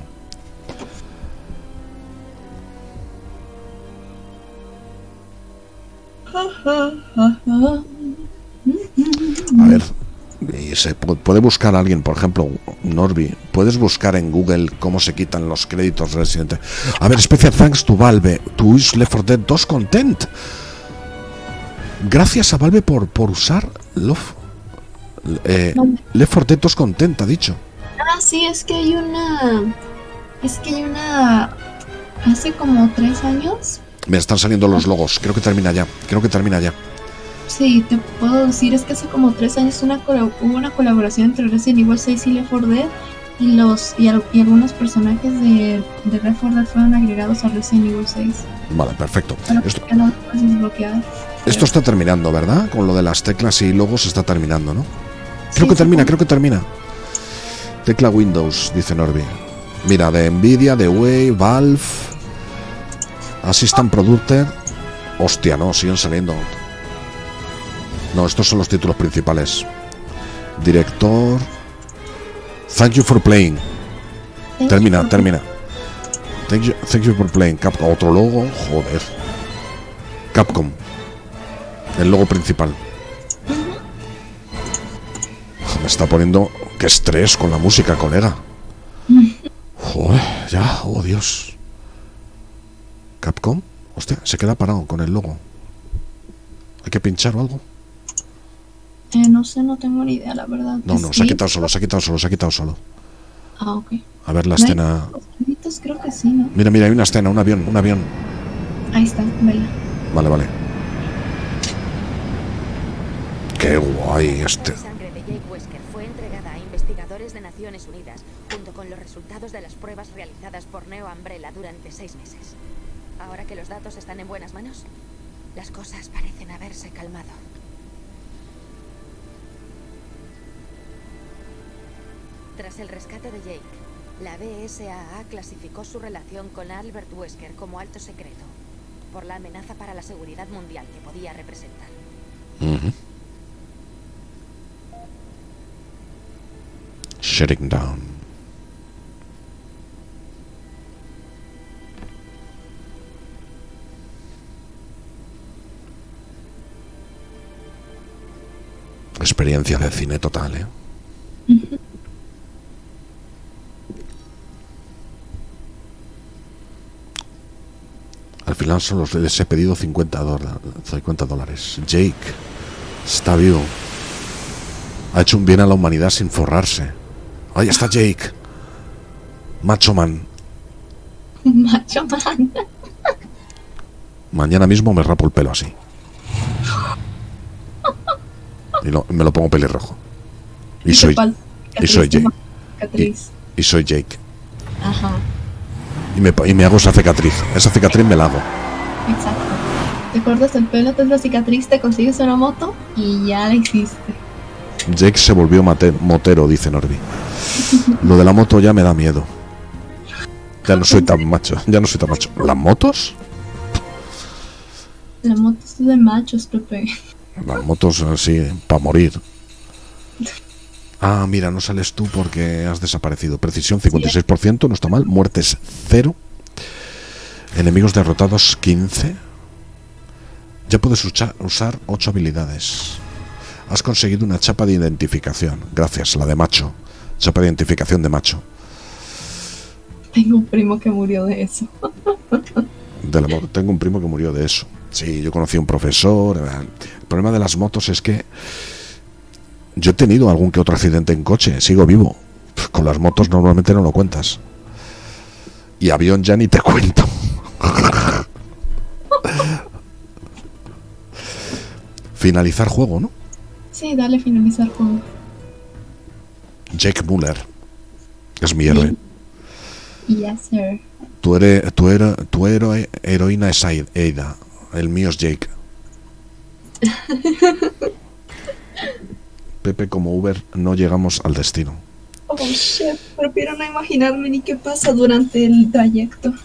A ver, y se puede buscar a alguien, por ejemplo, Norby, puedes buscar en Google cómo se quitan los créditos Resident. A ver, special thanks to Valve, to use Left 4 Dead 2 content. Gracias a Valve por usar Left 4 Dead 2 content, ha dicho. Sí, es que hay una... Hace como 3 años. Me están saliendo los logos, creo que termina ya. Sí, te puedo decir, es que hace como 3 años hubo una colaboración entre Resident Evil 6 y Left 4 Dead y algunos personajes de Left 4 Dead fueron agregados a Resident Evil 6. Vale, perfecto. Esto está terminando, ¿verdad? Con lo de las teclas y logos está terminando, ¿no? Creo que termina. Tecla Windows, dice Norby. Mira, de Nvidia, de Wave, Valve, Assistant Producer. Hostia, no, siguen saliendo. No, estos son los títulos principales. Director. Thank you for playing. Termina. Thank you for playing. Capcom. Otro logo. Joder. Capcom. El logo principal. Me está poniendo... Qué estrés con la música, colega. Joder, ya. Oh, Dios. Capcom. Hostia, se queda parado con el logo. ¿Hay que pinchar o algo? No sé, no tengo ni idea, la verdad. No, se ha quitado solo. Ah, ok. A ver la escena. Creo que sí, ¿no? Mira, hay una escena, un avión. Ahí está, vela. Vale. Qué guay este. La sangre de Jake Wesker fue entregada a investigadores de Naciones Unidas junto con los resultados de las pruebas realizadas por Neo Umbrella durante 6 meses. Ahora que los datos están en buenas manos, las cosas parecen haberse calmado. Tras el rescate de Jake, la BSAA clasificó su relación con Albert Wesker como alto secreto, por la amenaza para la seguridad mundial que podía representar. Shutting down. Experiencia de cine total, ¿eh? Al final solo les he pedido $50. Jake está vivo. Ha hecho un bien a la humanidad sin forrarse. Ahí está Jake. Macho Man. Macho Man. Mañana mismo me rapo el pelo así. Y me lo pongo pelirrojo. Y soy Jake. Y soy Jake. Ajá. Y me hago esa cicatriz. Esa cicatriz me la hago. Exacto. Te cortas el pelo, te haces la cicatriz, te consigues una moto y ya la hiciste. Jake se volvió motero, dice Norby. Lo de la moto ya me da miedo. Ya no soy tan macho. ¿Las motos? La moto es de machos, Pepe. Las motos, sí, para morir. Ah, mira, no sales tú porque has desaparecido. Precisión 56%, no está mal. Muertes 0. Enemigos derrotados 15. Ya puedes usar 8 habilidades. Has conseguido una chapa de identificación. Gracias, la de macho. Chapa de identificación de macho. Tengo un primo que murió de eso. Del amor. Tengo un primo que murió de eso. Sí, yo conocí a un profesor. El problema de las motos es que yo he tenido algún que otro accidente en coche. Sigo vivo. Con las motos normalmente no lo cuentas. Y avión ya ni te cuento. Finalizar juego, ¿no? Sí, dale finalizar juego. Jake Muller es mi héroe. Yes, sir. Tu heroína es Ada. El mío es Jake. Pepe, como Uber no llegamos al destino. Oh, shit. Prefiero no imaginarme ni qué pasa durante el trayecto.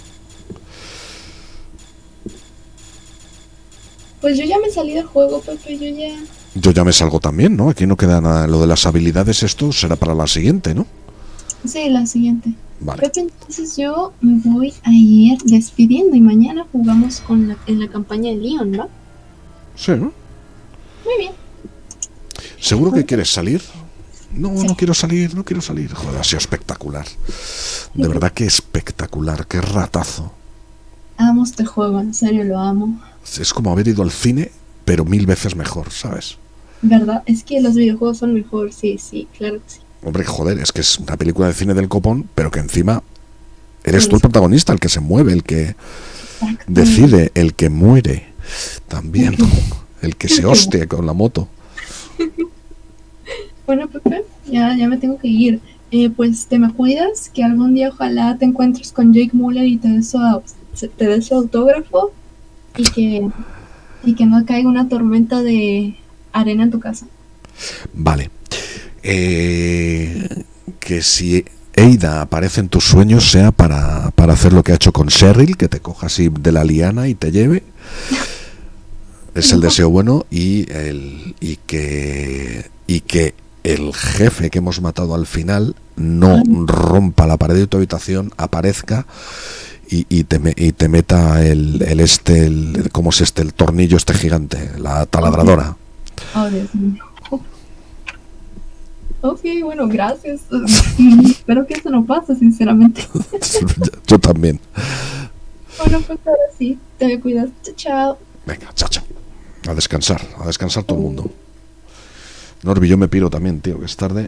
Pues yo ya me salí del juego, Pepe, Yo ya me salgo también, ¿no? Aquí no queda nada. Lo de las habilidades, esto será para la siguiente, ¿no? Sí, la siguiente. Vale. Pepe, entonces yo me voy a ir despidiendo y mañana jugamos en la campaña de Leon, ¿va? Sí, ¿no? Muy bien. ¿Seguro que quieres salir? No, sí. No quiero salir. Joder, ha sido espectacular. De verdad que espectacular, qué ratazo. Amo este juego, en serio lo amo. Es como haber ido al cine, pero 1000 veces mejor, ¿sabes? ¿Verdad? Es que los videojuegos son mejor, sí, claro que sí. Hombre, joder, es que es una película de cine del copón, pero que encima eres tú el protagonista, el que se mueve, el que decide, el que muere también, el que se hostia con la moto. Bueno, Pepe, ya me tengo que ir. Pues te me cuidas, que algún día ojalá te encuentres con Jake Muller y te dé su autógrafo y que no caiga una tormenta de arena en tu casa. Vale. Que si Ada aparece en tus sueños sea para hacer lo que ha hecho con Cheryl, que te coja así de la liana y te lleve. Es el deseo bueno. Y que el jefe que hemos matado al final no rompa la pared de tu habitación, aparezca y te meta ¿cómo es el tornillo este gigante? La taladradora. Oh, Dios mío. Ok, bueno, gracias. Espero que eso no pase, sinceramente. Yo también. Bueno, pues ahora sí, te me cuidas. Chao. Venga, chao. A descansar todo el mundo. Norby, yo me piro también, tío, que es tarde.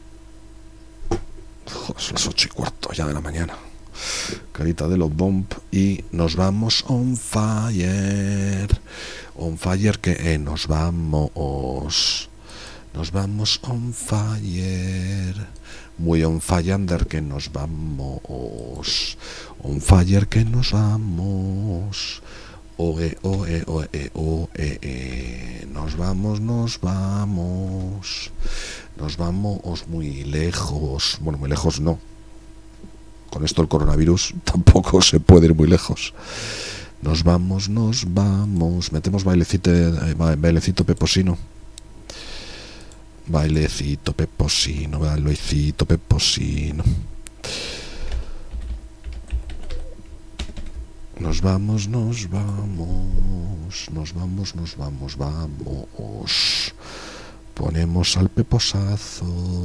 Joder, son las 8:15 ya de la mañana. Carita de los bomb y nos vamos on fire. On fire que nos vamos on fire. Muy on fire que nos vamos. On fire que nos vamos. Oe, oe, oe, oe, nos vamos, nos vamos. Nos vamos muy lejos. Bueno, muy lejos no. Con esto el coronavirus tampoco se puede ir muy lejos. Nos vamos, nos vamos. Metemos bailecito peposino. Bailecito peposino, bailecito peposino. Nos vamos, nos vamos. Nos vamos, nos vamos, vamos. Ponemos al peposazo.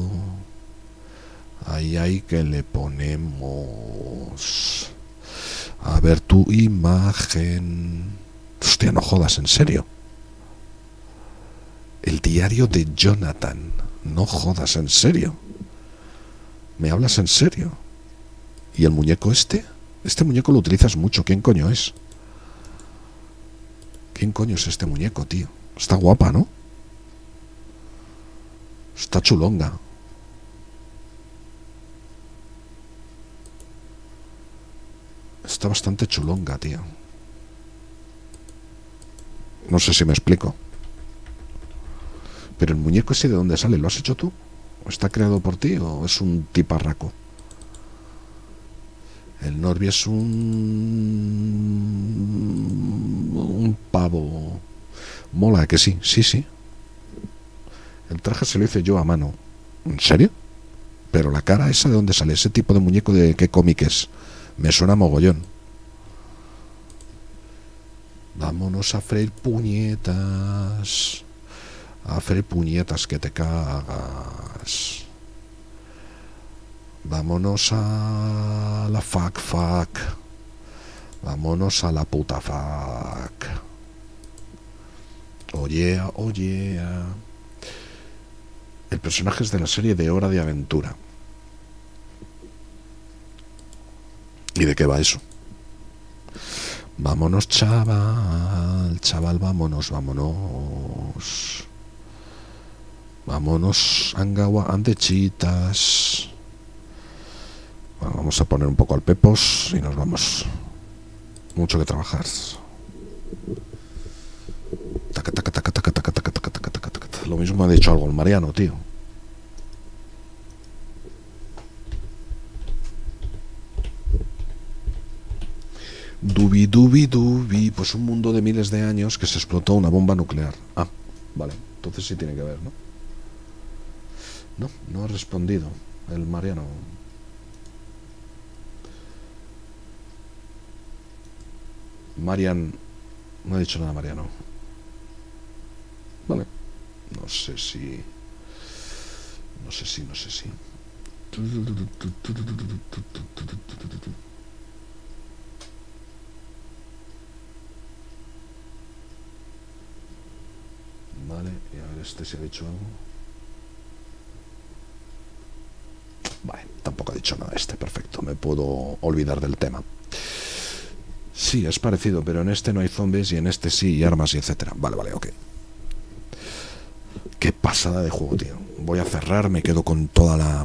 Ahí hay que le ponemos. A ver tu imagen. Hostia, no jodas, en serio. El diario de Jonathan. No jodas, en serio. ¿Me hablas en serio? ¿Y el muñeco este? Este muñeco lo utilizas mucho. ¿Quién coño es? ¿Quién coño es este muñeco, tío? Está guapa, ¿no? Está chulonga. Está bastante chulonga, tío. No sé si me explico. Pero el muñeco ese, ¿de dónde sale? ¿Lo has hecho tú? ¿O está creado por ti o es un tiparraco? El Norby es un pavo. Mola, que sí, sí, sí. El traje se lo hice yo a mano. ¿En serio? Pero la cara esa, ¿de dónde sale? Ese tipo de muñeco, ¿de qué cómic es? Me suena mogollón. Vámonos a freír puñetas. A freír puñetas que te cagas. Vámonos a la fuck. Vámonos a la puta fuck. Oye, oye. El personaje es de la serie de Hora de Aventura. ¿Y de qué va eso? Vámonos, chaval. Chaval, vámonos, vámonos. Vámonos, Angawa, andechitas. Bueno, vamos a poner un poco al pepos y nos vamos. Mucho que trabajar. Taca, taca, taca, taca, taca, taca, taca, taca, taca, taca. Lo mismo me ha dicho algo el Mariano, tío. Dubi, dubi, dubi. Pues un mundo de miles de años que se explotó una bomba nuclear. Ah, vale. Entonces sí tiene que ver, ¿no? No, no ha respondido el Mariano. Marian, no ha dicho nada Mariano. Vale. No sé si. Vale, y a ver este si ha dicho algo. Vale, tampoco ha dicho nada este, perfecto. Me puedo olvidar del tema. Sí, es parecido, pero en este no hay zombies y en este sí, y armas y etcétera. Vale, vale, ok. Qué pasada de juego, tío. Voy a cerrar, me quedo con toda la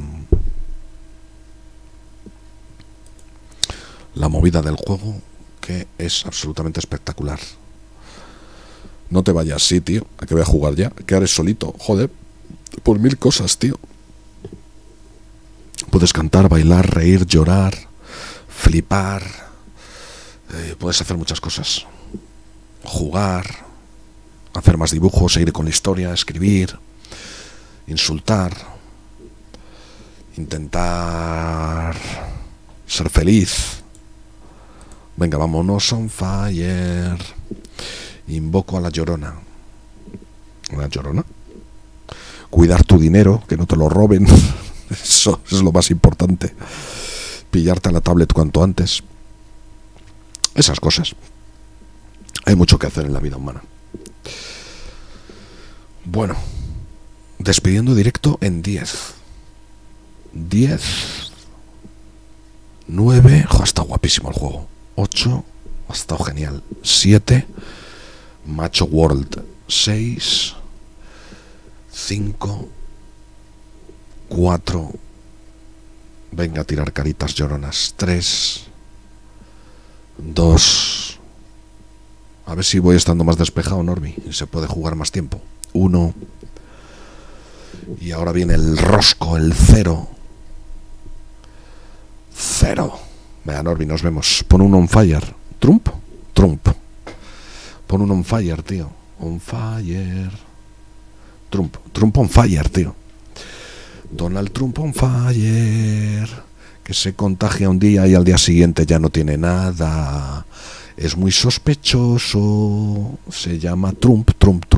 movida del juego, que es absolutamente espectacular. No te vayas, sí, tío. ¿A qué voy a jugar ya? ¿Qué haré solito? Joder, por 1000 cosas, tío. Puedes cantar, bailar, reír, llorar, flipar. Puedes hacer muchas cosas. Jugar, hacer más dibujos, seguir con la historia, escribir, insultar, intentar ser feliz. Venga, vámonos on fire. Invoco a la Llorona. ¿La Llorona? Cuidar tu dinero, que no te lo roben. Eso es lo más importante. Pillarte a la tablet cuanto antes. Esas cosas. Hay mucho que hacer en la vida humana. Bueno, despidiendo directo en 10. 10. 9. Jo, está guapísimo el juego. 8. Ha estado genial. 7. Macho World. 6. 5. 4. Venga a tirar caritas lloronas. 3, 2. A ver si voy estando más despejado, Norby, y se puede jugar más tiempo. 1. Y ahora viene el rosco, el 0. 0. Venga, Norby, nos vemos. Pon un on fire. Trump. Pon un on fire, tío. On fire. Trump on fire, tío. Donald Trump on fire. Que se contagia un día y al día siguiente ya no tiene nada. Es muy sospechoso. Se llama Trumpas.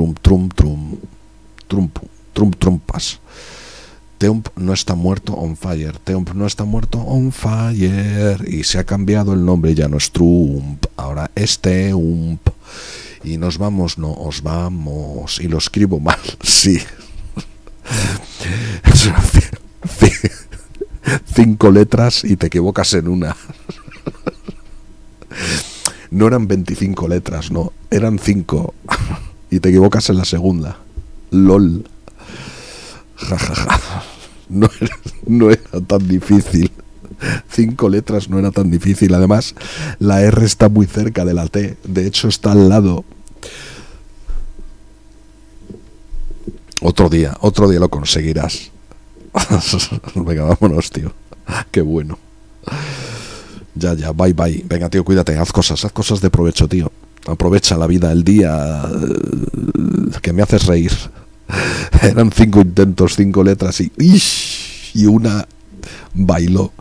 Trump no está muerto, on fire. Trump no está muerto, on fire. Y se ha cambiado el nombre, ya no es Trump, ahora es Teump. Y nos vamos, no os vamos. Y lo escribo mal, sí. 5 letras y te equivocas en una. No eran 25 letras, no, eran 5. Y te equivocas en la segunda. LOL. Jajaja. No era tan difícil. 5 letras no era tan difícil. Además, la R está muy cerca de la T. De hecho, está al lado. Otro día lo conseguirás. Venga, vámonos, tío. Qué bueno. Ya, bye. Venga, tío, cuídate. Haz cosas de provecho, tío. Aprovecha la vida, el día. Que me haces reír. Eran 5 intentos, 5 letras y una bailó.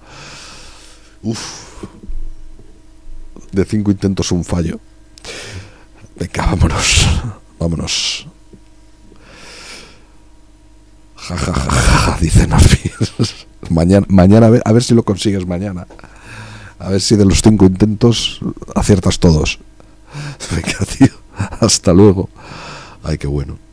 De 5 intentos un fallo. Venga, vámonos. Ja, dice Norby. Mañana a ver si lo consigues mañana. A ver si de los 5 intentos aciertas todos. Venga, tío. Hasta luego. Ay, qué bueno.